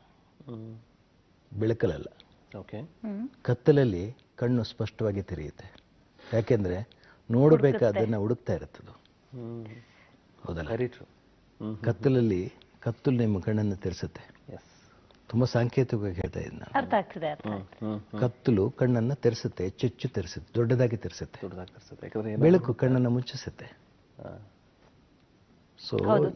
ಬೆಳಕಲ್ಲ. ಓಕೆ. ಕತ್ತಲಲ್ಲಿ ಕಣ್ಣು ಸ್ಪಷ್ಟವಾಗಿ ತೆರೆಯುತ್ತೆ. ಯಾಕೆಂದ್ರೆ ನೋಡಬೇಕಾದನ್ನ ಹುಡುಕ್ತಾ ಇರುತ್ತದು. ಹೌದಲ್ಲ? ಕತ್ತಲಲ್ಲಿ ಕತ್ತಲು ನಿಮ್ಮ ಕಣ್ಣನ್ನು ತೆರೆಸುತ್ತೆ. ತುಂಬಾ ಸಾಂಕೇತಿಕವಾಗಿ ಹೇಳ್ತಾ ಇದ್ದೀನಿ ನಾನು. ಅರ್ಥ ಆಗ್ತದೆ. ಕತ್ತಲು ಕಣ್ಣನ್ನು ತೆರೆಸುತ್ತೆ, ಹೆಚ್ಚೆಚ್ಚು ತೆರೆಸುತ್ತೆ, ದೊಡ್ಡದಾಗಿ ತೆರೆಸುತ್ತೆ. ಬೆಳಕು ಕಣ್ಣನ್ನು ಮುಚ್ಚಿಸುತ್ತೆ. ಸೊ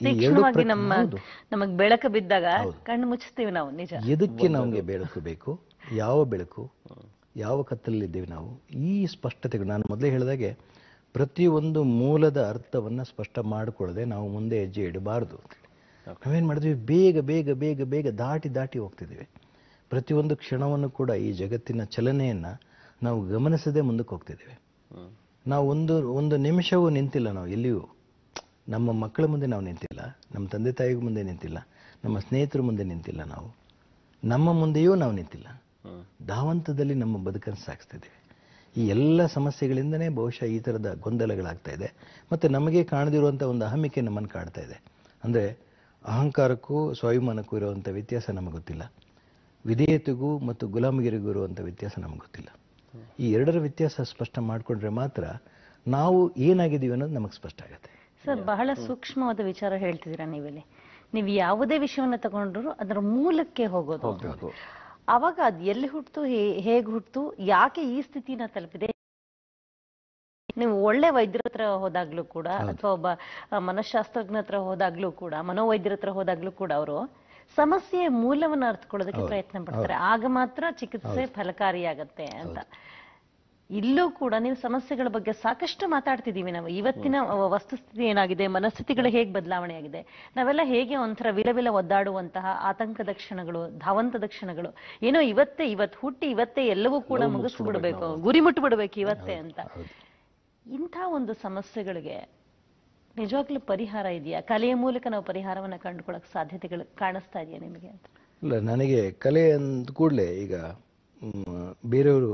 ನಮಗೆ ಬೆಳಕು ಬಿದ್ದಾಗ ಕಣ್ಣು ಮುಚ್ಚಿಸ್ತೀವಿ ನಾವು. ನಿಜ. ಎದಕ್ಕೆ ನಮಗೆ ಬೆಳಕು ಬೇಕು? ಯಾವ ಬೆಳಕು, ಯಾವ ಕತ್ತಲಲ್ಲಿದ್ದೇವೆ ನಾವು? ಈ ಸ್ಪಷ್ಟತೆಗಳು ನಾನು ಮೊದಲೇ ಹೇಳಿದಾಗೆ ಪ್ರತಿಯೊಂದು ಮೂಲದ ಅರ್ಥವನ್ನ ಸ್ಪಷ್ಟ ಮಾಡಿಕೊಳ್ಳದೆ ನಾವು ಮುಂದೆ ಹೆಜ್ಜೆ ಇಡಬಾರದು. ನಾವೇನ್ ಮಾಡಿದ್ವಿ, ಬೇಗ ಬೇಗ ಬೇಗ ಬೇಗ ದಾಟಿ ದಾಟಿ ಹೋಗ್ತಿದ್ದೀವಿ. ಪ್ರತಿಯೊಂದು ಕ್ಷಣವನ್ನು ಕೂಡ ಈ ಜಗತ್ತಿನ ಚಲನೆಯನ್ನ ನಾವು ಗಮನಿಸದೆ ಮುಂದಕ್ಕೆ ಹೋಗ್ತಿದ್ದೀವಿ. ನಾವು ಒಂದು ಒಂದು ನಿಮಿಷವೂ ನಿಂತಿಲ್ಲ ನಾವು ಎಲ್ಲಿಯೂ. ನಮ್ಮ ಮಕ್ಕಳ ಮುಂದೆ ನಾವು ನಿಂತಿಲ್ಲ, ನಮ್ಮ ತಂದೆ ತಾಯಿಗೂ ಮುಂದೆ ನಿಂತಿಲ್ಲ, ನಮ್ಮ ಸ್ನೇಹಿತರ ಮುಂದೆ ನಿಂತಿಲ್ಲ, ನಾವು ನಮ್ಮ ಮುಂದೆಯೂ ನಾವು ನಿಂತಿಲ್ಲ. ಧಾವಂತದಲ್ಲಿ ನಮ್ಮ ಬದುಕನ್ನು ಸಾಗಿಸ್ತಿದ್ದೀವಿ. ಈ ಎಲ್ಲ ಸಮಸ್ಯೆಗಳಿಂದನೇ ಬಹುಶಃ ಈ ಥರದ ಗೊಂದಲಗಳಾಗ್ತಾ ಇದೆ. ಮತ್ತು ನಮಗೆ ಕಾಣದಿರುವಂಥ ಒಂದು ಅಹಮಿಕೆ ನಮ್ಮನ್ನು ಕಾಡ್ತಾ ಇದೆ. ಅಂದರೆ ಅಹಂಕಾರಕ್ಕೂ ಸ್ವಾಭಿಮಾನಕ್ಕೂ ಇರುವಂಥ ವ್ಯತ್ಯಾಸ ನಮಗೆ ಗೊತ್ತಿಲ್ಲ. ವಿಧೇಯತೆಗೂ ಮತ್ತು ಗುಲಾಮಗಿರಿಗೂ ಇರುವಂಥ ವ್ಯತ್ಯಾಸ ನಮಗೆ ಗೊತ್ತಿಲ್ಲ. ಈ ಎರಡರ ವ್ಯತ್ಯಾಸ ಸ್ಪಷ್ಟ ಮಾಡಿಕೊಂಡ್ರೆ ಮಾತ್ರ ನಾವು ಏನಾಗಿದ್ದೀವಿ ಅನ್ನೋದು ನಮಗೆ ಸ್ಪಷ್ಟ ಆಗುತ್ತೆ. ಸರ್, ಬಹಳ ಸೂಕ್ಷ್ಮವಾದ ವಿಚಾರ ಹೇಳ್ತಿದ್ದೀರಾ ನೀವಿಲ್ಲಿ. ನೀವು ಯಾವುದೇ ವಿಷಯವನ್ನ ತಗೊಂಡ್ರು ಅದರ ಮೂಲಕ್ಕೆ ಹೋಗೋದು. ಅವಾಗ ಅದು ಎಲ್ಲಿ ಹುಟ್ಟಿತು, ಹೇಗೆ ಹುಟ್ಟಿತು, ಯಾಕೆ ಈ ಸ್ಥಿತಿನ ತಲುಪಿದೆ. ನೀವು ಒಳ್ಳೆ ವೈದ್ಯರ ಹತ್ರ ಹೋದಾಗ್ಲೂ ಕೂಡ ಅಥವಾ ಒಬ್ಬ ಮನಃಶಾಸ್ತ್ರಜ್ಞ ಹತ್ರ ಹೋದಾಗ್ಲೂ ಕೂಡ, ಮನೋವೈದ್ಯರ ಹತ್ರ ಹೋದಾಗ್ಲೂ ಕೂಡ ಅವರು ಸಮಸ್ಯೆಯ ಮೂಲವನ್ನು ಅರ್ಥಕೊಳ್ಳೋದಕ್ಕೆ ಪ್ರಯತ್ನ ಪಡ್ತಾರೆ. ಆಗ ಮಾತ್ರ ಚಿಕಿತ್ಸೆ ಫಲಕಾರಿಯಾಗತ್ತೆ ಅಂತ. ಇಲ್ಲೂ ಕೂಡ ನೀವು ಸಮಸ್ಯೆಗಳ ಬಗ್ಗೆ ಸಾಕಷ್ಟು ಮಾತಾಡ್ತಿದೀವಿ ನಾವು. ಇವತ್ತಿನ ವಸ್ತುಸ್ಥಿತಿ ಏನಾಗಿದೆ, ಮನಸ್ಥಿತಿಗಳು ಹೇಗೆ ಬದಲಾವಣೆ ಆಗಿದೆ, ನಾವೆಲ್ಲ ಹೇಗೆ ಒಂಥರ ವಿಲವಿಲ ಒದ್ದಾಡುವಂತಹ ಆತಂಕದ ಕ್ಷಣಗಳು, ಧಾವಂತದ ಕ್ಷಣಗಳು, ಏನೋ ಇವತ್ತೇ ಇವತ್ತು ಹುಟ್ಟಿ ಇವತ್ತೇ ಎಲ್ಲವೂ ಕೂಡ ಮುಗಿಸ್ಬಿಡ್ಬೇಕು, ಗುರಿ ಮುಟ್ಬಿಡ್ಬೇಕು ಇವತ್ತೇ ಅಂತ. ಇಂಥ ಒಂದು ಸಮಸ್ಯೆಗಳಿಗೆ ನಿಜವಾಗ್ಲೂ ಪರಿಹಾರ ಇದೆಯಾ? ಕಲೆಯ ಮೂಲಕ ನಾವು ಪರಿಹಾರವನ್ನ ಕಂಡುಕೊಳ್ಳೋಕೆ ಸಾಧ್ಯತೆಗಳು ಕಾಣಿಸ್ತಾ ಇದೆಯಾ ನಿಮಗೆ ಅಂತ? ಇಲ್ಲ, ನನಗೆ ಕಲೆ ಅಂದ ಕೂಡಲೇ ಈಗ ಬೇರೆಯವರು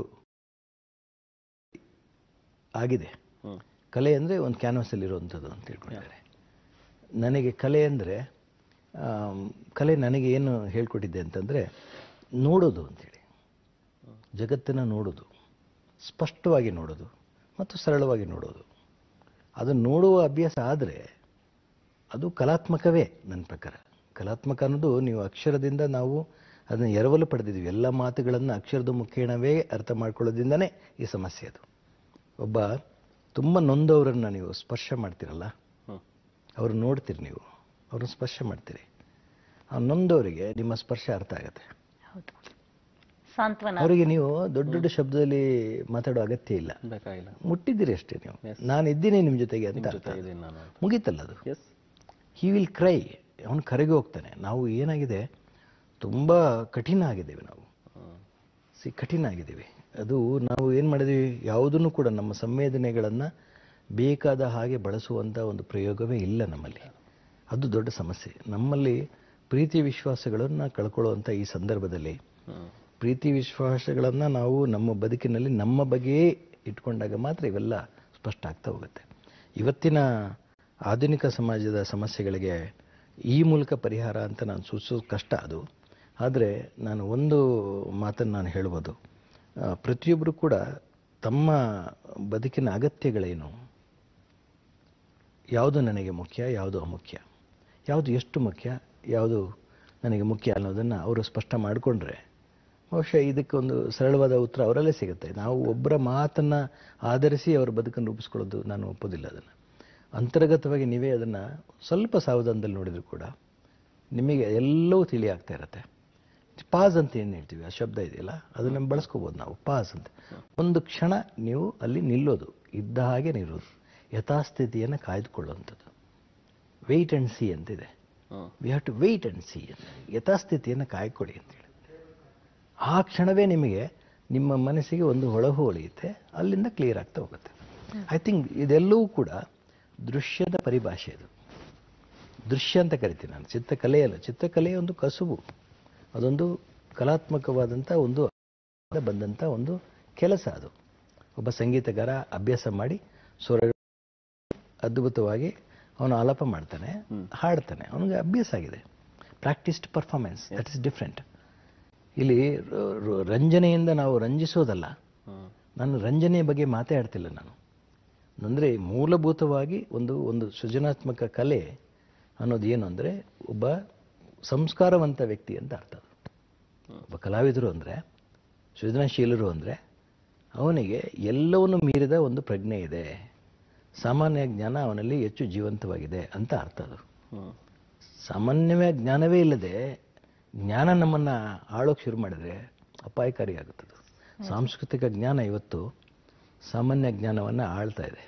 ಆಗಿದೆ. ಕಲೆ ಅಂದರೆ ಒಂದು ಕ್ಯಾನ್ವಾಸಲ್ಲಿ ಇರುವಂಥದ್ದು ಅಂತ ತಿಳ್ಕೊಂಡಿದ್ದಾರೆ. ನನಗೆ ಕಲೆ ಅಂದರೆ ಕಲೆ ನನಗೆ ಏನು ಹೇಳ್ಕೊಟ್ಟಿದ್ದೆ ಅಂತಂದರೆ ನೋಡೋದು ಅಂತೇಳಿ, ಜಗತ್ತನ್ನು ನೋಡೋದು, ಸ್ಪಷ್ಟವಾಗಿ ನೋಡೋದು ಮತ್ತು ಸರಳವಾಗಿ ನೋಡೋದು. ಅದು ನೋಡುವ ಅಭ್ಯಾಸ ಆದರೆ ಅದು ಕಲಾತ್ಮಕವೇ ನನ್ನ ಪ್ರಕಾರ. ಕಲಾತ್ಮಕ ಅನ್ನೋದು ನೀವು ಅಕ್ಷರದಿಂದ ನಾವು ಅದನ್ನು ಎರವಲು ಪಡೆದಿದ್ದೀವಿ. ಎಲ್ಲ ಮಾತುಗಳನ್ನು ಅಕ್ಷರದ ಮುಖೇಣವೇ ಅರ್ಥ ಮಾಡ್ಕೊಳ್ಳೋದ್ರಿಂದನೇ ಈ ಸಮಸ್ಯೆ. ಅದು ಒಬ್ಬ ತುಂಬ ನೊಂದವರನ್ನು ನೀವು ಸ್ಪರ್ಶ ಮಾಡ್ತೀರಲ್ಲ, ಅವ್ರು ನೋಡ್ತೀರಿ, ನೀವು ಅವ್ರನ್ನ ಸ್ಪರ್ಶ ಮಾಡ್ತೀರಿ. ಆ ನೊಂದವರಿಗೆ ನಿಮ್ಮ ಸ್ಪರ್ಶ ಅರ್ಥ ಆಗುತ್ತೆ. ಅವರಿಗೆ ನೀವು ದೊಡ್ಡ ದೊಡ್ಡ ಶಬ್ದದಲ್ಲಿ ಮಾತಾಡೋ ಅಗತ್ಯ ಇಲ್ಲ, ಮುಟ್ಟಿದ್ದೀರಿ ಅಷ್ಟೇ. ನೀವು ನಾನು ಇದ್ದೀನಿ ನಿಮ್ಮ ಜೊತೆಗೆ ಅಂತ ಅರ್ಥ, ಮುಗೀತಲ್ಲ ಅದು. ಹಿ ವಿಲ್ ಕ್ರೈ, ಅವನು ಕರೆಗೆ ಹೋಗ್ತಾನೆ. ನಾವು ಏನಾಗಿದೆ, ತುಂಬ ಕಠಿಣ ಆಗಿದ್ದೇವೆ ನಾವು, ಸಿ ಕಠಿಣ ಆಗಿದ್ದೀವಿ. ಅದು ನಾವು ಏನು ಮಾಡಿದ್ದೀವಿ, ಯಾವುದನ್ನು ಕೂಡ ನಮ್ಮ ಸಂವೇದನೆಗಳನ್ನು ಬೇಕಾದ ಹಾಗೆ ಬಳಸುವಂಥ ಒಂದು ಪ್ರಯೋಗವೇ ಇಲ್ಲ ನಮ್ಮಲ್ಲಿ. ಅದು ದೊಡ್ಡ ಸಮಸ್ಯೆ. ನಮ್ಮಲ್ಲಿ ಪ್ರೀತಿ ವಿಶ್ವಾಸಗಳನ್ನು ಕಳ್ಕೊಳ್ಳುವಂಥ ಈ ಸಂದರ್ಭದಲ್ಲಿ ಪ್ರೀತಿ ವಿಶ್ವಾಸಗಳನ್ನು ನಾವು ನಮ್ಮ ಬದುಕಿನಲ್ಲಿ ನಮ್ಮ ಬಗ್ಗೆಯೇ ಇಟ್ಕೊಂಡಾಗ ಮಾತ್ರ ಇವೆಲ್ಲ ಸ್ಪಷ್ಟ ಆಗ್ತಾ ಹೋಗುತ್ತೆ. ಇವತ್ತಿನ ಆಧುನಿಕ ಸಮಾಜದ ಸಮಸ್ಯೆಗಳಿಗೆ ಈ ಮೂಲಕ ಪರಿಹಾರ ಅಂತ ನಾನು ಸೂಚಿಸೋದು ಕಷ್ಟ ಅದು. ಆದರೆ ನಾನು ಒಂದು ಮಾತನ್ನು ನಾನು ಹೇಳ್ಬೋದು, ಪ್ರತಿಯೊಬ್ಬರು ಕೂಡ ತಮ್ಮ ಬದುಕಿನ ಅಗತ್ಯಗಳೇನು, ಯಾವುದು ನನಗೆ ಮುಖ್ಯ, ಯಾವುದು ಅಮುಖ್ಯ, ಯಾವುದು ಎಷ್ಟು ಮುಖ್ಯ, ಯಾವುದು ನನಗೆ ಮುಖ್ಯ ಅನ್ನೋದನ್ನು ಅವರು ಸ್ಪಷ್ಟ ಮಾಡಿಕೊಂಡ್ರೆ ಬಹುಶಃ ಇದಕ್ಕೊಂದು ಸರಳವಾದ ಉತ್ತರ ಅವರಲ್ಲೇ ಸಿಗುತ್ತೆ. ನಾವು ಒಬ್ಬರ ಮಾತನ್ನು ಆಧರಿಸಿ ಅವರ ಬದುಕನ್ನು ರೂಪಿಸ್ಕೊಳ್ಳೋದು ನಾನು ಒಪ್ಪೋದಿಲ್ಲ. ಅದನ್ನು ಅಂತರ್ಗತವಾಗಿ ನೀವೇ ಅದನ್ನು ಸ್ವಲ್ಪ ಸಾವಧಾನದಲ್ಲಿ ನೋಡಿದರೂ ಕೂಡ ನಿಮಗೆ ಎಲ್ಲವೂ ತಿಳಿ ಆಗ್ತಾ ಇರುತ್ತೆ. ಪಾಸ್ ಅಂತ ಏನು ಹೇಳ್ತೀವಿ, ಆ ಶಬ್ದ ಇದೆಯಲ್ಲ, ಅದನ್ನು ಬಳಸ್ಕೋಬೋದು ನಾವು. ಪಾಸ್ ಅಂತ ಒಂದು ಕ್ಷಣ ನೀವು ಅಲ್ಲಿ ನಿಲ್ಲೋದು, ಇದ್ದ ಹಾಗೆ ನಿಲ್ಲೋದು, ಯಥಾಸ್ಥಿತಿಯನ್ನು ಕಾಯ್ದುಕೊಳ್ಳುವಂಥದ್ದು. ವೆಯ್ಟ್ ಆ್ಯಂಡ್ ಸಿ ಅಂತಿದೆ. We have to wait and see ಅಂತ, ಯಥಾಸ್ಥಿತಿಯನ್ನು ಕಾಯ್ಕೊಳ್ಳಿ ಅಂತೇಳಿ. ಆ ಕ್ಷಣವೇ ನಿಮಗೆ ನಿಮ್ಮ ಮನಸ್ಸಿಗೆ ಒಂದು ಹೊಳಹು ಹೊಳೆಯುತ್ತೆ, ಅಲ್ಲಿಂದ ಕ್ಲಿಯರ್ ಆಗ್ತಾ ಹೋಗುತ್ತೆ. ಐ ಥಿಂಕ್ ಇದೆಲ್ಲವೂ ಕೂಡ ದೃಶ್ಯದ ಪರಿಭಾಷೆ. ಇದು ದೃಶ್ಯ ಅಂತ ಕರಿತೀನಿ ನಾನು, ಚಿತ್ರಕಲೆಯಲ್ಲ. ಚಿತ್ರಕಲೆಯ ಒಂದು ಕಸುಬು, ಅದೊಂದು ಕಲಾತ್ಮಕವಾದಂಥ ಒಂದು ಬಂದಂಥ ಒಂದು ಕೆಲಸ. ಅದು ಒಬ್ಬ ಸಂಗೀತಗಾರ ಅಭ್ಯಾಸ ಮಾಡಿ ಸ್ವರ ಅದ್ಭುತವಾಗಿ ಅವನು ಆಲಾಪ ಮಾಡ್ತಾನೆ, ಹಾಡ್ತಾನೆ, ಅವನಿಗೆ ಅಭ್ಯಾಸ ಆಗಿದೆ. Practised performance, that is different. ಇಲ್ಲಿ ರಂಜನೆಯಿಂದ ನಾವು ರಂಜಿಸೋದಲ್ಲ. ನಾನು ರಂಜನೆಯ ಬಗ್ಗೆ ಮಾತಾಡ್ತಿಲ್ಲ ನಾನು. ಅಂದರೆ ಮೂಲಭೂತವಾಗಿ ಒಂದು ಒಂದು ಸೃಜನಾತ್ಮಕ ಕಲೆ ಅನ್ನೋದು ಏನು ಅಂದರೆ ಒಬ್ಬ ಸಂಸ್ಕಾರವಂತ ವ್ಯಕ್ತಿ ಅಂತ ಅರ್ಥ. ಒಬ್ಬ ಕಲಾವಿದರು ಅಂದರೆ, ಸೃಜನಶೀಲರು ಅಂದರೆ ಅವನಿಗೆ ಎಲ್ಲವನ್ನು ಮೀರಿದ ಒಂದು ಪ್ರಜ್ಞೆ ಇದೆ, ಸಾಮಾನ್ಯ ಜ್ಞಾನ ಅವನಲ್ಲಿ ಹೆಚ್ಚು ಜೀವಂತವಾಗಿದೆ ಅಂತ ಅರ್ಥ. ಅದು ಸಾಮಾನ್ಯವೇ ಜ್ಞಾನವೇ ಇಲ್ಲದೆ ಜ್ಞಾನ ನಮ್ಮನ್ನು ಆಳೋಕೆ ಶುರು ಮಾಡಿದರೆ ಅಪಾಯಕಾರಿ ಆಗುತ್ತದೆ. ಸಾಂಸ್ಕೃತಿಕ ಜ್ಞಾನ ಇವತ್ತು ಸಾಮಾನ್ಯ ಜ್ಞಾನವನ್ನು ಆಳ್ತಾ ಇದೆ.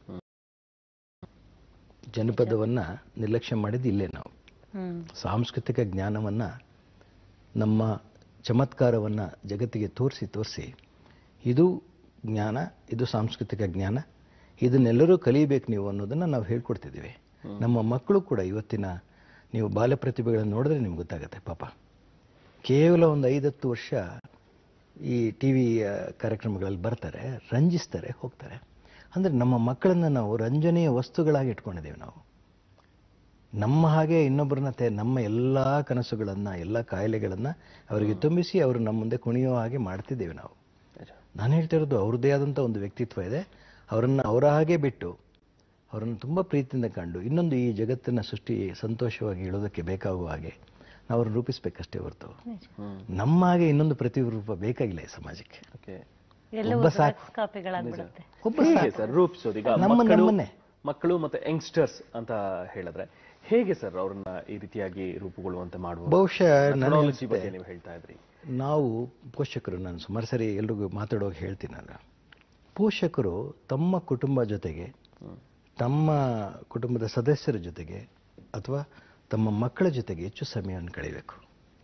ಜನಪದವನ್ನು ನಿರ್ಲಕ್ಷ್ಯ ಮಾಡಿದ್ದು ಇಲ್ಲೇ ನಾವು. ಸಾಂಸ್ಕೃತಿಕ ಜ್ಞಾನವನ್ನು, ನಮ್ಮ ಚಮತ್ಕಾರವನ್ನು ಜಗತ್ತಿಗೆ ತೋರಿಸಿ ತೋರಿಸಿ ಇದು ಜ್ಞಾನ, ಇದು ಸಾಂಸ್ಕೃತಿಕ ಜ್ಞಾನ, ಇದನ್ನೆಲ್ಲರೂ ಕಲಿಬೇಕು ನೀವು ಅನ್ನೋದನ್ನು ನಾವು ಹೇಳ್ಕೊಡ್ತಿದ್ದೀವಿ. ನಮ್ಮ ಮಕ್ಕಳು ಕೂಡ ಇವತ್ತಿನ ನೀವು ಬಾಲ್ಯ ಪ್ರತಿಭೆಗಳನ್ನು ನೋಡಿದ್ರೆ ನಿಮ್ಗೆ ಗೊತ್ತಾಗುತ್ತೆ. ಪಾಪ ಕೇವಲ ಒಂದು ಐದತ್ತು ವರ್ಷ ಈ ಟಿ ವಿ ಕಾರ್ಯಕ್ರಮಗಳಲ್ಲಿ ಬರ್ತಾರೆ, ರಂಜಿಸ್ತಾರೆ, ಹೋಗ್ತಾರೆ. ಅಂದರೆ ನಮ್ಮ ಮಕ್ಕಳನ್ನು ನಾವು ರಂಜನೆಯ ವಸ್ತುಗಳಾಗಿ ಇಟ್ಕೊಂಡಿದ್ದೇವೆ. ನಾವು ನಮ್ಮ ಹಾಗೆ ಇನ್ನೊಬ್ಬರನ್ನ ತೇ ನಮ್ಮ ಎಲ್ಲ ಕನಸುಗಳನ್ನು, ಎಲ್ಲ ಕಾಯಿಲೆಗಳನ್ನು ಅವರಿಗೆ ತುಂಬಿಸಿ ಅವರು ನಮ್ಮ ಮುಂದೆ ಕುಣಿಯೋ ಹಾಗೆ ಮಾಡ್ತಿದ್ದೇವೆ ನಾವು. ನಾನು ಹೇಳ್ತಾ ಇರೋದು ಅವ್ರದ್ದೇ ಆದಂಥ ಒಂದು ವ್ಯಕ್ತಿತ್ವ ಇದೆ. ಅವರನ್ನು ಅವರ ಹಾಗೆ ಬಿಟ್ಟು ಅವರನ್ನು ತುಂಬ ಪ್ರೀತಿಯಿಂದ ಕಂಡು ಇನ್ನೊಂದು ಈ ಜಗತ್ತನ್ನು ಸೃಷ್ಟಿ ಸಂತೋಷವಾಗಿ ಇಳೋದಕ್ಕೆ ಬೇಕಾಗುವ ಹಾಗೆ ನಾವು ಅವ್ರನ್ನ ರೂಪಿಸ್ಬೇಕಷ್ಟೇ ಹೊರತು ನಮ್ಮ ಹಾಗೆ ಇನ್ನೊಂದು ಪ್ರತಿರೂಪ ಬೇಕಾಗಿಲ್ಲ ಈ ಸಮಾಜಕ್ಕೆ. ಒಬ್ಬ ಸಾಕು, ಒಬ್ಬ ಹೇಗೆ ಸರ್ ರೂಪಿಸೋದು? ಈಗ ಮಕ್ಕಳು ಮಕ್ಕಳು ಮತ್ತೆ ಯಂಗ್ಸ್ಟರ್ಸ್ ಅಂತ ಹೇಳಿದ್ರೆ ಹೇಗೆ ಸರ್ ಅವ್ರನ್ನ ಈ ರೀತಿಯಾಗಿ ರೂಪುಗೊಳ್ಳುವಂತೆ ಮಾಡುವ ಬಹುಶಃ ಟೆಕ್ನಾಲಜಿ ಬಗ್ಗೆ ನೀವು ಹೇಳ್ತಾ ಇದ್ರಿ. ನಾವು ಪೋಷಕರು, ನಾನು ಸುಮಾರು ಸರಿ ಎಲ್ರಿಗೂ ಮಾತಾಡುವಾಗ ಹೇಳ್ತೀನಿ, ನಾನು ಪೋಷಕರು ತಮ್ಮ ಕುಟುಂಬ ಜೊತೆಗೆ, ತಮ್ಮ ಕುಟುಂಬದ ಸದಸ್ಯರ ಜೊತೆಗೆ ಅಥವಾ ತಮ್ಮ ಮಕ್ಕಳ ಜೊತೆಗೆ ಹೆಚ್ಚು ಸಮಯವನ್ನು ಕಳೆಯಬೇಕು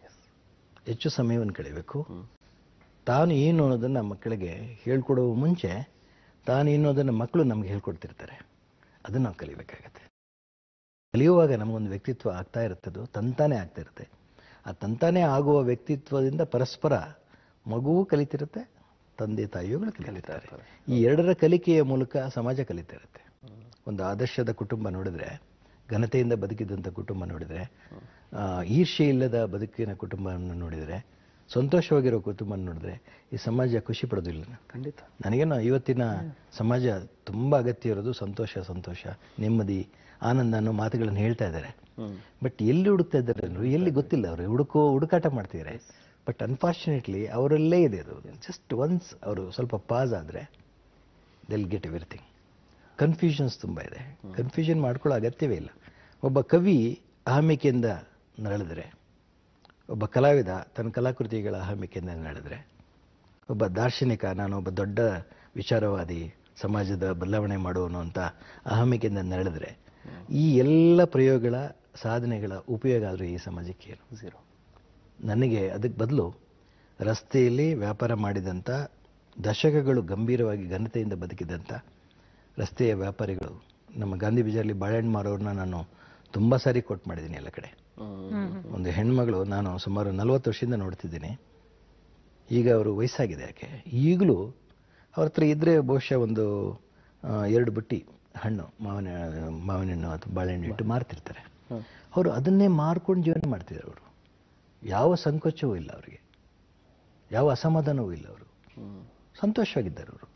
ಹೆಚ್ಚು ಸಮಯವನ್ನು ಕಳೆಯಬೇಕು ತಾನು ಏನು ಅನ್ನೋದನ್ನು ಮಕ್ಕಳಿಗೆ ಹೇಳ್ಕೊಡುವ ಮುಂಚೆ ತಾನು ಏನು ಅನ್ನೋದನ್ನು ಮಕ್ಕಳು ನಮ್ಗೆ ಹೇಳ್ಕೊಡ್ತಿರ್ತಾರೆ. ಅದನ್ನು ನಾವು ಕಲಿಬೇಕಾಗತ್ತೆ. ಕಲಿಯುವಾಗ ನಮಗೊಂದು ವ್ಯಕ್ತಿತ್ವ ಆಗ್ತಾ ಇರುತ್ತದು ತಂತಾನೇ ಆಗ್ತಾ ಇರುತ್ತೆ. ಆ ತಂತಾನೇ ಆಗುವ ವ್ಯಕ್ತಿತ್ವದಿಂದ ಪರಸ್ಪರ ಮಗುವು ಕಲಿತಿರುತ್ತೆ, ತಂದೆ ತಾಯಿಗಳು ಕಲಿತಾರೆ. ಈ ಎರಡರ ಕಲಿಕೆಯ ಮೂಲಕ ಸಮಾಜ ಕಲಿತಾ ಇರುತ್ತೆ. ಒಂದು ಆದರ್ಶದ ಕುಟುಂಬ ನೋಡಿದ್ರೆ, ಘನತೆಯಿಂದ ಬದುಕಿದಂಥ ಕುಟುಂಬ ನೋಡಿದರೆ, ಈರ್ಷ್ಯೆ ಇಲ್ಲದ ಬದುಕಿನ ಕುಟುಂಬವನ್ನು ನೋಡಿದರೆ, ಸಂತೋಷವಾಗಿರೋ ಕುಟುಂಬ ನೋಡಿದ್ರೆ ಈ ಸಮಾಜ ಖುಷಿ ಪಡೋದಿಲ್ಲ. ಖಂಡಿತ. ನನಗೇನೋ ಇವತ್ತಿನ ಸಮಾಜ ತುಂಬ ಅಗತ್ಯ ಇರೋದು ಸಂತೋಷ, ಸಂತೋಷ, ನೆಮ್ಮದಿ, ಆನಂದ ಅನ್ನೋ ಮಾತುಗಳನ್ನು ಹೇಳ್ತಾ ಇದ್ದಾರೆ. ಬಟ್ ಎಲ್ಲಿ ಹುಡುಕ್ತಾ ಇದ್ದಾರೆ ಅವರು? ಎಲ್ಲಿ ಗೊತ್ತಿಲ್ಲ. ಅವರು ಹುಡುಕೋ ಹುಡುಕಾಟ ಮಾಡ್ತಿದ್ದಾರೆ. ಬಟ್ ಅನ್ಫಾರ್ಚುನೇಟ್ಲಿ ಅವರಲ್ಲೇ ಇದೆ ಅದು. ಜಸ್ಟ್ ಒನ್ಸ್ ಅವರು ಸ್ವಲ್ಪ ಪಾಸ್ ಆದರೆ ದೆಲ್ ಗೆಟ್ ಎವ್ರಿಥಿಂಗ್. ಕನ್ಫ್ಯೂಷನ್ಸ್ ತುಂಬ ಇದೆ. ಕನ್ಫ್ಯೂಷನ್ ಮಾಡ್ಕೊಳ್ಳೋ ಅಗತ್ಯವೇ ಇಲ್ಲ. ಒಬ್ಬ ಕವಿ ಅಹಮಿಕೆಯಿಂದ ನರಳಿದ್ರೆ, ಒಬ್ಬ ಕಲಾವಿದ ತನ್ನ ಕಲಾಕೃತಿಗಳ ಅಹಮಿಕೆಯಿಂದ ನಡೆದರೆ, ಒಬ್ಬ ದಾರ್ಶನಿಕ ನಾನು ಒಬ್ಬ ದೊಡ್ಡ ವಿಚಾರವಾದಿ ಸಮಾಜದ ಬದಲಾವಣೆ ಮಾಡುವನು ಅಂತ ಅಹಮಿಕೆಯಿಂದ ನಡೆದರೆ, ಈ ಎಲ್ಲ ಪ್ರಯೋಗಗಳ ಸಾಧನೆಗಳ ಉಪಯೋಗ ಆದರೂ ಈ ಸಮಾಜಕ್ಕೆ ಏನು? ಝೀರೋ. ನನಗೆ ಅದಕ್ಕೆ ಬದಲು ರಸ್ತೆಯಲ್ಲಿ ವ್ಯಾಪಾರ ಮಾಡಿದಂಥ, ದಶಕಗಳು ಗಂಭೀರವಾಗಿ ಘನತೆಯಿಂದ ಬದುಕಿದಂಥ ರಸ್ತೆಯ ವ್ಯಾಪಾರಿಗಳು, ನಮ್ಮ ಗಾಂಧಿ ಬಜಾರ್ಲಿ ಬಾಳೆಹಣ್ಣು ಮಾರೋರನ್ನ ನಾನು ತುಂಬ ಸಾರಿ ಕೋಟ್ ಮಾಡಿದ್ದೀನಿ ಎಲ್ಲ ಕಡೆ. ಒಂದು ಹೆಣ್ಮಗಳು ನಾನು ಸುಮಾರು ನಲವತ್ತು ವರ್ಷದಿಂದ ನೋಡ್ತಿದ್ದೀನಿ. ಈಗ ಅವರು ವಯಸ್ಸಾಗಿದೆ, ಯಾಕೆ ಈಗಲೂ ಅವ್ರ ಹತ್ರ ಇದ್ದರೆ ಬಹುಶಃ ಒಂದು ಎರಡು ಬುಟ್ಟಿ ಹಣ್ಣು, ಮಾವಿನ ಮಾವಿನ ಹಣ್ಣು ಅಥವಾ ಬಾಳೆಹಣ್ಣು ಇಟ್ಟು ಮಾರ್ತಿರ್ತಾರೆ. ಅವರು ಅದನ್ನೇ ಮಾರ್ಕೊಂಡು ಜೀವನ ಮಾಡ್ತಿದ್ದಾರೆ. ಅವರು ಯಾವ ಸಂಕೋಚವೂ ಇಲ್ಲ, ಅವರಿಗೆ ಯಾವ ಅಸಮಾಧಾನವೂ ಇಲ್ಲ, ಅವರು ಸಂತೋಷವಾಗಿದ್ದಾರೆ. ಅವರು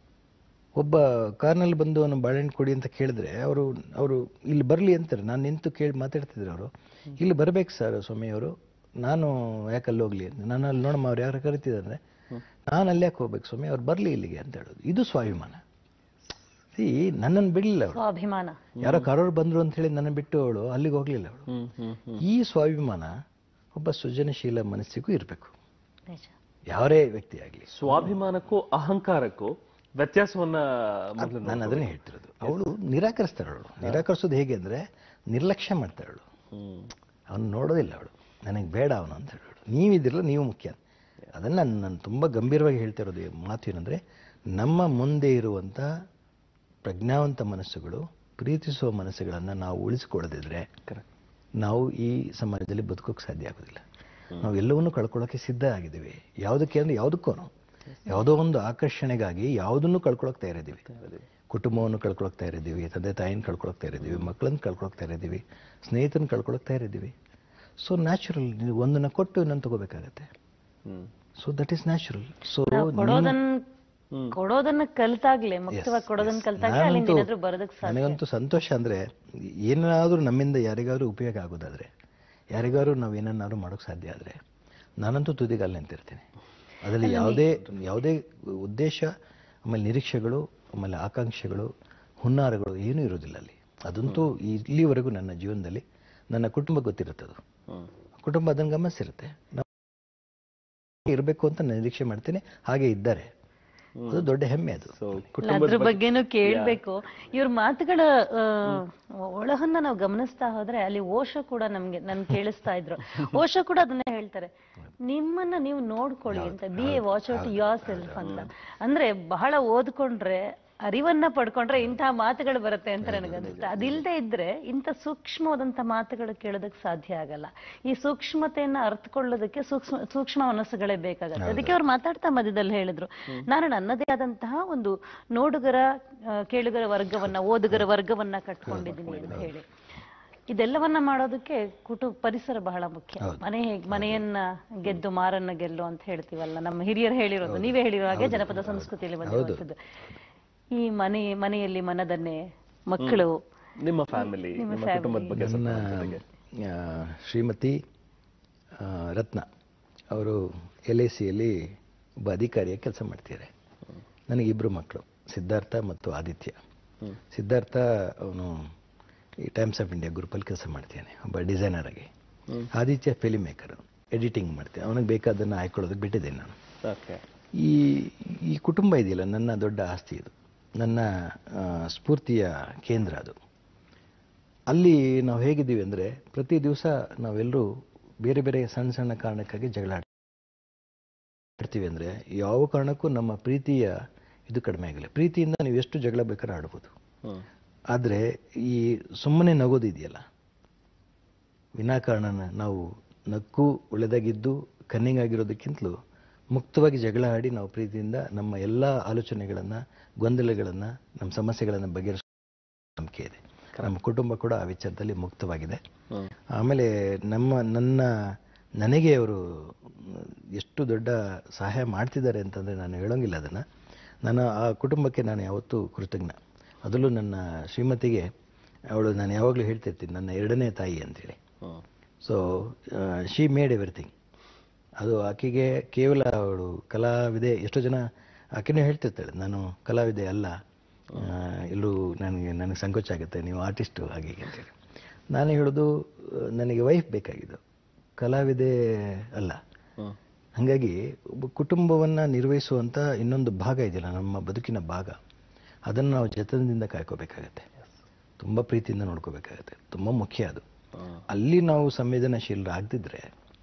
ಒಬ್ಬ ಕಾರ್ನಲ್ಲಿ ಬಂದು ಅವನು ಬಾಳೆಹಣ್ಣು ಕೊಡಿ ಅಂತ ಕೇಳಿದ್ರೆ ಅವರು ಅವರು ಇಲ್ಲಿ ಬರಲಿ ಅಂತಾರೆ. ನಾನು ನಿಂತು ಕೇಳಿ ಮಾತಾಡ್ತಿದ್ರು. ಅವರು ಇಲ್ಲಿ ಬರಬೇಕು ಸರ್ ಸ್ವಾಮಿ ಅವರು, ನಾನು ಯಾಕೆ ಅಲ್ಲಿ ಹೋಗ್ಲಿ ಅಂತ. ನಾನು ಅಲ್ಲಿ ನೋಡಮ್ಮ ಅವ್ರು ಯಾರು ಕರಿತಿದ್ದಾರೆ, ನಾನು ಅಲ್ಲಿ ಯಾಕೆ ಹೋಗ್ಬೇಕು ಸ್ವಾಮಿ, ಅವ್ರು ಬರಲಿ ಇಲ್ಲಿಗೆ ಅಂತ ಹೇಳೋದು. ಇದು ಸ್ವಾಭಿಮಾನ. ಸಿ ನನ್ನನ್ನು ಬಿಡಲಿಲ್ಲ ಅವಳು. ಸ್ವಾಭಿಮಾನ. ಯಾರೋ ಕಾರೋರು ಬಂದ್ರು ಅಂತ ಹೇಳಿ ನನ್ನ ಬಿಟ್ಟು ಅವಳು ಅಲ್ಲಿಗೆ ಹೋಗ್ಲಿಲ್ಲ ಅವಳು. ಈ ಸ್ವಾಭಿಮಾನ ಒಬ್ಬ ಸೃಜನಶೀಲ ಮನಸ್ಸಿಗೂ ಇರಬೇಕು, ಯಾರೇ ವ್ಯಕ್ತಿ ಆಗಲಿ. ಸ್ವಾಭಿಮಾನಕ್ಕೂ ಅಹಂಕಾರಕ್ಕೂ ವ್ಯತ್ಯಾಸವನ್ನ ನಾನು ಅದನ್ನೇ ಹೇಳ್ತಿರೋದು. ಅವಳು ನಿರಾಕರಿಸ್ತಾಳೆ. ಅವಳು ನಿರಾಕರಿಸೋದು ಹೇಗೆ ಅಂದ್ರೆ ನಿರ್ಲಕ್ಷ್ಯ ಮಾಡ್ತಾಳೆ. ಅವಳು ಅವನು ನೋಡೋದಿಲ್ಲ. ಅವಳು ನನಗೆ ಬೇಡ ಅವನು ಅಂತ ಹೇಳೋಳು. ನೀವಿದಿರಲ್ಲ, ನೀವು ಮುಖ್ಯ. ಅದನ್ನು ನಾನು ನಾನು ತುಂಬ ಗಂಭೀರವಾಗಿ ಹೇಳ್ತಾ ಇರೋದು ಮಾತು ಏನಂದರೆ, ನಮ್ಮ ಮುಂದೆ ಇರುವಂಥ ಪ್ರಜ್ಞಾವಂತ ಮನಸ್ಸುಗಳು, ಪ್ರೀತಿಸುವ ಮನಸ್ಸುಗಳನ್ನು ನಾವು ಉಳಿಸಿಕೊಳ್ಳದಿದ್ರೆ ನಾವು ಈ ಸಮಾಜದಲ್ಲಿ ಬದುಕೋಕೆ ಸಾಧ್ಯ ಆಗೋದಿಲ್ಲ. ನಾವು ಎಲ್ಲವನ್ನೂ ಕಳ್ಕೊಳ್ಳೋಕೆ ಸಿದ್ಧ ಆಗಿದ್ದೀವಿ. ಯಾವುದಕ್ಕೆ ಅಂದರೆ ಯಾವುದಕ್ಕೂ ಯಾವುದೋ ಒಂದು ಆಕರ್ಷಣೆಗಾಗಿ ಯಾವುದನ್ನು ಕಳ್ಕೊಳಕ್ ತಯಾರಿದ್ದೀವಿ. ಕುಟುಂಬವನ್ನು ಕಳ್ಕೊಳಕ್ ತಯಾರಿದ್ದೀವಿ, ತಂದೆ ತಾಯಿನ ಕಳ್ಕೊಳಕ್ ತಯಾರಿದ್ದೀವಿ, ಮಕ್ಕಳನ್ನ ಕಳ್ಕೊಳಕ್ ತಯಾರಿದ್ದೀವಿ, ಸ್ನೇಹಿತರನ್ನ ಕಳ್ಕೊಳಕ್ ತಯಾರಿದ್ದೀವಿ. ಸೊ ನ್ಯಾಚುರಲ್, ನೀವು ಒಂದನ್ನು ಕೊಟ್ಟು ಇನ್ನೊಂದು ತಗೋಬೇಕಾಗತ್ತೆ. So that is natural. So ಕೊಡೋದನ್ನ ಕಲ್ತಾಗ್ಲೇ, ಮುಕ್ತವಾಗಿ ಕೊಡೋದನ್ನ ಕಲ್ತಾಗ್ಲೇ ಅಲ್ಲಿಂದ ಏನಾದ್ರೂ ಬರೋದಕ್ಕೆ ಸಾಧ್ಯ. ನನಗಂತೂ ಸಂತೋಷ ಅಂದ್ರೆ ಏನಾದ್ರೂ ನಮ್ಮಿಂದ ಯಾರಿಗಾದ್ರೂ ಉಪಯೋಗ ಆಗೋದಾದ್ರೆ, ಯಾರಿಗಾದ್ರೂ ನಾವು ಏನನ್ನಾದ್ರೂ ಮಾಡೋಕೆ ಸಾಧ್ಯ ಆದ್ರೆ, ನಾನಂತೂ ತುದಿಗಾಲ್ ನಿಂತಿರ್ತೀನಿ. ಅದರಲ್ಲಿ ಯಾವುದೇ ಯಾವುದೇ ಉದ್ದೇಶ, ಆಮೇಲೆ ನಿರೀಕ್ಷೆಗಳು, ಆಮೇಲೆ ಆಕಾಂಕ್ಷೆಗಳು, ಹುನ್ನಾರಗಳು ಏನೂ ಇರೋದಿಲ್ಲ ಅಲ್ಲಿ. ಅದಂತೂ ಇಲ್ಲಿವರೆಗೂ ನನ್ನ ಜೀವನದಲ್ಲಿ ನನ್ನ ಕುಟುಂಬ ಗೊತ್ತಿರುತ್ತದು. ಕುಟುಂಬ ಅದನ್ನು ಗಮನಿಸಿರುತ್ತೆ. ನಾವು ಇರಬೇಕು ಅಂತ ನಾನು ನಿರೀಕ್ಷೆ ಮಾಡ್ತೀನಿ, ಹಾಗೆ ಇದ್ದಾರೆ. ಅದು ದೊಡ್ಡ ಹೆಮ್ಮೆ. ಅದು ಅದ್ರ ಬಗ್ಗೆನೂ ಕೇಳ್ಬೇಕು. ಇವ್ರ ಮಾತುಗಳ ಒಳಹನ್ನ ನಾವು ಗಮನಿಸ್ತಾ ಹೋದ್ರೆ ಅಲ್ಲಿ ಓಶೋ ಕೂಡ ನಮ್ಗೆ ನನ್ ಕೇಳಿಸ್ತಾ ಇದ್ರು. ಓಶೋ ಕೂಡ ಅದನ್ನೇ ಹೇಳ್ತಾರೆ, ನಿಮ್ಮನ್ನ ನೀವು ನೋಡ್ಕೊಳ್ಳಿ ಅಂತ, be a watch out yourself ಅಂತ. ಅಂದ್ರೆ ಬಹಳ ಓದ್ಕೊಂಡ್ರೆ, ಅರಿವನ್ನ ಪಡ್ಕೊಂಡ್ರೆ ಇಂತಹ ಮಾತುಗಳು ಬರುತ್ತೆ ಅಂತ ನನಗನ್ಸುತ್ತೆ. ಅದಿಲ್ಲದೆ ಇದ್ರೆ ಇಂಥ ಸೂಕ್ಷ್ಮವಾದಂಥ ಮಾತುಗಳು ಕೇಳೋದಕ್ಕೆ ಸಾಧ್ಯ ಆಗಲ್ಲ. ಈ ಸೂಕ್ಷ್ಮತೆಯನ್ನ ಅರ್ಥಕೊಳ್ಳೋದಕ್ಕೆ ಸೂಕ್ಷ್ಮ ಸೂಕ್ಷ್ಮ ಮನಸ್ಸುಗಳೇ ಬೇಕಾಗತ್ತೆ. ಅದಕ್ಕೆ ಅವ್ರು ಮಾತಾಡ್ತಾ ಮಧ್ಯದಲ್ಲಿ ಹೇಳಿದ್ರು, ನಾನು ನನ್ನದೇ ಆದಂತಹ ಒಂದು ನೋಡುಗರ, ಕೇಳುಗರ ವರ್ಗವನ್ನ, ಓದುಗರ ವರ್ಗವನ್ನ ಕಟ್ಕೊಂಡಿದ್ದೀನಿ ಅಂತ ಹೇಳಿ. ಇದೆಲ್ಲವನ್ನ ಮಾಡೋದಕ್ಕೆ ಕುಟುಂಬ ಪರಿಸರ ಬಹಳ ಮುಖ್ಯ. ಮನೆ ಹೇಗ್ ಮನೆಯನ್ನ ಗೆದ್ದು ಮಾರನ್ನ ಗೆಲ್ಲು ಅಂತ ಹೇಳ್ತೀವಲ್ಲ, ನಮ್ಮ ಹಿರಿಯರು ಹೇಳಿರೋದು, ನೀವೇ ಹೇಳಿರೋ ಹಾಗೆ ಜನಪದ ಸಂಸ್ಕೃತಿಯಲ್ಲಿ ಬಂದಿರುವಂತದ್ದು. ಈ ಮನೆ ಮನೆಯಲ್ಲಿ ಮನದನ್ನೇ ಮಕ್ಕಳು, ನಿಮ್ಮ ಫ್ಯಾಮಿಲಿ, ನಿಮ್ಮ ಕುಟುಂಬದ ಬಗ್ಗೆ ನನ್ನ ಶ್ರೀಮತಿ ರತ್ನ ಅವರು ಎಲ್ ಐ ಸಿಯಲ್ಲಿ ಒಬ್ಬ ಅಧಿಕಾರಿಯಾಗಿ ಕೆಲಸ ಮಾಡ್ತಿದ್ದಾರೆ. ನನಗಿಬ್ಬರು ಮಕ್ಕಳು, ಸಿದ್ಧಾರ್ಥ ಮತ್ತು ಆದಿತ್ಯ. ಸಿದ್ಧಾರ್ಥ ಅವನು ಈ ಟೈಮ್ಸ್ ಆಫ್ ಇಂಡಿಯಾ ಗ್ರೂಪಲ್ಲಿ ಕೆಲಸ ಮಾಡ್ತಾನೆ ಒಬ್ಬ ಡಿಸೈನರ್ ಆಗಿ. ಆದಿತ್ಯ ಫಿಲ್ಮ್ ಮೇಕರ್, ಎಡಿಟಿಂಗ್ ಮಾಡ್ತೇನೆ. ಅವನಿಗೆ ಬೇಕಾದನ್ನು ಆಯ್ಕೊಳ್ಳೋದಕ್ಕೆ ಬಿಟ್ಟಿದ್ದೇನೆ ನಾನು. ಈ ಈ ಕುಟುಂಬ ಇದೆಯಲ್ಲ, ನನ್ನ ದೊಡ್ಡ ಆಸ್ತಿ ಇದು, ನನ್ನ ಸ್ಫೂರ್ತಿಯ ಕೇಂದ್ರ ಅದು. ಅಲ್ಲಿ ನಾವು ಹೇಗಿದ್ದೀವಿ ಅಂದರೆ, ಪ್ರತಿ ದಿವಸ ನಾವೆಲ್ಲರೂ ಬೇರೆ ಬೇರೆ ಸಣ್ಣ ಸಣ್ಣ ಕಾರಣಕ್ಕಾಗಿ ಜಗಳ ಆಡ್ತೀವಿ. ಅಂದರೆ ಯಾವ ಕಾರಣಕ್ಕೂ ನಮ್ಮ ಪ್ರೀತಿಯ ಇದು ಕಡಿಮೆ ಆಗಿಲ್ಲ. ಪ್ರೀತಿಯಿಂದ ನೀವು ಎಷ್ಟು ಜಗಳ ಬೇಕಾದ್ರೆ ಆಡ್ಬೋದು. ಆದರೆ ಈ ಸುಮ್ಮನೆ ನಗೋದಿದೆಯಲ್ಲ, ವಿನಾಕಾರಣ ನಾವು ನಕ್ಕು ಒಳ್ಳೆದಾಗಿದ್ದು ಕನ್ನಿಂಗ್ ಆಗಿರೋದಕ್ಕಿಂತಲೂ ಮುಕ್ತವಾಗಿ ಜಗಳ ಆಡಿ ನಾವು ಪ್ರೀತಿಯಿಂದ ನಮ್ಮ ಎಲ್ಲ ಆಲೋಚನೆಗಳನ್ನು, ಗೊಂದಲಗಳನ್ನು, ನಮ್ಮ ಸಮಸ್ಯೆಗಳನ್ನು ಬಗೆಹರಿಸೋ ನಂಬಿಕೆ ಇದೆ. ನಮ್ಮ ಕುಟುಂಬ ಕೂಡ ಆ ವಿಚಾರದಲ್ಲಿ ಮುಕ್ತವಾಗಿದೆ. ಆಮೇಲೆ ನಮ್ಮ ನನ್ನ ನನಗೆ ಅವರು ಎಷ್ಟು ದೊಡ್ಡ ಸಹಾಯ ಮಾಡ್ತಿದ್ದಾರೆ ಅಂತಂದರೆ ನಾನು ಹೇಳೋಂಗಿಲ್ಲ ಅದನ್ನು. ನನ್ನ ಆ ಕುಟುಂಬಕ್ಕೆ ನಾನು ಯಾವತ್ತೂ ಕೃತಜ್ಞ. ಅದರಲ್ಲೂ ನನ್ನ ಶ್ರೀಮತಿಗೆ, ಅವಳು ನಾನು ಯಾವಾಗಲೂ ಹೇಳ್ತಿರ್ತೀನಿ ನನ್ನ ಎರಡನೇ ತಾಯಿ ಅಂತೇಳಿ. So she made everything. ಅದು ಆಕೆಗೆ ಕೇವಲ ಅವಳು ಕಲಾವಿದೆ. ಎಷ್ಟೋ ಜನ ಆಕೆನೂ ಹೇಳ್ತಿರ್ತಾಳೆ, ನಾನು ಕಲಾವಿದೆ ಅಲ್ಲ, ಎಲ್ಲೂ ನನಗೆ ನನಗೆ ಸಂಕೋಚ ಆಗುತ್ತೆ, ನೀವು ಆರ್ಟಿಸ್ಟು ಹಾಗೆ ಅಂತೇಳಿ. ನಾನು ಹೇಳೋದು, ನನಗೆ ವೈಫ್ ಬೇಕಾಗಿದ್ದು, ಕಲಾವಿದೆ ಅಲ್ಲ. ಹಾಗಾಗಿ ಒಬ್ಬ ಕುಟುಂಬವನ್ನು ನಿರ್ವಹಿಸುವಂಥ ಇನ್ನೊಂದು ಭಾಗ ಇದೆಯಲ್ಲ, ನಮ್ಮ ಬದುಕಿನ ಭಾಗ, ಅದನ್ನು ನಾವು ಜತನದಿಂದ ಕಾಯ್ಕೋಬೇಕಾಗತ್ತೆ, ತುಂಬ ಪ್ರೀತಿಯಿಂದ ನೋಡ್ಕೋಬೇಕಾಗತ್ತೆ. ತುಂಬ ಮುಖ್ಯ ಅದು. ಅಲ್ಲಿ ನಾವು ಸಂವೇದನಾಶೀಲರಾಗದಿದ್ರೆ,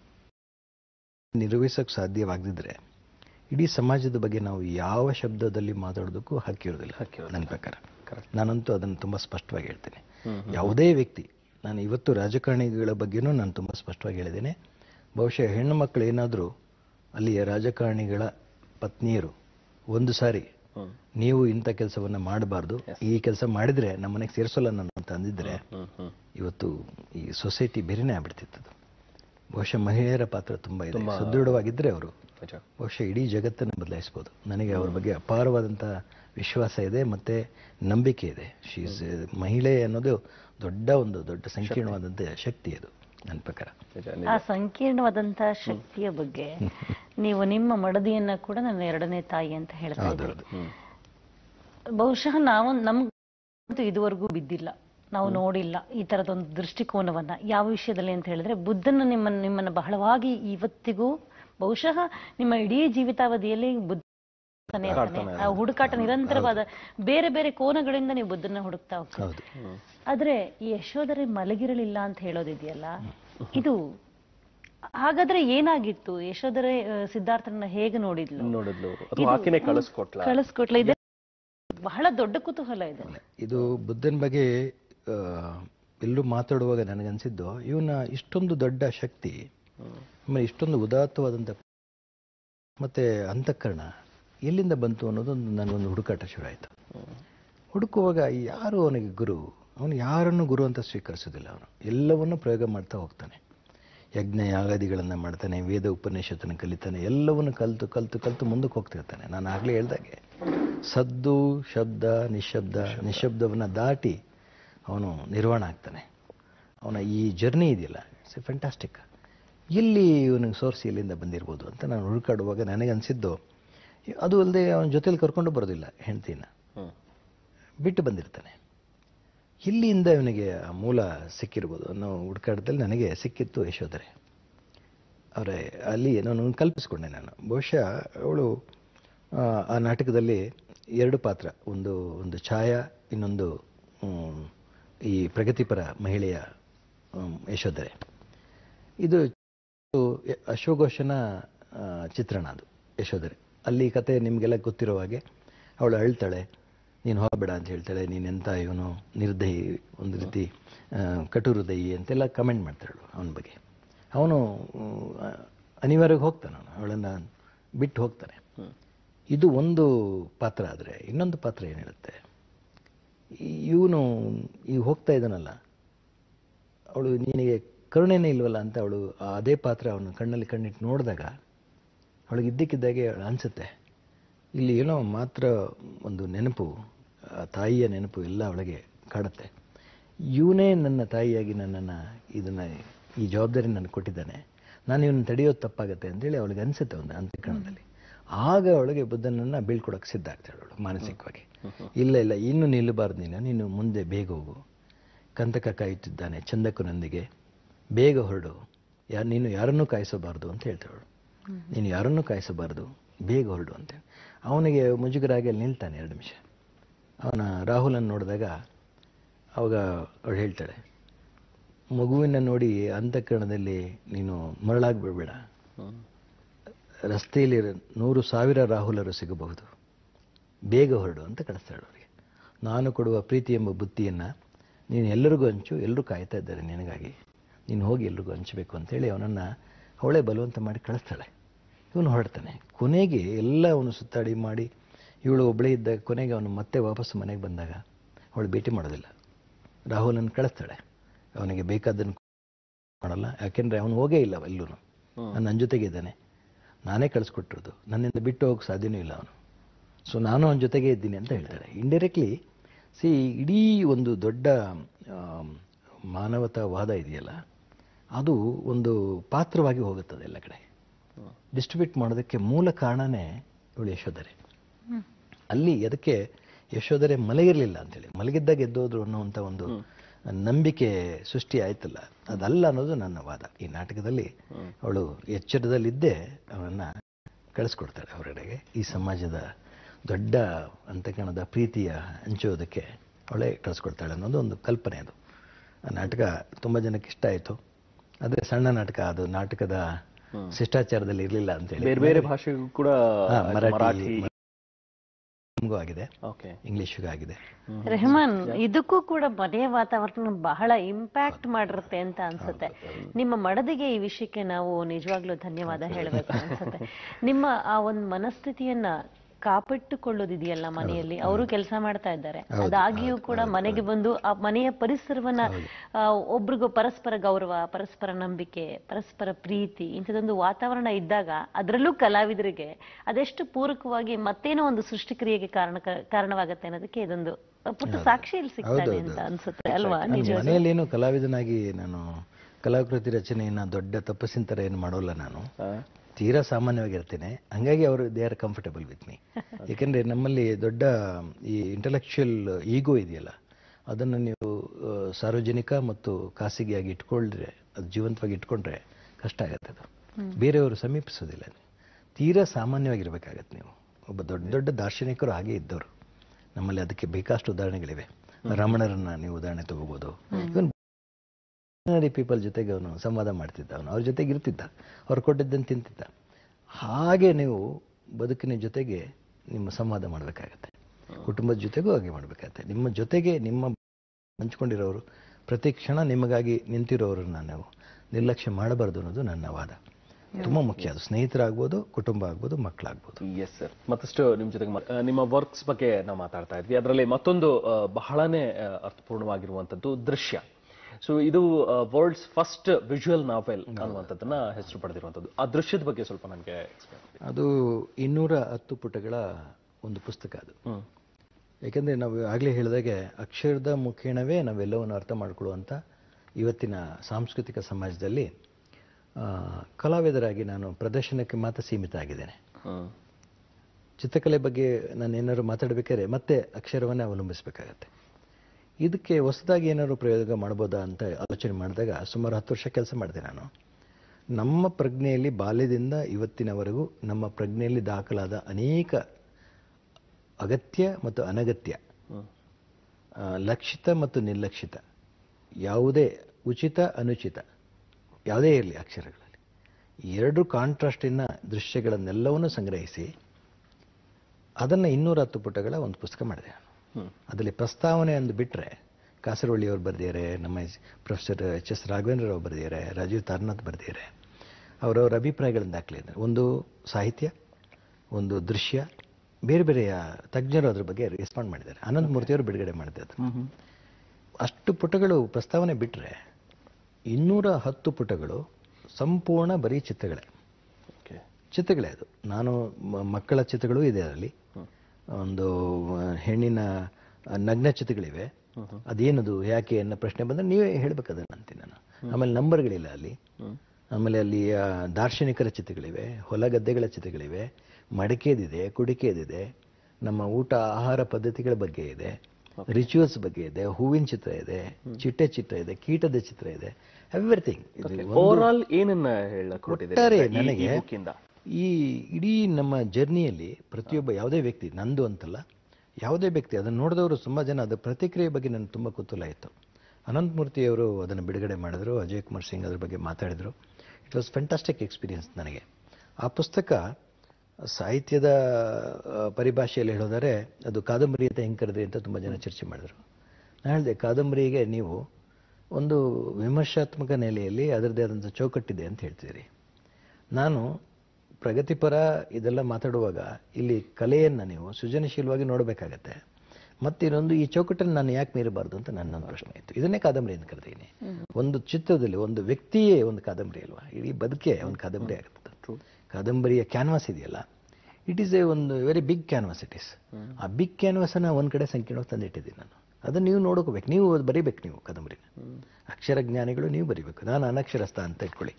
ನಿರ್ವಹಿಸೋಕ್ಕೆ ಸಾಧ್ಯವಾಗದಿದ್ರೆ, ಇಡೀ ಸಮಾಜದ ಬಗ್ಗೆ ನಾವು ಯಾವ ಶಬ್ದದಲ್ಲಿ ಮಾತಾಡೋದಕ್ಕೂ ಹಕ್ಕಿರೋದಿಲ್ಲ ನನ್ನ ಪ್ರಕಾರ. ನಾನಂತೂ ಅದನ್ನು ತುಂಬ ಸ್ಪಷ್ಟವಾಗಿ ಹೇಳ್ತೇನೆ. ಯಾವುದೇ ವ್ಯಕ್ತಿ, ನಾನು ಇವತ್ತು ರಾಜಕಾರಣಿಗಳ ಬಗ್ಗೆನೂ ನಾನು ತುಂಬ ಸ್ಪಷ್ಟವಾಗಿ ಹೇಳಿದ್ದೇನೆ. ಬಹುಶಃ ಹೆಣ್ಣು ಮಕ್ಕಳು ಏನಾದರೂ ಅಲ್ಲಿಯ ರಾಜಕಾರಣಿಗಳ ಪತ್ನಿಯರು ಒಂದು ಸಾರಿ ನೀವು ಇಂಥ ಕೆಲಸವನ್ನು ಮಾಡಬಾರ್ದು, ಈ ಕೆಲಸ ಮಾಡಿದರೆ ನಮ್ಮ ಮನೆಗೆ ಸೇರಿಸೋಲ್ಲ ನಾನು ಅಂತ ಅಂದಿದ್ರೆ, ಇವತ್ತು ಈ ಸೊಸೈಟಿ ಬೇರೆನೇ ಆಗ್ಬಿಡ್ತಿತ್ತು. ಬಹುಶಃ ಮಹಿಳೆಯರ ಪಾತ್ರ ತುಂಬ ಇದೆ. ಸುದೃಢವಾಗಿದ್ದರೆ ಅವರು ಬಹುಶಃ ಇಡೀ ಜಗತ್ತನ್ನು ಬದಲಾಯಿಸ್ಬೋದು. ನನಗೆ ಅವ್ರ ಬಗ್ಗೆ ಅಪಾರವಾದಂಥ ವಿಶ್ವಾಸ ಇದೆ ಮತ್ತು ನಂಬಿಕೆ ಇದೆ. ಶೀಸ್ ಮಹಿಳೆ ಅನ್ನೋದು ದೊಡ್ಡ ಒಂದು ದೊಡ್ಡ ಸಂಕೀರ್ಣವಾದಂಥ ಶಕ್ತಿ ಅದು ನನ್ನ ಪ್ರಕಾರ. ಆ ಸಂಕೀರ್ಣವಾದಂತಹ ಶಕ್ತಿಯ ಬಗ್ಗೆ ನೀವು ನಿಮ್ಮ ಮಡದಿಯನ್ನ ಕೂಡ ನನ್ನ ಎರಡನೇ ತಾಯಿ ಅಂತ ಹೇಳ್ತಾ ಇದ್ದೀರಿ. ಬಹುಶಃ ನಾವು ನಮ್ಗೆ ಇದುವರೆಗೂ ಬಿದ್ದಿಲ್ಲ, ನಾವು ನೋಡಿಲ್ಲ ಈ ತರದೊಂದು ದೃಷ್ಟಿಕೋನವನ್ನ. ಯಾವ ವಿಷಯದಲ್ಲಿ ಅಂತ ಹೇಳಿದ್ರೆ, ಬುದ್ಧನ ನಿಮ್ಮನ್ನ ನಿಮ್ಮನ್ನ ಬಹಳವಾಗಿ ಇವತ್ತಿಗೂ, ಬಹುಶಃ ನಿಮ್ಮ ಇಡೀ ಜೀವಿತಾವಧಿಯಲ್ಲಿ ಬುದ್ಧ ಹುಡುಕಾಟ ನಿರಂತರವಾದ ಬೇರೆ ಬೇರೆ ಕೋನಗಳಿಂದ ನೀವು ಬುದ್ಧನ ಹುಡುಕ್ತಾ ಹೋಗ್ತೀವಿ. ಆದ್ರೆ ಈ ಯಶೋಧರೆ ಮಲಗಿರಲಿಲ್ಲ ಅಂತ ಹೇಳೋದಿದೆಯಲ್ಲ, ಇದು ಹಾಗಾದ್ರೆ ಏನಾಗಿತ್ತು? ಯಶೋಧರೆ ಸಿದ್ಧಾರ್ಥನ ಹೇಗೆ ನೋಡಿದ್ಲು ನೋಡಿದ್ಲು ಕಳಿಸ್ಕೊಟ್ಲ? ಇದೆ ಬಹಳ ದೊಡ್ಡ ಕುತೂಹಲ ಇದೆ. ಇದು ಬುದ್ಧನ ಬಗ್ಗೆ ಎಲ್ಲೂ ಮಾತಾಡುವಾಗ ನನಗನ್ಸಿದ್ದು, ಇವನ ಇಷ್ಟೊಂದು ದೊಡ್ಡ ಶಕ್ತಿ, ಆಮೇಲೆ ಇಷ್ಟೊಂದು ಉದಾತ್ತವಾದಂಥ ಮತ್ತೆ ಅಂತಃಕರಣ ಎಲ್ಲಿಂದ ಬಂತು ಅನ್ನೋದು ನನಗೊಂದು ಹುಡುಕಾಟ ಶುರು ಆಯಿತು. ಹುಡುಕುವಾಗ ಯಾರು ಅವನಿಗೆ ಗುರು? ಅವನು ಯಾರನ್ನು ಗುರು ಅಂತ ಸ್ವೀಕರಿಸೋದಿಲ್ಲ. ಅವನು ಎಲ್ಲವನ್ನೂ ಪ್ರಯೋಗ ಮಾಡ್ತಾ ಹೋಗ್ತಾನೆ. ಯಜ್ಞ ಯಾಗಾದಿಗಳನ್ನು ಮಾಡ್ತಾನೆ, ವೇದ ಉಪನಿಷತ್ತನ್ನು ಕಲಿತಾನೆ, ಎಲ್ಲವನ್ನು ಕಲಿತು ಕಲಿತು ಕಲಿತು ಮುಂದಕ್ಕೆ ಹೋಗ್ತಿರ್ತಾನೆ. ನಾನು ಆಗಲೇ ಹೇಳ್ದಾಗೆ ಸದ್ದು, ಶಬ್ದ, ನಿಶಬ್ದ, ನಿಶಬ್ದವನ್ನು ದಾಟಿ ಅವನು ನಿರ್ವಾಣ ಆಗ್ತಾನೆ. ಅವನ ಈ ಜರ್ನಿ ಇದೆಯಲ್ಲ, ಇಟ್ಸ್ ಎ ಫ್ಯಾಂಟಾಸ್ಟಿಕ್. ಎಲ್ಲಿ ಇವನಿಗೆ ಸೋರ್ಸ್ ಎಲ್ಲಿಂದ ಬಂದಿರ್ಬೋದು ಅಂತ ನಾನು ಹುಡುಕಾಡುವಾಗ ನನಗೆ ಅನಿಸಿದ್ದು, ಅದು ಅಲ್ಲದೆ ಅವನ ಜೊತೆಲಿ ಕರ್ಕೊಂಡು ಬರೋದಿಲ್ಲ, ಹೆಂಡ್ತಿನ ಬಿಟ್ಟು ಬಂದಿರ್ತಾನೆ. ಇಲ್ಲಿಂದ ಇವನಿಗೆ ಆ ಮೂಲ ಸಿಕ್ಕಿರ್ಬೋದು ಅನ್ನೋ ಹುಡುಕಾಟದಲ್ಲಿ ನನಗೆ ಸಿಕ್ಕಿತ್ತು ಯಶೋಧರೆ. ಅವರೇ ಅಲ್ಲಿ ನಾನು ಕಲ್ಪಿಸ್ಕೊಂಡೆ ನಾನು. ಬಹುಶಃ ಅವಳು ಆ ನಾಟಕದಲ್ಲಿ ಎರಡು ಪಾತ್ರ, ಒಂದು ಒಂದು ಛಾಯಾ, ಇನ್ನೊಂದು ಈ ಪ್ರಗತಿಪರ ಮಹಿಳೆಯ ಯಶೋಧರೆ. ಇದು ಅಶ್ವಘೋಷನ ಚಿತ್ರಣ ಅದು ಯಶೋಧರೆ. ಅಲ್ಲಿ ಕತೆ ನಿಮಗೆಲ್ಲ ಗೊತ್ತಿರೋ ಹಾಗೆ, ಅವಳು ಅಳ್ತಾಳೆ, ನೀನು ಹೋಗಬೇಡ ಅಂತ ಹೇಳ್ತಾಳೆ, ನೀನೆಂಥ ಇವನು ನಿರ್ದಯಿ, ಒಂದು ರೀತಿ ಕಟು ಹೃದಯಿ ಅಂತೆಲ್ಲ ಕಮೆಂಟ್ ಮಾಡ್ತಾಳು ಅವನ ಬಗ್ಗೆ. ಅವನು ಅನಿವಾರ್ಯವಾಗಿ ಹೋಗ್ತಾನೆ, ಅವನು ಅವಳನ್ನು ಬಿಟ್ಟು ಹೋಗ್ತಾನೆ. ಇದು ಒಂದು ಪಾತ್ರ. ಆದರೆ ಇನ್ನೊಂದು ಪಾತ್ರ ಏನು ಹೇಳುತ್ತೆ, ಇವನು ಈಗ ಹೋಗ್ತಾ ಇದ್ದಾನಲ್ಲ, ಅವಳು ನಿನಗೆ ಕರುಣೆನೇ ಇಲ್ವಲ್ಲ ಅಂತ ಅವಳು ಅದೇ ಪಾತ್ರ ಅವನು ಕಣ್ಣಲ್ಲಿ ಕಣ್ಣಿಟ್ಟು ನೋಡಿದಾಗ ಅವಳಿಗೆ ಇದ್ದಕ್ಕಿದ್ದಾಗೆ ಅನಿಸುತ್ತೆ ಇಲ್ಲಿ ಏನೋ ಮಾತ್ರ ಒಂದು ನೆನಪು, ತಾಯಿಯ ನೆನಪು ಎಲ್ಲ ಅವಳಿಗೆ ಕಾಡುತ್ತೆ. ಇವನೇ ನನ್ನ ತಾಯಿಯಾಗಿ ನನ್ನನ್ನು ಇದನ್ನು ಈ ಜವಾಬ್ದಾರಿ ನನಗೆ ಕೊಟ್ಟಿದ್ದಾನೆ, ನಾನು ಇವನು ತಡೆಯೋದು ತಪ್ಪಾಗತ್ತೆ ಅಂತೇಳಿ ಅವಳಿಗೆ ಅನಿಸುತ್ತೆ ಒಂದು ಅಂತಃಕರಣದಲ್ಲಿ. ಆಗ ಅವಳಿಗೆ ಬುದ್ಧನನ್ನು ಬೀಳ್ಕೊಡೋಕೆ ಸಿದ್ಧ ಆಗ್ತಾಳೆ ಅವಳು ಮಾನಸಿಕವಾಗಿ. ಇಲ್ಲ ಇಲ್ಲ ಇನ್ನು ನಿಲ್ಲಬಾರ್ದು, ನೀನು ನೀನು ಮುಂದೆ ಬೇಗ ಹೋಗು, ಕಂತಕ ಕಾಯುತ್ತಿದ್ದಾನೆ ಚಂದಕ್ಕನೊಂದಿಗೆ, ಬೇಗ ಹೊರಡು, ಯಾರು ನೀನು ಯಾರನ್ನೂ ಕಾಯಿಸಬಾರ್ದು ಅಂತ ಹೇಳ್ತಾಳು. ನೀನು ಯಾರನ್ನೂ ಕಾಯಿಸಬಾರ್ದು, ಬೇಗ ಹೊರಡು ಅಂತೇಳಿ. ಅವನಿಗೆ ಮುಜುಗರಾಗಿ ಅಲ್ಲಿ ನಿಲ್ತಾನೆ ಎರಡು ನಿಮಿಷ. ಅವನ ರಾಹುಲನ್ನು ನೋಡಿದಾಗ ಅವಾಗ ಅವಳು ಹೇಳ್ತಾಳೆ, ಮಗುವಿನ ನೋಡಿ ಅಂತಃಕರಣದಲ್ಲಿ ನೀನು ಮರಳಾಗಿ ಬಿಡಬೇಡ, ರಸ್ತೆಯಲ್ಲಿ ನೂರು ಸಾವಿರ ರಾಹುಲರು ಸಿಗಬಹುದು, ಬೇಗ ಹೊರಡು ಅಂತ ಕಳಿಸ್ತಾಳೆ ಅವರಿಗೆ. ನಾನು ಕೊಡುವ ಪ್ರೀತಿ ಎಂಬ ಬುತ್ತಿಯನ್ನು ನೀನು ಎಲ್ಲರಿಗೂ ಹಂಚು, ಎಲ್ಲರೂ ಕಾಯ್ತಾ ಇದ್ದಾರೆ ನಿನಗಾಗಿ, ನೀನು ಹೋಗಿ ಎಲ್ರಿಗೂ ಹಂಚಬೇಕು ಅಂತೇಳಿ ಅವನನ್ನು ಅವಳೇ ಬಲವಂತ ಮಾಡಿ ಕಳಿಸ್ತಾಳೆ. ಇವನು ಹೊರಡ್ತಾನೆ. ಕೊನೆಗೆ ಎಲ್ಲ ಅವನು ಸುತ್ತಾಡಿ ಮಾಡಿ ಇವಳು ಒಬ್ಬಳೇ ಇದ್ದಾಗ ಕೊನೆಗೆ ಅವನು ಮತ್ತೆ ವಾಪಸ್ಸು ಮನೆಗೆ ಬಂದಾಗ ಅವಳು ಭೇಟಿ ಮಾಡೋದಿಲ್ಲ, ರಾಹುಲನ್ನು ಕಳಿಸ್ತಾಳೆ. ಅವನಿಗೆ ಬೇಕಾದ್ದನ್ನು ಮಾಡಲ್ಲ, ಯಾಕೆಂದರೆ ಅವನು ಹೋಗೇ ಇಲ್ಲ ಎಲ್ಲೂ, ನಾನು ನನ್ನ ಜೊತೆಗೆ ಇದ್ದಾನೆ, ನಾನೇ ಕಳಿಸ್ಕೊಟ್ಟಿರೋದು, ನನ್ನಿಂದ ಬಿಟ್ಟು ಹೋಗಕ್ಕೆ ಸಾಧ್ಯನೂ ಇಲ್ಲ ಅವನು, ಸೊ ನಾನು ಅವನ ಜೊತೆಗೆ ಇದ್ದೀನಿ ಅಂತ ಹೇಳ್ತಾರೆ. ಇಂಡೈರೆಕ್ಟ್ಲಿ ಸಿ ಇಡೀ ಒಂದು ದೊಡ್ಡ ಮಾನವತಾವಾದ ಇದೆಯಲ್ಲ, ಅದು ಒಂದು ಪಾತ್ರವಾಗಿ ಹೋಗುತ್ತದೆ ಎಲ್ಲ ಕಡೆ. ಡಿಸ್ಟ್ರಿಬ್ಯೂಟ್ ಮಾಡೋದಕ್ಕೆ ಮೂಲ ಕಾರಣನೇ ಇವಳು ಯಶೋಧರೆ. ಅಲ್ಲಿ ಅದಕ್ಕೆ ಯಶೋಧರೆ ಮಲಗಿರಲಿಲ್ಲ ಅಂತೇಳಿ, ಮಲಗಿದ್ದಾಗ ಎದ್ದೋದ್ರು ಅನ್ನೋವಂಥ ಒಂದು ನಂಬಿಕೆ ಸೃಷ್ಟಿ ಆಯ್ತಲ್ಲ, ಅದಲ್ಲ ಅನ್ನೋದು ನನ್ನ ವಾದ. ಈ ನಾಟಕದಲ್ಲಿ ಅವಳು ಎಚ್ಚರದಲ್ಲಿದ್ದೇ ಅವನನ್ನು ಕಳಿಸ್ಕೊಡ್ತಾಳೆ ಹೊರಗಡೆಗೆ. ಈ ಸಮಾಜದ ದೊಡ್ಡ ಅಂತಃಕರಣದ ಪ್ರೀತಿಯ ಹಂಚೋದಕ್ಕೆ ಅವಳೇ ಕಳಿಸ್ಕೊಡ್ತಾಳೆ ಅನ್ನೋದು ಒಂದು ಕಲ್ಪನೆ. ಅದು ಆ ನಾಟಕ ತುಂಬ ಜನಕ್ಕೆ ಇಷ್ಟ ಆಯಿತು. ಆದರೆ ಸಣ್ಣ ನಾಟಕ, ಅದು ನಾಟಕದ ಶಿಷ್ಟಾಚಾರದಲ್ಲಿ ಇರಲಿಲ್ಲ ಅಂತೇಳಿ ಬೇರೆ ಬೇರೆ ಭಾಷೆಗೂ ಕೂಡ, ಮರಾಠಿ ಆಗಿದೆ, ಇಂಗ್ಲಿಷ್ಗೂ ಆಗಿದೆ. ರೆಹಮಾನ್, ಇದಕ್ಕೂ ಕೂಡ ಮನೆಯ ವಾತಾವರಣ ಬಹಳ ಇಂಪ್ಯಾಕ್ಟ್ ಮಾಡಿರುತ್ತೆ ಅಂತ ಅನ್ಸುತ್ತೆ. ನಿಮ್ಮ ಮಡದಿಗೆ ಈ ವಿಷಯಕ್ಕೆ ನಾವು ನಿಜವಾಗ್ಲೂ ಧನ್ಯವಾದ ಹೇಳಬೇಕು ಅನ್ಸುತ್ತೆ. ನಿಮ್ಮ ಆ ಒಂದು ಮನಸ್ಥಿತಿಯನ್ನ ಕಾಪಾಡಿಕೊಳ್ಳೋದಿದೆಯಲ್ಲ ಮನೆಯಲ್ಲಿ, ಅವರು ಕೆಲಸ ಮಾಡ್ತಾ ಇದ್ದಾರೆ, ಅದಾಗಿಯೂ ಕೂಡ ಮನೆಗೆ ಬಂದು ಆ ಮನೆಯ ಪರಿಸರವನ್ನ ಒಬ್ರಿಗೂ ಪರಸ್ಪರ ಗೌರವ, ಪರಸ್ಪರ ನಂಬಿಕೆ, ಪರಸ್ಪರ ಪ್ರೀತಿ, ಇಂಥದೊಂದು ವಾತಾವರಣ ಇದ್ದಾಗ ಅದರಲ್ಲೂ ಕಲಾವಿದರಿಗೆ ಅದೆಷ್ಟು ಪೂರಕವಾಗಿ ಮತ್ತೇನೋ ಒಂದು ಸೃಷ್ಟಿಕ್ರಿಯೆಗೆ ಕಾರಣ ಕಾರಣವಾಗತ್ತೆ ಅನ್ನೋದಕ್ಕೆ ಇದೊಂದು ಪುಟ್ಟ ಸಾಕ್ಷಿಯಲ್ಲಿ ಸಿಗ್ತಾನೆ ಅಂತ ಅನ್ಸುತ್ತೆ ಅಲ್ವಾ? ನಿಜ. ಮನೆಯಲ್ಲೇನು ಕಲಾವಿದನಾಗಿ ನಾನು ಕಲಾಕೃತಿ ರಚನೆಯನ್ನ ದೊಡ್ಡ ತಪಸ್ಸಿನ ಥರ ಏನು ಮಾಡೋಲ್ಲ, ನಾನು ತೀರಾ ಸಾಮಾನ್ಯವಾಗಿರ್ತೇನೆ. ಹಂಗಾಗಿ ಅವರು they are comfortable with me. ಏಕೆಂದರೆ ನಮ್ಮಲ್ಲಿ ದೊಡ್ಡ ಈ ಇಂಟೆಲೆಕ್ಚುಯಲ್ ಈಗೋ ಇದೆಯಲ್ಲ, ಅದನ್ನು ನೀವು ಸಾರ್ವಜನಿಕ ಮತ್ತು ಖಾಸಗಿಯಾಗಿ ಇಟ್ಕೊಂಡ್ರೆ, ಅದು ಜೀವಂತವಾಗಿ ಇಟ್ಕೊಂಡ್ರೆ ಕಷ್ಟ ಆಗತ್ತೆ. ಅದು ಬೇರೆಯವರು ಸಮೀಪಿಸೋದಿಲ್ಲ. ತೀರಾ ಸಾಮಾನ್ಯವಾಗಿರ್ಬೇಕಾಗತ್ತೆ ನೀವು. ಒಬ್ಬ ದೊಡ್ಡ ದೊಡ್ಡ ದಾರ್ಶನಿಕರು ಹಾಗೆ ಇದ್ದವರು ನಮ್ಮಲ್ಲಿ, ಅದಕ್ಕೆ ಬೇಕಷ್ಟು ಉದಾಹರಣೆಗಳಿವೆ. ರಮಣರನ್ನ ನೀವು ಉದಾಹರಣೆ ತಗೋಬಹುದು. ಇವನ್ ಪೀಪಲ್ ಜೊತೆಗೆ ಅವನು ಸಂವಾದ ಮಾಡ್ತಿದ್ದ, ಅವನು ಅವ್ರ ಜೊತೆಗೆ ಇರ್ತಿದ್ದ, ಅವ್ರು ಕೊಟ್ಟಿದ್ದನ್ನು ತಿಂತಿದ್ದ. ಹಾಗೆ ನೀವು ಬದುಕಿನ ಜೊತೆಗೆ ನಿಮ್ಮ ಸಂವಾದ ಮಾಡಬೇಕಾಗತ್ತೆ, ಕುಟುಂಬದ ಜೊತೆಗೂ ಹಾಗೆ ಮಾಡಬೇಕಾಗತ್ತೆ. ನಿಮ್ಮ ಜೊತೆಗೆ ನಿಮ್ಮ ಹಂಚ್ಕೊಂಡಿರೋರು, ಪ್ರತಿ ಕ್ಷಣ ನಿಮಗಾಗಿ ನಿಂತಿರೋರನ್ನ ನಾವು ನಿರ್ಲಕ್ಷ್ಯ ಮಾಡಬಾರ್ದು ಅನ್ನೋದು ನನ್ನ ವಾದ. ತುಂಬಾ ಮುಖ್ಯ. ಅದು ಸ್ನೇಹಿತರಾಗ್ಬೋದು, ಕುಟುಂಬ ಆಗ್ಬೋದು, ಮಕ್ಕಳಾಗ್ಬೋದು. Yes sir. ಮತ್ತಷ್ಟು ನಿಮ್ಮ ಜೊತೆಗೆ ನಿಮ್ಮ ವರ್ಕ್ಸ್ ಬಗ್ಗೆ ನಾವು ಮಾತಾಡ್ತಾ ಇದ್ವಿ. ಅದರಲ್ಲಿ ಮತ್ತೊಂದು ಬಹಳನೇ ಅರ್ಥಪೂರ್ಣವಾಗಿರುವಂಥದ್ದು ದೃಶ್ಯ. ಸೊ ಇದು ವರ್ಲ್ಡ್ಸ್ ಫಸ್ಟ್ ವಿಜುವಲ್ ನಾವೆಲ್ ಅನ್ನುವಂಥದ್ದನ್ನ ಹೆಸರು ಪಡೆದಿರುವಂಥದ್ದು. ಆ ದೃಶ್ಯದ ಬಗ್ಗೆ ಸ್ವಲ್ಪ ನನಗೆ ಅದು ಇನ್ನೂರ ಹತ್ತು ಪುಟಗಳ ಒಂದು ಪುಸ್ತಕ ಅದು. ಯಾಕೆಂದರೆ ನಾವು ಆಗಲೇ ಹೇಳಿದಾಗೆ ಅಕ್ಷರದ ಮುಖೇಣವೇ ನಾವೆಲ್ಲವನ್ನು ಅರ್ಥ ಮಾಡಿಕೊಳ್ಳುವಂಥ ಇವತ್ತಿನ ಸಾಂಸ್ಕೃತಿಕ ಸಮಾಜದಲ್ಲಿ ಕಲಾವಿದರಾಗಿ ನಾನು ಪ್ರದರ್ಶನಕ್ಕೆ ಮಾತ್ರ ಸೀಮಿತ ಆಗಿದ್ದೇನೆ. ಚಿತ್ರಕಲೆ ಬಗ್ಗೆ ನಾನು ಏನಾದ್ರು ಮಾತಾಡಬೇಕಾದ್ರೆ ಮತ್ತೆ ಅಕ್ಷರವನ್ನೇ ಅವಲಂಬಿಸಬೇಕಾಗತ್ತೆ. ಇದಕ್ಕೆ ಹೊಸದಾಗಿ ಏನಾದ್ರು ಪ್ರಯೋಗ ಮಾಡ್ಬೋದಾ ಅಂತ ಆಲೋಚನೆ ಮಾಡಿದಾಗ ಸುಮಾರು ಹತ್ತು ವರ್ಷ ಕೆಲಸ ಮಾಡಿದೆ ನಾನು. ನಮ್ಮ ಪ್ರಜ್ಞೆಯಲ್ಲಿ ಬಾಲ್ಯದಿಂದ ಇವತ್ತಿನವರೆಗೂ ನಮ್ಮ ಪ್ರಜ್ಞೆಯಲ್ಲಿ ದಾಖಲಾದ ಅನೇಕ ಅಗತ್ಯ ಮತ್ತು ಅನಗತ್ಯ, ಲಕ್ಷಿತ ಮತ್ತು ನಿರ್ಲಕ್ಷಿತ, ಯಾವುದೇ ಉಚಿತ ಅನುಚಿತ ಯಾವುದೇ ಇರಲಿ ಅಕ್ಷರಗಳಲ್ಲಿ, ಎರಡು ಕಾಂಟ್ರಾಸ್ಟಿನ ದೃಶ್ಯಗಳನ್ನೆಲ್ಲವನ್ನೂ ಸಂಗ್ರಹಿಸಿ ಅದನ್ನು ಇನ್ನೂರ ಹತ್ತು ಪುಟಗಳ ಒಂದು ಪುಸ್ತಕ ಮಾಡಿದೆ ನಾನು. ಅದರಲ್ಲಿ ಪ್ರಸ್ತಾವನೆ ಅಂದು ಬಿಟ್ಟರೆ ಕಾಸರವಳ್ಳಿಯವರು ಬರೆದಿದ್ದಾರೆ, ನಮ್ಮ ಪ್ರೊಫೆಸರ್ ಎಚ್ ಎಸ್ ರಾಘವೇಂದ್ರರಾವ್ ಬರೆದಿದ್ದಾರೆ, ರಾಜೀವ್ ತಾರನಾಥ್ ಬರೆದಿದ್ದಾರೆ. ಅವರವರ ಅಭಿಪ್ರಾಯಗಳನ್ನು ದಾಖಲಿದ್ದಾರೆ. ಒಂದು ಸಾಹಿತ್ಯ, ಒಂದು ದೃಶ್ಯ, ಬೇರೆ ಬೇರೆಯ ತಜ್ಞರು ಅದ್ರ ಬಗ್ಗೆ ರೆಸ್ಪಾಂಡ್ ಮಾಡಿದ್ದಾರೆ. ಅನಂತ ಮೂರ್ತಿಯವರು ಬಿಡುಗಡೆ ಮಾಡಿದ್ದಾರೆ. ಅಷ್ಟು ಪುಟಗಳು ಪ್ರಸ್ತಾವನೆ ಬಿಟ್ಟರೆ ಇನ್ನೂರ ಹತ್ತು ಪುಟಗಳು ಸಂಪೂರ್ಣ ಬರೀ ಚಿತ್ರಗಳೇ ಚಿತ್ರಗಳೇ ಅದು. ನಾನು ಮಕ್ಕಳ ಚಿತ್ರಗಳು ಇದೆ ಅದರಲ್ಲಿ, ಒಂದು ಹೆಣ್ಣಿನ ನಗ್ನ ಚಿತ್ರಗಳಿವೆ. ಅದೇನದು ಯಾಕೆ ಅನ್ನೋ ಪ್ರಶ್ನೆ ಬಂದರೆ ನೀವೇ ಹೇಳ್ಬೇಕು ಅದನ್ನ ಅಂತೀನಿ ನಾನು. ಆಮೇಲೆ ನಂಬರ್ಗಳಿಲ್ಲ ಅಲ್ಲಿ. ಆಮೇಲೆ ಅಲ್ಲಿ ದಾರ್ಶನಿಕರ ಚಿತ್ರಗಳಿವೆ, ಹೊಲ ಗದ್ದೆಗಳ ಚಿತ್ರಗಳಿವೆ, ಮಡಿಕೆದಿದೆ, ಕುಡಿಕೆದಿದೆ, ನಮ್ಮ ಊಟ ಆಹಾರ ಪದ್ಧತಿಗಳ ಬಗ್ಗೆ ಇದೆ, ರಿಚುವಲ್ಸ್ ಬಗ್ಗೆ ಇದೆ, ಹೂವಿನ ಚಿತ್ರ ಇದೆ, ಚಿಟ್ಟೆ ಚಿತ್ರ ಇದೆ, ಕೀಟದ ಚಿತ್ರ ಇದೆ, ಎವ್ರಿಥಿಂಗ್. ಓವರ್ ಆಲ್ ಏನನ್ನ ಒಟ್ಟಾರೆ ನನಗೆ ಈ ಇಡೀ ನಮ್ಮ ಜರ್ನಿಯಲ್ಲಿ ಪ್ರತಿಯೊಬ್ಬ ಯಾವುದೇ ವ್ಯಕ್ತಿ, ನಂದು ಅಂತಲ್ಲ, ಯಾವುದೇ ವ್ಯಕ್ತಿ ಅದನ್ನು ನೋಡಿದವರು ತುಂಬ ಜನ ಅದರ ಪ್ರತಿಕ್ರಿಯೆ ಬಗ್ಗೆ ನನಗೆ ತುಂಬ ಕುತೂಹಲ ಇತ್ತು. ಅನಂತಮೂರ್ತಿಯವರು ಅದನ್ನು ಬಿಡುಗಡೆ ಮಾಡಿದ್ರು, ಅಜಯ್ ಕುಮಾರ್ ಸಿಂಗ್ ಅದ್ರ ಬಗ್ಗೆ ಮಾತಾಡಿದರು. ಇಟ್ ವಾಸ್ ಫ್ಯಾಂಟಾಸ್ಟಿಕ್ ಎಕ್ಸ್ಪೀರಿಯನ್ಸ್ ನನಗೆ. ಆ ಪುಸ್ತಕ ಸಾಹಿತ್ಯದ ಪರಿಭಾಷೆಯಲ್ಲಿ ಹೇಳೋದಾರೆ ಅದು ಕಾದಂಬರಿ ಅಂತ ಹೆಂಗೆ ಕರೆದ್ರಿ ಅಂತ ತುಂಬ ಜನ ಚರ್ಚೆ ಮಾಡಿದರು. ನಾನು ಹೇಳಿದೆ, ಕಾದಂಬರಿಗೆ ನೀವು ಒಂದು ವಿಮರ್ಶಾತ್ಮಕ ನೆಲೆಯಲ್ಲಿ ಅದರದ್ದೇ ಆದಂಥ ಚೌಕಟ್ಟಿದೆ ಅಂತ ಹೇಳ್ತಿದ್ದೀರಿ. ನಾನು ಪ್ರಗತಿಪರ ಇದೆಲ್ಲ ಮಾತಾಡುವಾಗ ಇಲ್ಲಿ ಕಲೆಯನ್ನು ನೀವು ಸೃಜನಶೀಲವಾಗಿ ನೋಡಬೇಕಾಗತ್ತೆ. ಮತ್ತಿನ್ನೊಂದು, ಈ ಚೌಕಟ್ಟನ್ನು ನಾನು ಯಾಕೆ ಮೀರಬಾರ್ದು ಅಂತ ನನ್ನೊಂದು ಪ್ರಶ್ನೆ ಇತ್ತು. ಇದನ್ನೇ ಕಾದಂಬರಿ ಅಂತ ಕರೆದೀನಿ. ಒಂದು ಚಿತ್ರದಲ್ಲಿ ಒಂದು ವ್ಯಕ್ತಿಯೇ ಒಂದು ಕಾದಂಬರಿ ಅಲ್ವಾ, ಇಡೀ ಬದುಕೆ ಒಂದು ಕಾದಂಬರಿ ಆಗುತ್ತೆ. ಕಾದಂಬರಿಯ ಕ್ಯಾನ್ವಾಸ್ ಇದೆಯಲ್ಲ, ಇಟ್ ಈಸ್ ಎ ಒಂದು very big canvas it is. ಆ ಬಿಗ್ ಕ್ಯಾನ್ವಾಸನ್ನು ಒಂದು ಕಡೆ ಸಂಕೀರ್ಣವಾಗಿ ತಂದಿಟ್ಟಿದ್ದೀನಿ ನಾನು. ಅದನ್ನು ನೀವು ನೋಡ್ಕೋಬೇಕು, ನೀವು ಬರೀಬೇಕು. ನೀವು ಕಾದಂಬರಿನ ಅಕ್ಷರ ಜ್ಞಾನಿಗಳು ನೀವು ಬರೀಬೇಕು. ನಾನು ಅನಕ್ಷರಸ್ಥ ಅಂತ ಇಟ್ಕೊಳ್ಳಿ.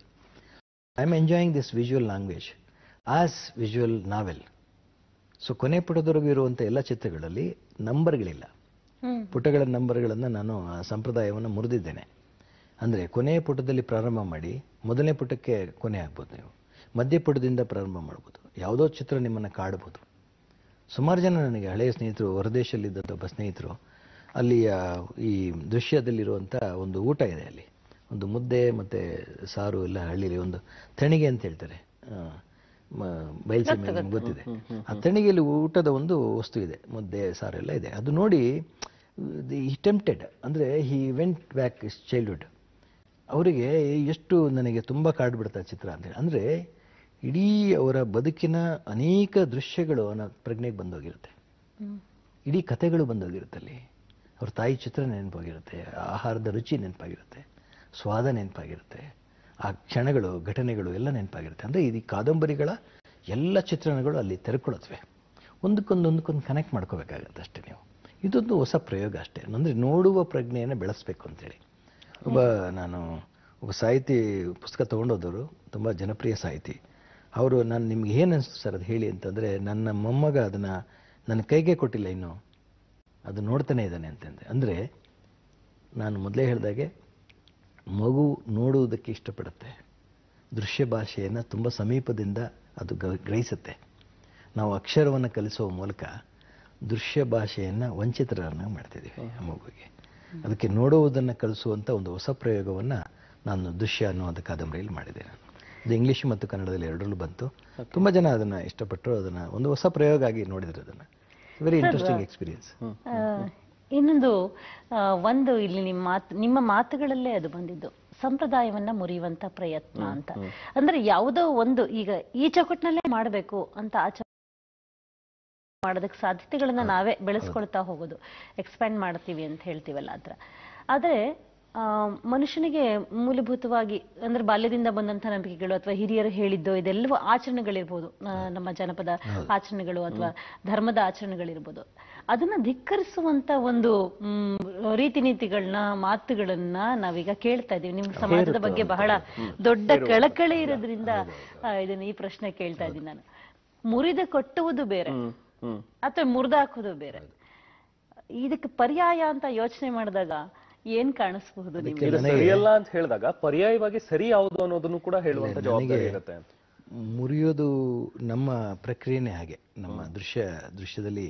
I am enjoying this visual language as visual novel. So ಕೊನೆ ಪುಟದವರೆಗೂ ಇರುವಂಥ ಎಲ್ಲ ಚಿತ್ರಗಳಲ್ಲಿ ನಂಬರ್ಗಳಿಲ್ಲ. ಪುಟಗಳ ನಂಬರ್ಗಳನ್ನು ನಾನು ಆ ಸಂಪ್ರದಾಯವನ್ನು ಮುರಿದಿದ್ದೇನೆ. ಅಂದರೆ ಕೊನೆಯ ಪುಟದಲ್ಲಿ ಪ್ರಾರಂಭ ಮಾಡಿ ಮೊದಲನೇ ಪುಟಕ್ಕೆ ಕೊನೆ ಆಗ್ಬೋದು, ನೀವು ಮಧ್ಯ ಪುಟದಿಂದ ಪ್ರಾರಂಭ ಮಾಡ್ಬೋದು, ಯಾವುದೋ ಚಿತ್ರ ನಿಮ್ಮನ್ನು ಕಾಡ್ಬೋದು. ಸುಮಾರು ಜನ ನನಗೆ ಹಳೆಯ ಸ್ನೇಹಿತರು, ಹೊರದೇಶದಲ್ಲಿದ್ದಂಥ ಒಬ್ಬ ಸ್ನೇಹಿತರು, ಅಲ್ಲಿಯ ಈ ದೃಶ್ಯದಲ್ಲಿರುವಂಥ ಒಂದು ಊಟ ಇದೆ, ಅಲ್ಲಿ ಒಂದು ಮುದ್ದೆ ಮತ್ತು ಸಾರು ಎಲ್ಲ ಹಳ್ಳಿಲಿ ಒಂದು ತಣಿಗೆ ಅಂತ ಹೇಳ್ತಾರೆ, ಬಯಲ್ಸೀಮೆ ಗೊತ್ತಿದೆ. ಆ ತಣಿಗೆಯಲ್ಲಿ ಊಟದ ಒಂದು ವಸ್ತು ಇದೆ, ಮುದ್ದೆ ಸಾರೆಲ್ಲ ಇದೆ. ಅದು ನೋಡಿ ಹಿ ಟೆಂಪ್ಟೆಡ್, ಅಂದರೆ he went back is childhood. ಅವರಿಗೆ ಎಷ್ಟು ನನಗೆ ತುಂಬ ಕಾಡ್ಬಿಡ್ತಾ ಚಿತ್ರ ಅಂತೇಳಿ. ಅಂದರೆ ಇಡೀ ಅವರ ಬದುಕಿನ ಅನೇಕ ದೃಶ್ಯಗಳು ಅವನ ಪ್ರಜ್ಞೆಗೆ ಬಂದೋಗಿರುತ್ತೆ, ಇಡೀ ಕಥೆಗಳು ಬಂದೋಗಿರುತ್ತೆ. ಅಲ್ಲಿ ಅವ್ರ ತಾಯಿ ಚಿತ್ರ ನೆನಪಾಗಿರುತ್ತೆ, ಆಹಾರದ ರುಚಿ ನೆನಪಾಗಿರುತ್ತೆ, ಸ್ವಾದ ನೆನಪಾಗಿರುತ್ತೆ, ಆ ಕ್ಷಣಗಳು ಘಟನೆಗಳು ಎಲ್ಲ ನೆನಪಾಗಿರುತ್ತೆ. ಅಂದರೆ ಈ ಕಾದಂಬರಿಗಳ ಎಲ್ಲ ಚಿತ್ರಣಗಳು ಅಲ್ಲಿ ತೆರೆಕೊಳ್ಳುತ್ತವೆ. ಒಂದಕ್ಕೊಂದು ಒಂದಕ್ಕೊಂದು ಕನೆಕ್ಟ್ ಮಾಡ್ಕೋಬೇಕಾಗತ್ತೆ ಅಷ್ಟೇ ನೀವು. ಇದೊಂದು ಹೊಸ ಪ್ರಯೋಗ ಅಷ್ಟೇ. ಅಂದರೆ ನೋಡುವ ಪ್ರಜ್ಞೆಯನ್ನು ಬೆಳೆಸಬೇಕು ಅಂತೇಳಿ. ಒಬ್ಬ ನಾನು ಒಬ್ಬ ಸಾಹಿತಿ ಪುಸ್ತಕ ತೊಗೊಂಡೋದವರು, ತುಂಬ ಜನಪ್ರಿಯ ಸಾಹಿತಿ. ಅವರು, ನಾನು ನಿಮ್ಗೆ ಏನು ಅನಿಸ್ತು ಸರ್ ಅದು ಹೇಳಿ ಅಂತಂದರೆ, ನನ್ನ ಮೊಮ್ಮಗ ಅದನ್ನು ನನ್ನ ಕೈಗೆ ಕೊಟ್ಟಿಲ್ಲ ಇನ್ನೂ, ಅದು ನೋಡ್ತಾನೆ ಇದ್ದಾನೆ ಅಂತಂದೆ. ಅಂದರೆ ನಾನು ಮೊದಲೇ ಹೇಳಿದಾಗೆ ಮಗು ನೋಡುವುದಕ್ಕೆ ಇಷ್ಟಪಡುತ್ತೆ, ದೃಶ್ಯ ಭಾಷೆಯನ್ನು ತುಂಬ ಸಮೀಪದಿಂದ ಅದು ಗ್ರಹಿಸುತ್ತೆ. ನಾವು ಅಕ್ಷರವನ್ನು ಕಲಿಸುವ ಮೂಲಕ ದೃಶ್ಯ ಭಾಷೆಯನ್ನು ವಂಚಿತರನ್ನಾಗಿ ಮಾಡ್ತಿದ್ದೀವಿ ಆ ಮಗುವಿಗೆ. ಅದಕ್ಕೆ ನೋಡುವುದನ್ನು ಕಲಿಸುವಂಥ ಒಂದು ಹೊಸ ಪ್ರಯೋಗವನ್ನು ನಾನು ದೃಶ್ಯ ಅನ್ನುವಂಥ ಕಾದಂಬರಿಯಲ್ಲಿ ಮಾಡಿದೆ. ನಾನು ಇದು ಇಂಗ್ಲೀಷ್ ಮತ್ತು ಕನ್ನಡದಲ್ಲಿ ಎರಡರಲ್ಲೂ ಬಂತು. ತುಂಬ ಜನ ಅದನ್ನು ಇಷ್ಟಪಟ್ಟರು, ಅದನ್ನು ಒಂದು ಹೊಸ ಪ್ರಯೋಗ ಆಗಿ ನೋಡಿದ್ರು. ಅದನ್ನು ವೆರಿ ಇಂಟ್ರೆಸ್ಟಿಂಗ್ ಎಕ್ಸ್ಪೀರಿಯನ್ಸ್. ಇನ್ನೊಂದು ಒಂದು ಇಲ್ಲಿ ನಿಮ್ಮ ಮಾತು ನಿಮ್ಮ ಮಾತುಗಳಲ್ಲೇ ಅದು ಬಂದಿದ್ದು, ಸಂಪ್ರದಾಯವನ್ನ ಮುರಿಯುವಂತ ಪ್ರಯತ್ನ ಅಂತ. ಅಂದ್ರೆ ಯಾವುದೋ ಒಂದು ಈಗ ಈ ಚೌಕಟ್ಟಿನಲ್ಲೇ ಮಾಡಬೇಕು ಅಂತ ಆಚರಣೆ ಮಾಡೋದಕ್ಕೆ ಸಾಧ್ಯತೆಗಳನ್ನ ನಾವೇ ಬೆಳೆಸ್ಕೊಳ್ತಾ ಹೋಗೋದು, ಎಕ್ಸ್ಪ್ಯಾಂಡ್ ಮಾಡ್ತೀವಿ ಅಂತ ಹೇಳ್ತೀವಲ್ಲ ಅದ್ರ. ಆದ್ರೆ ಆ ಮನುಷ್ಯನಿಗೆ ಮೂಲಭೂತವಾಗಿ ಅಂದ್ರೆ ಬಾಲ್ಯದಿಂದ ಬಂದಂತ ನಂಬಿಕೆಗಳು ಅಥವಾ ಹಿರಿಯರು ಹೇಳಿದ್ದು ಇದೆಲ್ಲವೂ ಆಚರಣೆಗಳಿರ್ಬೋದು, ನಮ್ಮ ಜನಪದ ಆಚರಣೆಗಳು ಅಥವಾ ಧರ್ಮದ ಆಚರಣೆಗಳಿರ್ಬೋದು. ಅದನ್ನ ಧಿಕ್ಕರಿಸುವಂತ ಒಂದು ರೀತಿ ನೀತಿಗಳನ್ನ ಮಾತುಗಳನ್ನ ನಾವೀಗ ಕೇಳ್ತಾ ಇದೀವಿ. ನಿಮ್ ಸಮಾಜದ ಬಗ್ಗೆ ಬಹಳ ದೊಡ್ಡ ಕಳಕಳಿ ಇರೋದ್ರಿಂದ ಇದನ್ನ ಈ ಪ್ರಶ್ನೆ ಕೇಳ್ತಾ ಇದ್ದೀನಿ ನಾನು. ಮುರಿದು ಕೊಟ್ಟುವುದು ಬೇರೆ ಅಥವಾ ಮುರಿದಾಕುವುದು ಬೇರೆ, ಇದಕ್ಕೆ ಪರ್ಯಾಯ ಅಂತ ಯೋಚನೆ ಮಾಡಿದಾಗ ಏನ್ ಕಾಣಿಸಬಹುದು? ಸರಿಯಲ್ಲ ಅಂತ ಹೇಳಿದಾಗ ಪರ್ಯಾಯವಾಗಿ ಸರಿ ಯಾವುದು ಅನ್ನೋದನ್ನು ಕೂಡ ಹೇಳುವಂತ ಜವಾಬ್ದಾರಿ ಇರುತ್ತೆ. ಮುರಿಯೋದು ನಮ್ಮ ಪ್ರಕ್ರಿಯೆನೇ ಹಾಗೆ. ನಮ್ಮ ದೃಶ್ಯ ದೃಶ್ಯದಲ್ಲಿ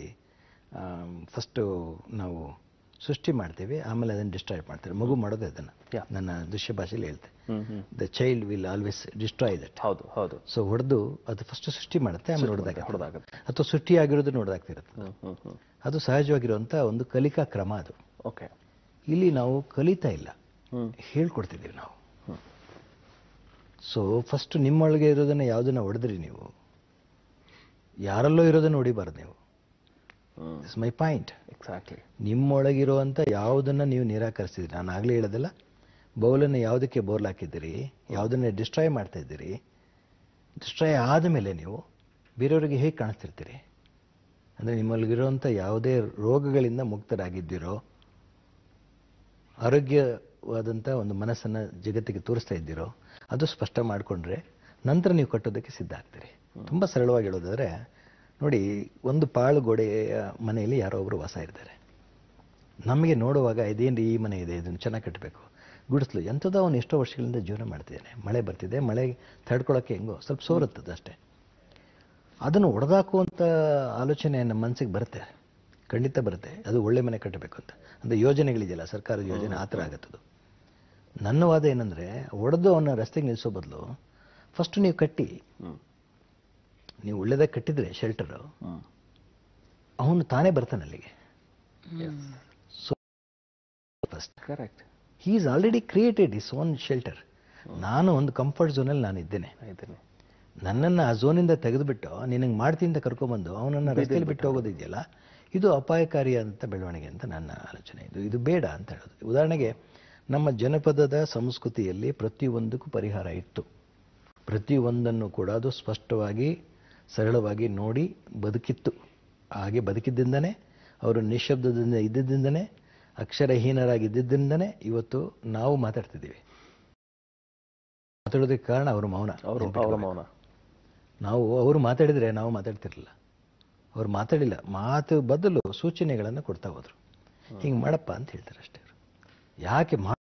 ಫಸ್ಟು ನಾವು ಸೃಷ್ಟಿ ಮಾಡ್ತೇವೆ, ಆಮೇಲೆ ಅದನ್ನು ಡಿಸ್ಟ್ರಾಯ್ ಮಾಡ್ತೇವೆ. ಮಗು ಮಾಡೋದು ಅದನ್ನು ನನ್ನ ದೃಶ್ಯ ಭಾಷೆಯಲ್ಲಿ ಹೇಳ್ತೇವೆ, the child will always destroy that. ಹೌದು ಹೌದು. ಸೊ ಹೊಡೆದು ಅದು ಫಸ್ಟ್ ಸೃಷ್ಟಿ ಮಾಡುತ್ತೆ, ಆಮೇಲೆ ಹೊಡೆದಾಗ ಹೊಡೆದಾಗುತ್ತೆ ಅಥವಾ ಸೃಷ್ಟಿಯಾಗಿರೋದು ನೋಡ್ದಾಗ್ತಿರುತ್ತೆ. ಅದು ಸಹಜವಾಗಿರುವಂಥ ಒಂದು ಕಲಿಕಾ ಕ್ರಮ ಅದು. ಓಕೆ. ಇಲ್ಲಿ ನಾವು ಕಲಿತಾ ಇಲ್ಲ, ಹೇಳ್ಕೊಡ್ತಿದ್ದೀವಿ ನಾವು. ಸೊ ಫಸ್ಟ್ ನಿಮ್ಮೊಳಗೆ ಇರೋದನ್ನ ಯಾವುದನ್ನ ಹೊಡೆದ್ರಿ ನೀವು, ಯಾರಲ್ಲೋ ಇರೋದನ್ನ ಹೊಡಿಬಾರ್ದು ನೀವು. It's my point. ಎಕ್ಸಾಕ್ಟ್ಲಿ. ನಿಮ್ಮೊಳಗಿರುವಂಥ ಯಾವುದನ್ನ ನೀವು ನಿರಾಕರಿಸಿದ್ರಿ, ನಾನು ಆಗಲೇ ಹೇಳೋದಿಲ್ಲ, ಬೌಲನ್ನು ಯಾವುದಕ್ಕೆ ಬೋರ್ಲ್ ಹಾಕಿದ್ದೀರಿ, ಯಾವುದನ್ನೇ ಡಿಸ್ಟ್ರಾಯ್ ಮಾಡ್ತಾ ಇದ್ದೀರಿ, ಡಿಸ್ಟ್ರಾಯ್ ಆದಮೇಲೆ ನೀವು ಬೇರೆಯವರಿಗೆ ಹೇಗೆ ಕಾಣಿಸ್ತಿರ್ತೀರಿ? ಅಂದರೆ ನಿಮ್ಮಲ್ಲಿರುವಂಥ ಯಾವುದೇ ರೋಗಗಳಿಂದ ಮುಕ್ತರಾಗಿದ್ದೀರೋ, ಆರೋಗ್ಯವಾದಂಥ ಒಂದು ಮನಸ್ಸನ್ನು ಜಗತ್ತಿಗೆ ತೋರಿಸ್ತಾ ಇದ್ದೀರೋ, ಅದು ಸ್ಪಷ್ಟ ಮಾಡಿಕೊಂಡ್ರೆ ನಂತರ ನೀವು ಕಟ್ಟೋದಕ್ಕೆ ಸಿದ್ಧ ಆಗ್ತೀರಿ. ತುಂಬ ಸರಳವಾಗಿ ಹೇಳೋದಾದರೆ ನೋಡಿ, ಒಂದು ಪಾಳು ಗೋಡೆಯ ಮನೆಯಲ್ಲಿ ಯಾರೋ ಒಬ್ಬರು ವಾಸ ಇರ್ತಾರೆ. ನಮಗೆ ನೋಡುವಾಗ ಇದೇನು ಈ ಮನೆ ಇದೆ, ಇದನ್ನು ಚೆನ್ನಾಗಿ ಕಟ್ಟಬೇಕು, ಗುಡಿಸ್ಲು ಎಂಥದ್ದು ಅವನು ಎಷ್ಟೋ ವರ್ಷಗಳಿಂದ ಜೀವನ ಮಾಡ್ತಿದ್ದಾನೆ, ಮಳೆ ಬರ್ತಿದೆ, ಮಳೆ ತಡ್ಕೊಳ್ಳೋಕ್ಕೆ ಹೆಂಗೋ ಸ್ವಲ್ಪ ಸೋರುತ್ತದೆ ಅಷ್ಟೇ. ಅದನ್ನು ಒಡೆದಾಕುವಂಥ ಆಲೋಚನೆ ನಮ್ಮ ಮನಸ್ಸಿಗೆ ಬರುತ್ತೆ, ಖಂಡಿತ ಬರುತ್ತೆ. ಅದು ಒಳ್ಳೆ ಮನೆ ಕಟ್ಟಬೇಕು ಅಂತ ಅಂದರೆ ಯೋಜನೆಗಳಿದೆಯಲ್ಲ, ಸರ್ಕಾರದ ಯೋಜನೆ ಆ ಥರ ಆಗುತ್ತದು. ನನ್ನ ವಾದ ಏನಂದರೆ, ಒಡೆದು ಅವನ ರಸ್ತೆಗೆ ನಿಲ್ಲಿಸೋ ಬದಲು ಫಸ್ಟ್ ನೀವು ಕಟ್ಟಿ, ನೀವು ಒಳ್ಳೆದಾಗಿ ಕಟ್ಟಿದರೆ ಶೆಲ್ಟರು, ಅವನು ತಾನೇ ಬರ್ತಾನೆ ಅಲ್ಲಿಗೆ. So first correct, he is already created his own shelter. ನಾನು ಒಂದು ಕಂಫರ್ಟ್ ಝೋನಲ್ಲಿ ನಾನು ಇದ್ದೇನೆ. ನನ್ನನ್ನು ಆ ಝೋನಿಂದ ತೆಗೆದುಬಿಟ್ಟು ನಿನಗೆ ಮಾಡ್ತೀನಿ ಅಂತ ಕರ್ಕೊಂಬಂದು ಅವನನ್ನು ರಸ್ತೆಯಲ್ಲಿ ಬಿಟ್ಟು ಹೋಗೋದಿದೆಯಲ್ಲ, ಇದು ಅಪಾಯಕಾರಿಯಾದಂಥ ಬೆಳವಣಿಗೆ ಅಂತ ನನ್ನ ಆಲೋಚನೆ. ಇದು ಇದು ಬೇಡ ಅಂತ ಹೇಳೋದು. ಉದಾಹರಣೆಗೆ, ನಮ್ಮ ಜನಪದದ ಸಂಸ್ಕೃತಿಯಲ್ಲಿ ಪ್ರತಿಯೊಂದಕ್ಕೂ ಪರಿಹಾರ ಇತ್ತು. ಪ್ರತಿಯೊಂದನ್ನು ಕೂಡ ಅದು ಸ್ಪಷ್ಟವಾಗಿ ಸರಳವಾಗಿ ನೋಡಿ ಬದುಕಿತ್ತು. ಹಾಗೆ ಬದುಕಿದ್ದಿಂದನೇ, ಅವರು ನಿಶಬ್ದದಿಂದ ಇದ್ದಿದ್ದಿಂದನೇ, ಅಕ್ಷರಹೀನರಾಗಿದ್ದಿದ್ದಿಂದನೇ ಇವತ್ತು ನಾವು ಮಾತಾಡ್ತಿದ್ದೀವಿ. ಮಾತಾಡೋದಕ್ಕೆ ಕಾರಣ ಅವರು ಮೌನ. ಅವರು ಮೌನ. ನಾವು ಅವರು ಮಾತಾಡಿದರೆ ನಾವು ಮಾತಾಡ್ತಿರಲಿಲ್ಲ. ಅವ್ರು ಮಾತಾಡಿಲ್ಲ, ಮಾತು ಬದಲು ಸೂಚನೆಗಳನ್ನು ಕೊಡ್ತಾ ಹೋದ್ರು. ಹಿಂಗೆ ಮಾಡಪ್ಪ ಅಂತ ಹೇಳ್ತಾರೆ ಅಷ್ಟೇ. ಯಾಕೆ ಮಾ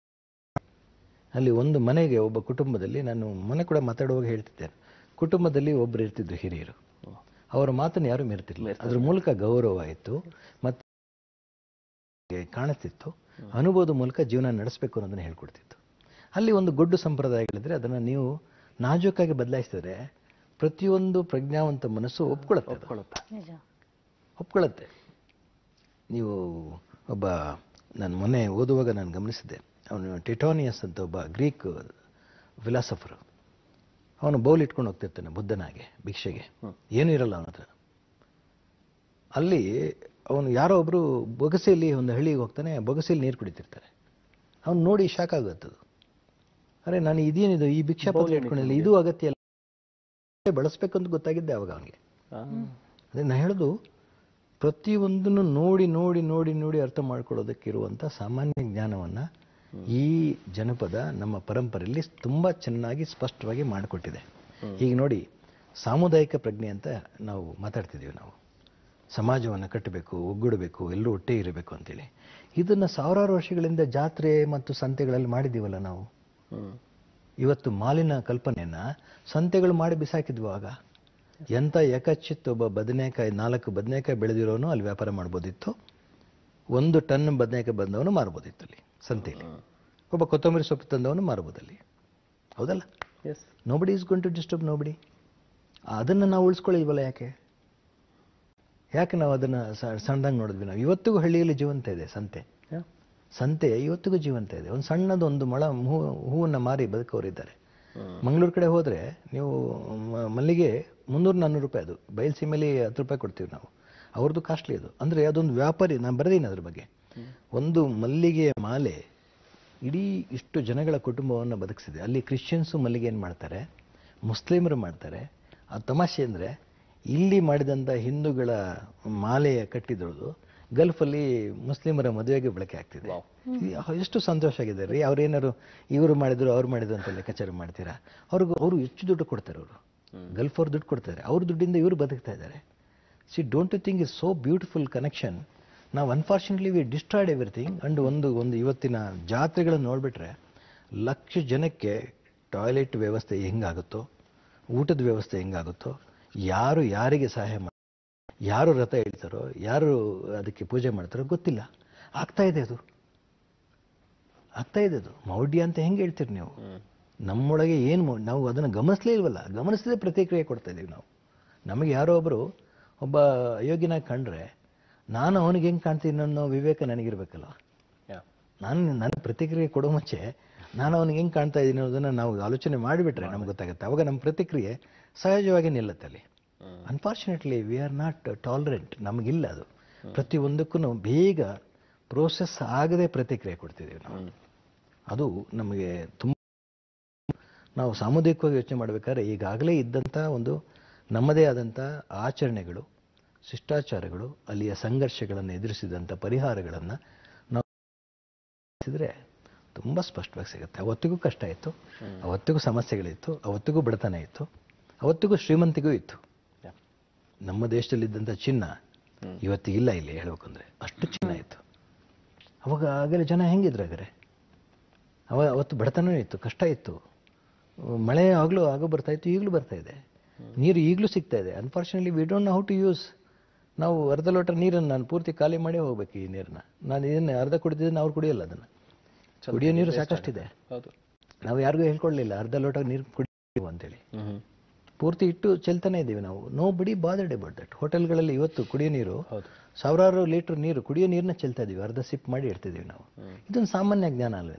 ಅಲ್ಲಿ ಒಂದು ಮನೆಗೆ, ಒಬ್ಬ ಕುಟುಂಬದಲ್ಲಿ, ನಾನು ಮನೆ ಕೂಡ ಮಾತಾಡುವಾಗ ಹೇಳ್ತಿದ್ದೇನೆ, ಕುಟುಂಬದಲ್ಲಿ ಒಬ್ಬರು ಇರ್ತಿದ್ರು ಹಿರಿಯರು, ಅವರ ಮಾತನ್ನು ಯಾರು ಮೀರ್ತಿರ್ಲಿಲ್ಲ. ಅದ್ರ ಮೂಲಕ ಗೌರವ ಆಯಿತು, ಮತ್ತೆ ಕಾಣಿಸ್ತಿತ್ತು, ಅನುಭವದ ಮೂಲಕ ಜೀವನ ನಡೆಸಬೇಕು ಅನ್ನೋದನ್ನ ಹೇಳ್ಕೊಡ್ತಿತ್ತು. ಅಲ್ಲಿ ಒಂದು ಗೊಡ್ಡು ಸಂಪ್ರದಾಯಗಳಿದ್ರೆ ಅದನ್ನು ನೀವು ನಾಜೂಕಾಗಿ ಬದಲಾಯಿಸಿದ್ರೆ ಪ್ರತಿಯೊಂದು ಪ್ರಜ್ಞಾವಂತ ಮನಸ್ಸು ಒಪ್ಕೊಳ್ಳುತ್ತೆ ಒಪ್ಕೊಳ್ಳುತ್ತೆ ಒಪ್ಕೊಳ್ಳುತ್ತೆ ನೀವು ಒಬ್ಬ, ನಾನು ಮೊನ್ನೆ ಓದುವಾಗ ನಾನು ಗಮನಿಸಿದ್ದೆ, ಅವನು ಟಿಟೋನಿಯಸ್ ಅಂತ ಒಬ್ಬ ಗ್ರೀಕ್ ಫಿಲಾಸಫರು. ಅವನು ಬೌಲ್ ಇಟ್ಕೊಂಡು ಹೋಗ್ತಿರ್ತಾನೆ ಬುದ್ಧನಾಗೆ ಭಿಕ್ಷೆಗೆ, ಏನೂ ಇರಲ್ಲ ಅವನ ಹತ್ರ. ಅಲ್ಲಿ ಅವನು ಯಾರೋ ಒಬ್ಬರು ಬೊಗಸೆಯಲ್ಲಿ ಒಂದು ಹಳ್ಳಿಗೆ ಹೋಗ್ತಾನೆ, ಬೊಗಸೆಯಲ್ಲಿ ನೀರು ಕುಡಿತಿರ್ತಾರೆ. ಅವ್ನು ನೋಡಿ ಶಾಕ್ ಆಗುತ್ತದು. ಅರೆ, ನಾನು ಇದೇನಿದು, ಈ ಭಿಕ್ಷಾ ಪಾತ್ರೆ ಇಟ್ಕೊಂಡಿಲ್ಲ, ಇದು ಅಗತ್ಯ ಇಲ್ಲ, ಬಳಸ್ಬೇಕು ಅಂತ ಗೊತ್ತಾಗಿದ್ದೆ ಅವಾಗ ಅವನಿಗೆ. ಅದೇ ನಾ ಹೇಳೋದು, ಪ್ರತಿಯೊಂದನ್ನು ನೋಡಿ ನೋಡಿ ನೋಡಿ ನೋಡಿ ಅರ್ಥ ಮಾಡ್ಕೊಳ್ಳೋದಕ್ಕಿರುವಂಥ ಸಾಮಾನ್ಯ ಜ್ಞಾನವನ್ನು ಈ ಜನಪದ ನಮ್ಮ ಪರಂಪರೆಯಲ್ಲಿ ತುಂಬ ಚೆನ್ನಾಗಿ ಸ್ಪಷ್ಟವಾಗಿ ಮಾಡಿಕೊಟ್ಟಿದೆ. ಈಗ ನೋಡಿ, ಸಾಮುದಾಯಿಕ ಪ್ರಜ್ಞೆ ಅಂತ ನಾವು ಮಾತಾಡ್ತಿದ್ದೀವಿ. ನಾವು ಸಮಾಜವನ್ನು ಕಟ್ಟಬೇಕು, ಒಗ್ಗೂಡಬೇಕು, ಎಲ್ಲರೂ ಒಟ್ಟೇ ಇರಬೇಕು ಅಂತೇಳಿ. ಇದನ್ನು ಸಾವಿರಾರು ವರ್ಷಗಳಿಂದ ಜಾತ್ರೆ ಮತ್ತು ಸಂತೆಗಳಲ್ಲಿ ಮಾಡಿದ್ದೀವಲ್ಲ ನಾವು. ಇವತ್ತು ಮಾಲಿನ ಕಲ್ಪನೆಯನ್ನು ಸಂತೆಗಳು ಮಾಡಿ ಬಿಸಾಕಿದ್ವು. ಆಗ ಎಂಥ ಏಕಚಿತ್ ಒಬ್ಬ ಬದನೆಕಾಯಿ, ನಾಲ್ಕು ಬದನೆಕಾಯಿ ಬೆಳೆದಿರೋನು ಅಲ್ಲಿ ವ್ಯಾಪಾರ ಮಾಡ್ಬೋದಿತ್ತು, ಒಂದು ಟನ್ ಬದನೆಕಾಯಿ ಬಂದವನು ಮಾರ್ಬೋದಿತ್ತು ಅಲ್ಲಿ ಸಂತೆಯಲ್ಲಿ, ಒಬ್ಬ ಕೊತ್ತಂಬರಿ ಸೊಪ್ಪು ತಂದವನು ಮಾರ್ಬೋದಲ್ಲಿ. ಹೌದಲ್ಲ? Yes. Nobody is going to disturb nobody. ಅದನ್ನು ನಾವು ಉಳಿಸ್ಕೊಳ್ಳಿಲ್ವಲ್ಲ? ಯಾಕೆ ಯಾಕೆ ನಾವು ಅದನ್ನು ಸಣ್ಣದಾಗಿ ನೋಡಿದ್ವಿ? ನಾವು ಇವತ್ತಿಗೂ ಹಳ್ಳಿಯಲ್ಲಿ ಜೀವಂತ ಇದೆ ಸಂತೆ. ಸಂತೆ ಇವತ್ತಿಗೂ ಜೀವಂತ ಇದೆ. ಒಂದು ಸಣ್ಣದು ಒಂದು ಮೊಳ ಹೂ ಹೂವನ್ನು ಮಾರಿ ಬದುಕೋರಿದ್ದಾರೆ. ಮಂಗಳೂರು ಕಡೆ ಹೋದರೆ ನೀವು ಮಲ್ಲಿಗೆ ಮುನ್ನೂರು ನಾನ್ನೂರು ರೂಪಾಯಿ, ಅದು ಬಯಲುಸೀಮೆಯಲ್ಲಿ ಹತ್ತು ರೂಪಾಯಿ ಕೊಡ್ತೀವಿ ನಾವು. ಅವ್ರದ್ದು ಕಾಸ್ಟ್ಲಿ ಅದು. ಅಂದರೆ ಅದೊಂದು ವ್ಯಾಪಾರಿ, ನಾನು ಬರೆದೀನಿ ಅದ್ರ ಬಗ್ಗೆ. ಒಂದು ಮಲ್ಲಿಗೆಯ ಮಾಲೆ ಇಡೀ ಇಷ್ಟು ಜನಗಳ ಕುಟುಂಬವನ್ನು ಬದುಕಿಸಿದೆ. ಅಲ್ಲಿ ಕ್ರಿಶ್ಚಿಯನ್ಸು ಮಲ್ಲಿಗೆ ಏನು ಮಾಡ್ತಾರೆ, ಮುಸ್ಲಿಮರು ಮಾಡ್ತಾರೆ. ಆ ತಮಾಷೆ ಅಂದರೆ, ಇಲ್ಲಿ ಮಾಡಿದಂಥ ಹಿಂದೂಗಳ ಮಾಲೆಯ ಕಟ್ಟಿದ್ರದು ಗಲ್ಫಲ್ಲಿ ಮುಸ್ಲಿಮರ ಮದುವೆಗೆ ಬಳಕೆ ಆಗ್ತಿದೆ. ಎಷ್ಟು ಸಂತೋಷ ಆಗಿದೆ ರೀ. ಅವ್ರೇನಾರು ಇವರು ಮಾಡಿದ್ರು ಅವ್ರು ಮಾಡಿದ್ರು ಅಂತ ಲೆಕ್ಕಾಚಾರ ಮಾಡ್ತೀರಾ? ಅವ್ರಿಗೂ ಅವರು ಹೆಚ್ಚು ದುಡ್ಡು ಕೊಡ್ತಾರೆ. ಅವರು ಗಲ್ಫ್ ಅವ್ರು ದುಡ್ಡು ಕೊಡ್ತಾರೆ, ಅವ್ರ ದುಡ್ಡಿಂದ ಇವರು ಬದುಕ್ತಾ ಇದ್ದಾರೆ. See don't you think is so beautiful connection? ನಾವು unfortunately we destroyed everything. And ಒಂದು ಒಂದು ಇವತ್ತಿನ ಜಾತ್ರೆಗಳನ್ನು ನೋಡಿಬಿಟ್ರೆ ಲಕ್ಷ ಜನಕ್ಕೆ ಟಾಯ್ಲೆಟ್ ವ್ಯವಸ್ಥೆ ಹೆಂಗಾಗುತ್ತೋ, ಊಟದ ವ್ಯವಸ್ಥೆ ಹೆಂಗಾಗುತ್ತೋ, ಯಾರು ಯಾರಿಗೆ ಸಹಾಯ ಮಾಡಿ, ಯಾರು ರಥ ಹೇಳ್ತಾರೋ, ಯಾರು ಅದಕ್ಕೆ ಪೂಜೆ ಮಾಡ್ತಾರೋ ಗೊತ್ತಿಲ್ಲ. ಆಗ್ತಾ ಇದೆ ಅದು, ಆಗ್ತಾ ಇದೆ ಅದು. ಮೌಢ್ಯ ಅಂತ ಹೆಂಗೆ ಹೇಳ್ತೀರಿ ನೀವು? ನಮ್ಮೊಳಗೆ ಏನು ನಾವು ಅದನ್ನು ಗಮನಿಸಲೇ ಇಲ್ವಲ್ಲ. ಗಮನಿಸಲೇ ಪ್ರತಿಕ್ರಿಯೆ ಕೊಡ್ತಾ ಇದ್ದೀವಿ ನಾವು. ನಮಗೆ ಯಾರೋ ಒಬ್ಬರು ಒಬ್ಬ ಅಯೋಗ್ಯನಾಗಿ ಕಂಡ್ರೆ ನಾನು ಅವನಿಗೆ ಹೆಂಗೆ ಕಾಣ್ತೀನಿ ಅನ್ನೋ ವಿವೇಕ ನನಗಿರ್ಬೇಕಲ್ಲ. ನಾನು ನನ್ನ ಪ್ರತಿಕ್ರಿಯೆ ಕೊಡೋ ಮುಂಚೆ ನಾನು ಅವನಿಗೆ ಹೆಂಗೆ ಕಾಣ್ತಾ ಇದ್ದೀನಿ ಅನ್ನೋದನ್ನು ನಾವು ಆಲೋಚನೆ ಮಾಡಿಬಿಟ್ರೆ ನಮ್ಗೆ ಗೊತ್ತಾಗುತ್ತೆ. ಅವಾಗ ನಮ್ಮ ಪ್ರತಿಕ್ರಿಯೆ ಸಹಜವಾಗಿ ನಿಲ್ಲುತ್ತೆ ಅಲ್ಲಿ. Unfortunately we are not tolerant. ನಮಗಿಲ್ಲ ಅದು. ಪ್ರತಿಯೊಂದಕ್ಕೂ ನಾವು ಬೇಗ ಪ್ರೋಸೆಸ್ ಆಗದೆ ಪ್ರತಿಕ್ರಿಯೆ ಕೊಡ್ತಿದ್ದೀವಿ ನಾವು. ಅದು ನಮಗೆ ತುಂಬ ನಾವು ಸಾಮೂಹಿಕವಾಗಿ ಯೋಚನೆ ಮಾಡಬೇಕಾದ್ರೆ ಈಗಾಗಲೇ ಇದ್ದಂಥ ಒಂದು ನಮ್ಮದೇ ಆದಂಥ ಆಚರಣೆಗಳು, ಶಿಷ್ಟಾಚಾರಗಳು, ಅಲ್ಲಿಯ ಸಂಘರ್ಷಗಳನ್ನು ಎದುರಿಸಿದಂಥ ಪರಿಹಾರಗಳನ್ನು ನಾವು ಇದ್ರೆ ತುಂಬ ಸ್ಪಷ್ಟವಾಗಿ ಸಿಗುತ್ತೆ. ಅವತ್ತಿಗೂ ಕಷ್ಟ ಇತ್ತು, ಅವತ್ತಿಗೂ ಸಮಸ್ಯೆಗಳಿತ್ತು, ಅವತ್ತಿಗೂ ಬಡತನ ಇತ್ತು, ಅವತ್ತಿಗೂ ಶ್ರೀಮಂತಿಗೂ ಇತ್ತು. ನಮ್ಮ ದೇಶದಲ್ಲಿದ್ದಂಥ ಚಿನ್ನ ಇವತ್ತಿಗಿಲ್ಲ ಇಲ್ಲಿ ಹೇಳ್ಬೇಕು ಅಂದರೆ, ಅಷ್ಟು ಚಿನ್ನ ಇತ್ತು. ಅವಾಗ ಆಗಲೇ ಜನ ಹೆಂಗಿದ್ರು ಹಾಗಾದ್ರೆ? ಅವ ಅವತ್ತು ಬಡತನವೂ ಇತ್ತು, ಕಷ್ಟ ಇತ್ತು, ಮಳೆ ಆಗಲೂ ಆಗೋ ಬರ್ತಾ ಇತ್ತು, ಈಗಲೂ ಬರ್ತಾ ಇದೆ, ನೀರು ಈಗಲೂ ಸಿಗ್ತಾ ಇದೆ. Unfortunately we don't know how to use. ನಾವು ಅರ್ಧ ಲೋಟ ನೀರನ್ನು ನಾನು ಪೂರ್ತಿ ಖಾಲಿ ಮಾಡೇ ಹೋಗ್ಬೇಕು. ಈ ನೀರನ್ನ ನಾನು ಇದನ್ನು ಅರ್ಧ ಕುಡಿದಿದ್ದನ್ನು ಅವ್ರು ಕುಡಿಯಲ್ಲ. ಅದನ್ನು ಕುಡಿಯೋ ನೀರು ಸಾಕಷ್ಟಿದೆ. ನಾವು ಯಾರಿಗೂ ಹೇಳ್ಕೊಳ್ಳಿಲ್ಲ ಅರ್ಧ ಲೋಟ ನೀರು ಕುಡಿಯೋ ಅಂತೇಳಿ. ಪೂರ್ತಿ ಇಟ್ಟು ಚೆಲ್ತಾನೆ ಇದ್ದೀವಿ ನಾವು. ನೋ ಬಡಿ ಬಾದರ್ಡ್ ಅಬೌಟ್ ದಟ್. ಹೋಟೆಲ್ಗಳಲ್ಲಿ ಇವತ್ತು ಕುಡಿಯೋ ನೀರು, ಸಾವಿರಾರು ಲೀಟರ್ ನೀರು, ಕುಡಿಯೋ ನೀರನ್ನ ಚೆಲ್ತಾ ಇದೀವಿ, ಅರ್ಧ ಸಿಪ್ ಮಾಡಿ ಇಡ್ತಿದ್ದೀವಿ ನಾವು. ಇದೊಂದು ಸಾಮಾನ್ಯ ಜ್ಞಾನ ಅಲ್ವೇ?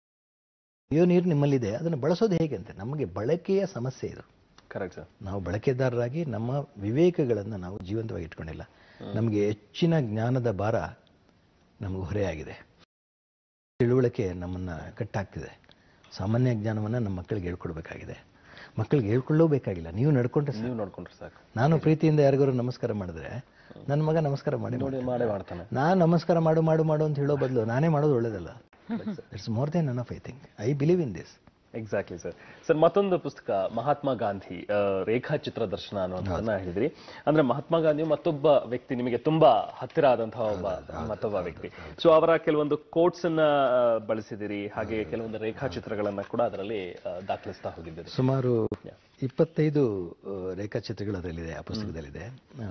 ಕುಡಿಯೋ ನೀರು ನಿಮ್ಮಲ್ಲಿದೆ, ಅದನ್ನು ಬಳಸೋದು ಹೇಗೆ ಅಂತ. ನಮಗೆ ಬಳಕೆಯ ಸಮಸ್ಯೆ ಇದು. Correct sir. ನಾವು ಬಳಕೆದಾರರಾಗಿ ನಮ್ಮ ವಿವೇಕಗಳನ್ನು ನಾವು ಜೀವಂತವಾಗಿ ಇಟ್ಕೊಂಡಿಲ್ಲ. ನಮಗೆ ಹೆಚ್ಚಿನ ಜ್ಞಾನದ ಭಾರ ನಮಗೆ ಹೊರೆಯಾಗಿದೆ. ತಿಳುವಳಿಕೆ ನಮ್ಮನ್ನು ಕಟ್ಟಾಗ್ತಿದೆ. ಸಾಮಾನ್ಯ ಜ್ಞಾನವನ್ನು ನಮ್ಮ ಮಕ್ಕಳಿಗೆ ಹೇಳ್ಕೊಡ್ಬೇಕಾಗಿದೆ. ಮಕ್ಕಳಿಗೆ ಹೇಳ್ಕೊಳ್ಳಬೇಕಾಗಿಲ್ಲ, ನೀವು ನಡ್ಕೊಂಡ್ರೆ ನೀವು ನೋಡ್ಕೊಂಡ್ರೆ ಸಾಕು. ನಾನು ಪ್ರೀತಿಯಿಂದ ಯಾರಿಗಾರು ನಮಸ್ಕಾರ ಮಾಡಿದ್ರೆ ನನ್ನ ಮಗ ನಮಸ್ಕಾರ ಮಾಡಿ ಮಾಡೇ ಮಾಡ್ತಾನೆ. ನಾನು ನಮಸ್ಕಾರ ಮಾಡು ಮಾಡು ಮಾಡು ಅಂತ ಹೇಳೋ ಬದಲು ನಾನೇ ಮಾಡೋದು ಒಳ್ಳೇದಲ್ಲ. It's more then enough. I think I believe in this. Exactly sir. Sir, ಮತ್ತೊಂದು ಪುಸ್ತಕ ಮಹಾತ್ಮ ಗಾಂಧಿ ರೇಖಾಚಿತ್ರ ದರ್ಶನ ಅನ್ನೋದನ್ನ ಹೇಳಿದ್ರಿ. ಅಂದ್ರೆ ಮಹಾತ್ಮ ಗಾಂಧಿ ಮತ್ತೊಬ್ಬ ವ್ಯಕ್ತಿ, ನಿಮಗೆ ತುಂಬಾ ಹತ್ತಿರ ಆದಂತಹ ಒಬ್ಬ ಮತ್ತೊಬ್ಬ ವ್ಯಕ್ತಿ. ಸೊ ಅವರ ಕೆಲವೊಂದು ಕೋಟ್ಸ್ ಅನ್ನ ಬಳಸಿದಿರಿ, ಹಾಗೆ ಕೆಲವೊಂದು ರೇಖಾಚಿತ್ರಗಳನ್ನ ಕೂಡ ಅದರಲ್ಲಿ ದಾಖಲಿಸ್ತಾ ಹೋಗಿದ್ದೀರಿ. ಸುಮಾರು ಇಪ್ಪತ್ತೈದು ರೇಖಾಚಿತ್ರಗಳು ಅದರಲ್ಲಿದೆ, ಆ ಪುಸ್ತಕದಲ್ಲಿದೆ.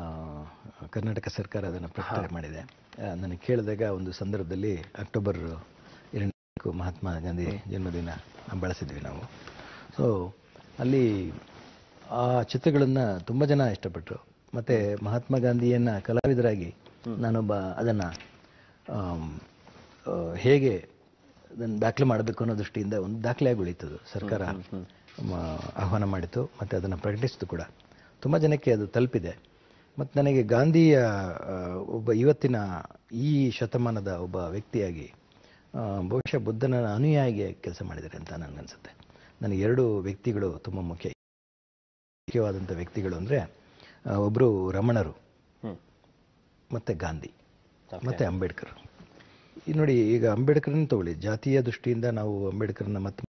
ಕರ್ನಾಟಕ ಸರ್ಕಾರ ಅದನ್ನು ಪ್ರಕಟ ಮಾಡಿದೆ. ನನಗೆ ಕೇಳಿದಾಗ ಒಂದು ಸಂದರ್ಭದಲ್ಲಿ ಅಕ್ಟೋಬರ್ ಎರಡನೇ ಮಹಾತ್ಮ ಗಾಂಧಿ ಜನ್ಮದಿನ ಬಳಸಿದ್ವಿ ನಾವು. ಸೊ ಅಲ್ಲಿ ಆ ಚಿತ್ರಗಳನ್ನು ತುಂಬ ಜನ ಇಷ್ಟಪಟ್ಟರು. ಮತ್ತು ಮಹಾತ್ಮ ಗಾಂಧಿಯನ್ನು ಕಲಾವಿದರಾಗಿ ನಾನೊಬ್ಬ ಅದನ್ನು ಹೇಗೆ ಅದನ್ನು ದಾಖಲೆ ಮಾಡಬೇಕು ಅನ್ನೋ ದೃಷ್ಟಿಯಿಂದ ಒಂದು ದಾಖಲೆಯಾಗಿ ಉಳಿತದು. ಸರ್ಕಾರ ಆಹ್ವಾನ ಮಾಡಿತು ಮತ್ತು ಅದನ್ನು ಪ್ರಕಟಿಸಿತು ಕೂಡ. ತುಂಬ ಜನಕ್ಕೆ ಅದು ತಲುಪಿದೆ. ಮತ್ತು ನನಗೆ ಗಾಂಧಿಯ ಒಬ್ಬ ಇವತ್ತಿನ ಈ ಶತಮಾನದ ಒಬ್ಬ ವ್ಯಕ್ತಿಯಾಗಿ ಬಹುಶಃ ಬುದ್ಧನ ಅನುಯಾಯಿಗೆ ಕೆಲಸ ಮಾಡಿದ್ದಾರೆ ಅಂತ ನನಗನ್ಸುತ್ತೆ. ನನಗೆ ಎರಡು ವ್ಯಕ್ತಿಗಳು ತುಂಬ ಮುಖ್ಯ ಮುಖ್ಯವಾದಂಥ ವ್ಯಕ್ತಿಗಳು ಅಂದರೆ, ಒಬ್ಬರು ರಮಣರು ಮತ್ತು ಗಾಂಧಿ ಮತ್ತು ಅಂಬೇಡ್ಕರ್. ಈ ನೋಡಿ, ಈಗ ಅಂಬೇಡ್ಕರ್ನ ತಗೊಳ್ಳಿ, ಜಾತಿಯ ದೃಷ್ಟಿಯಿಂದ ನಾವು ಅಂಬೇಡ್ಕರ್ನ ಮತ್ತೆ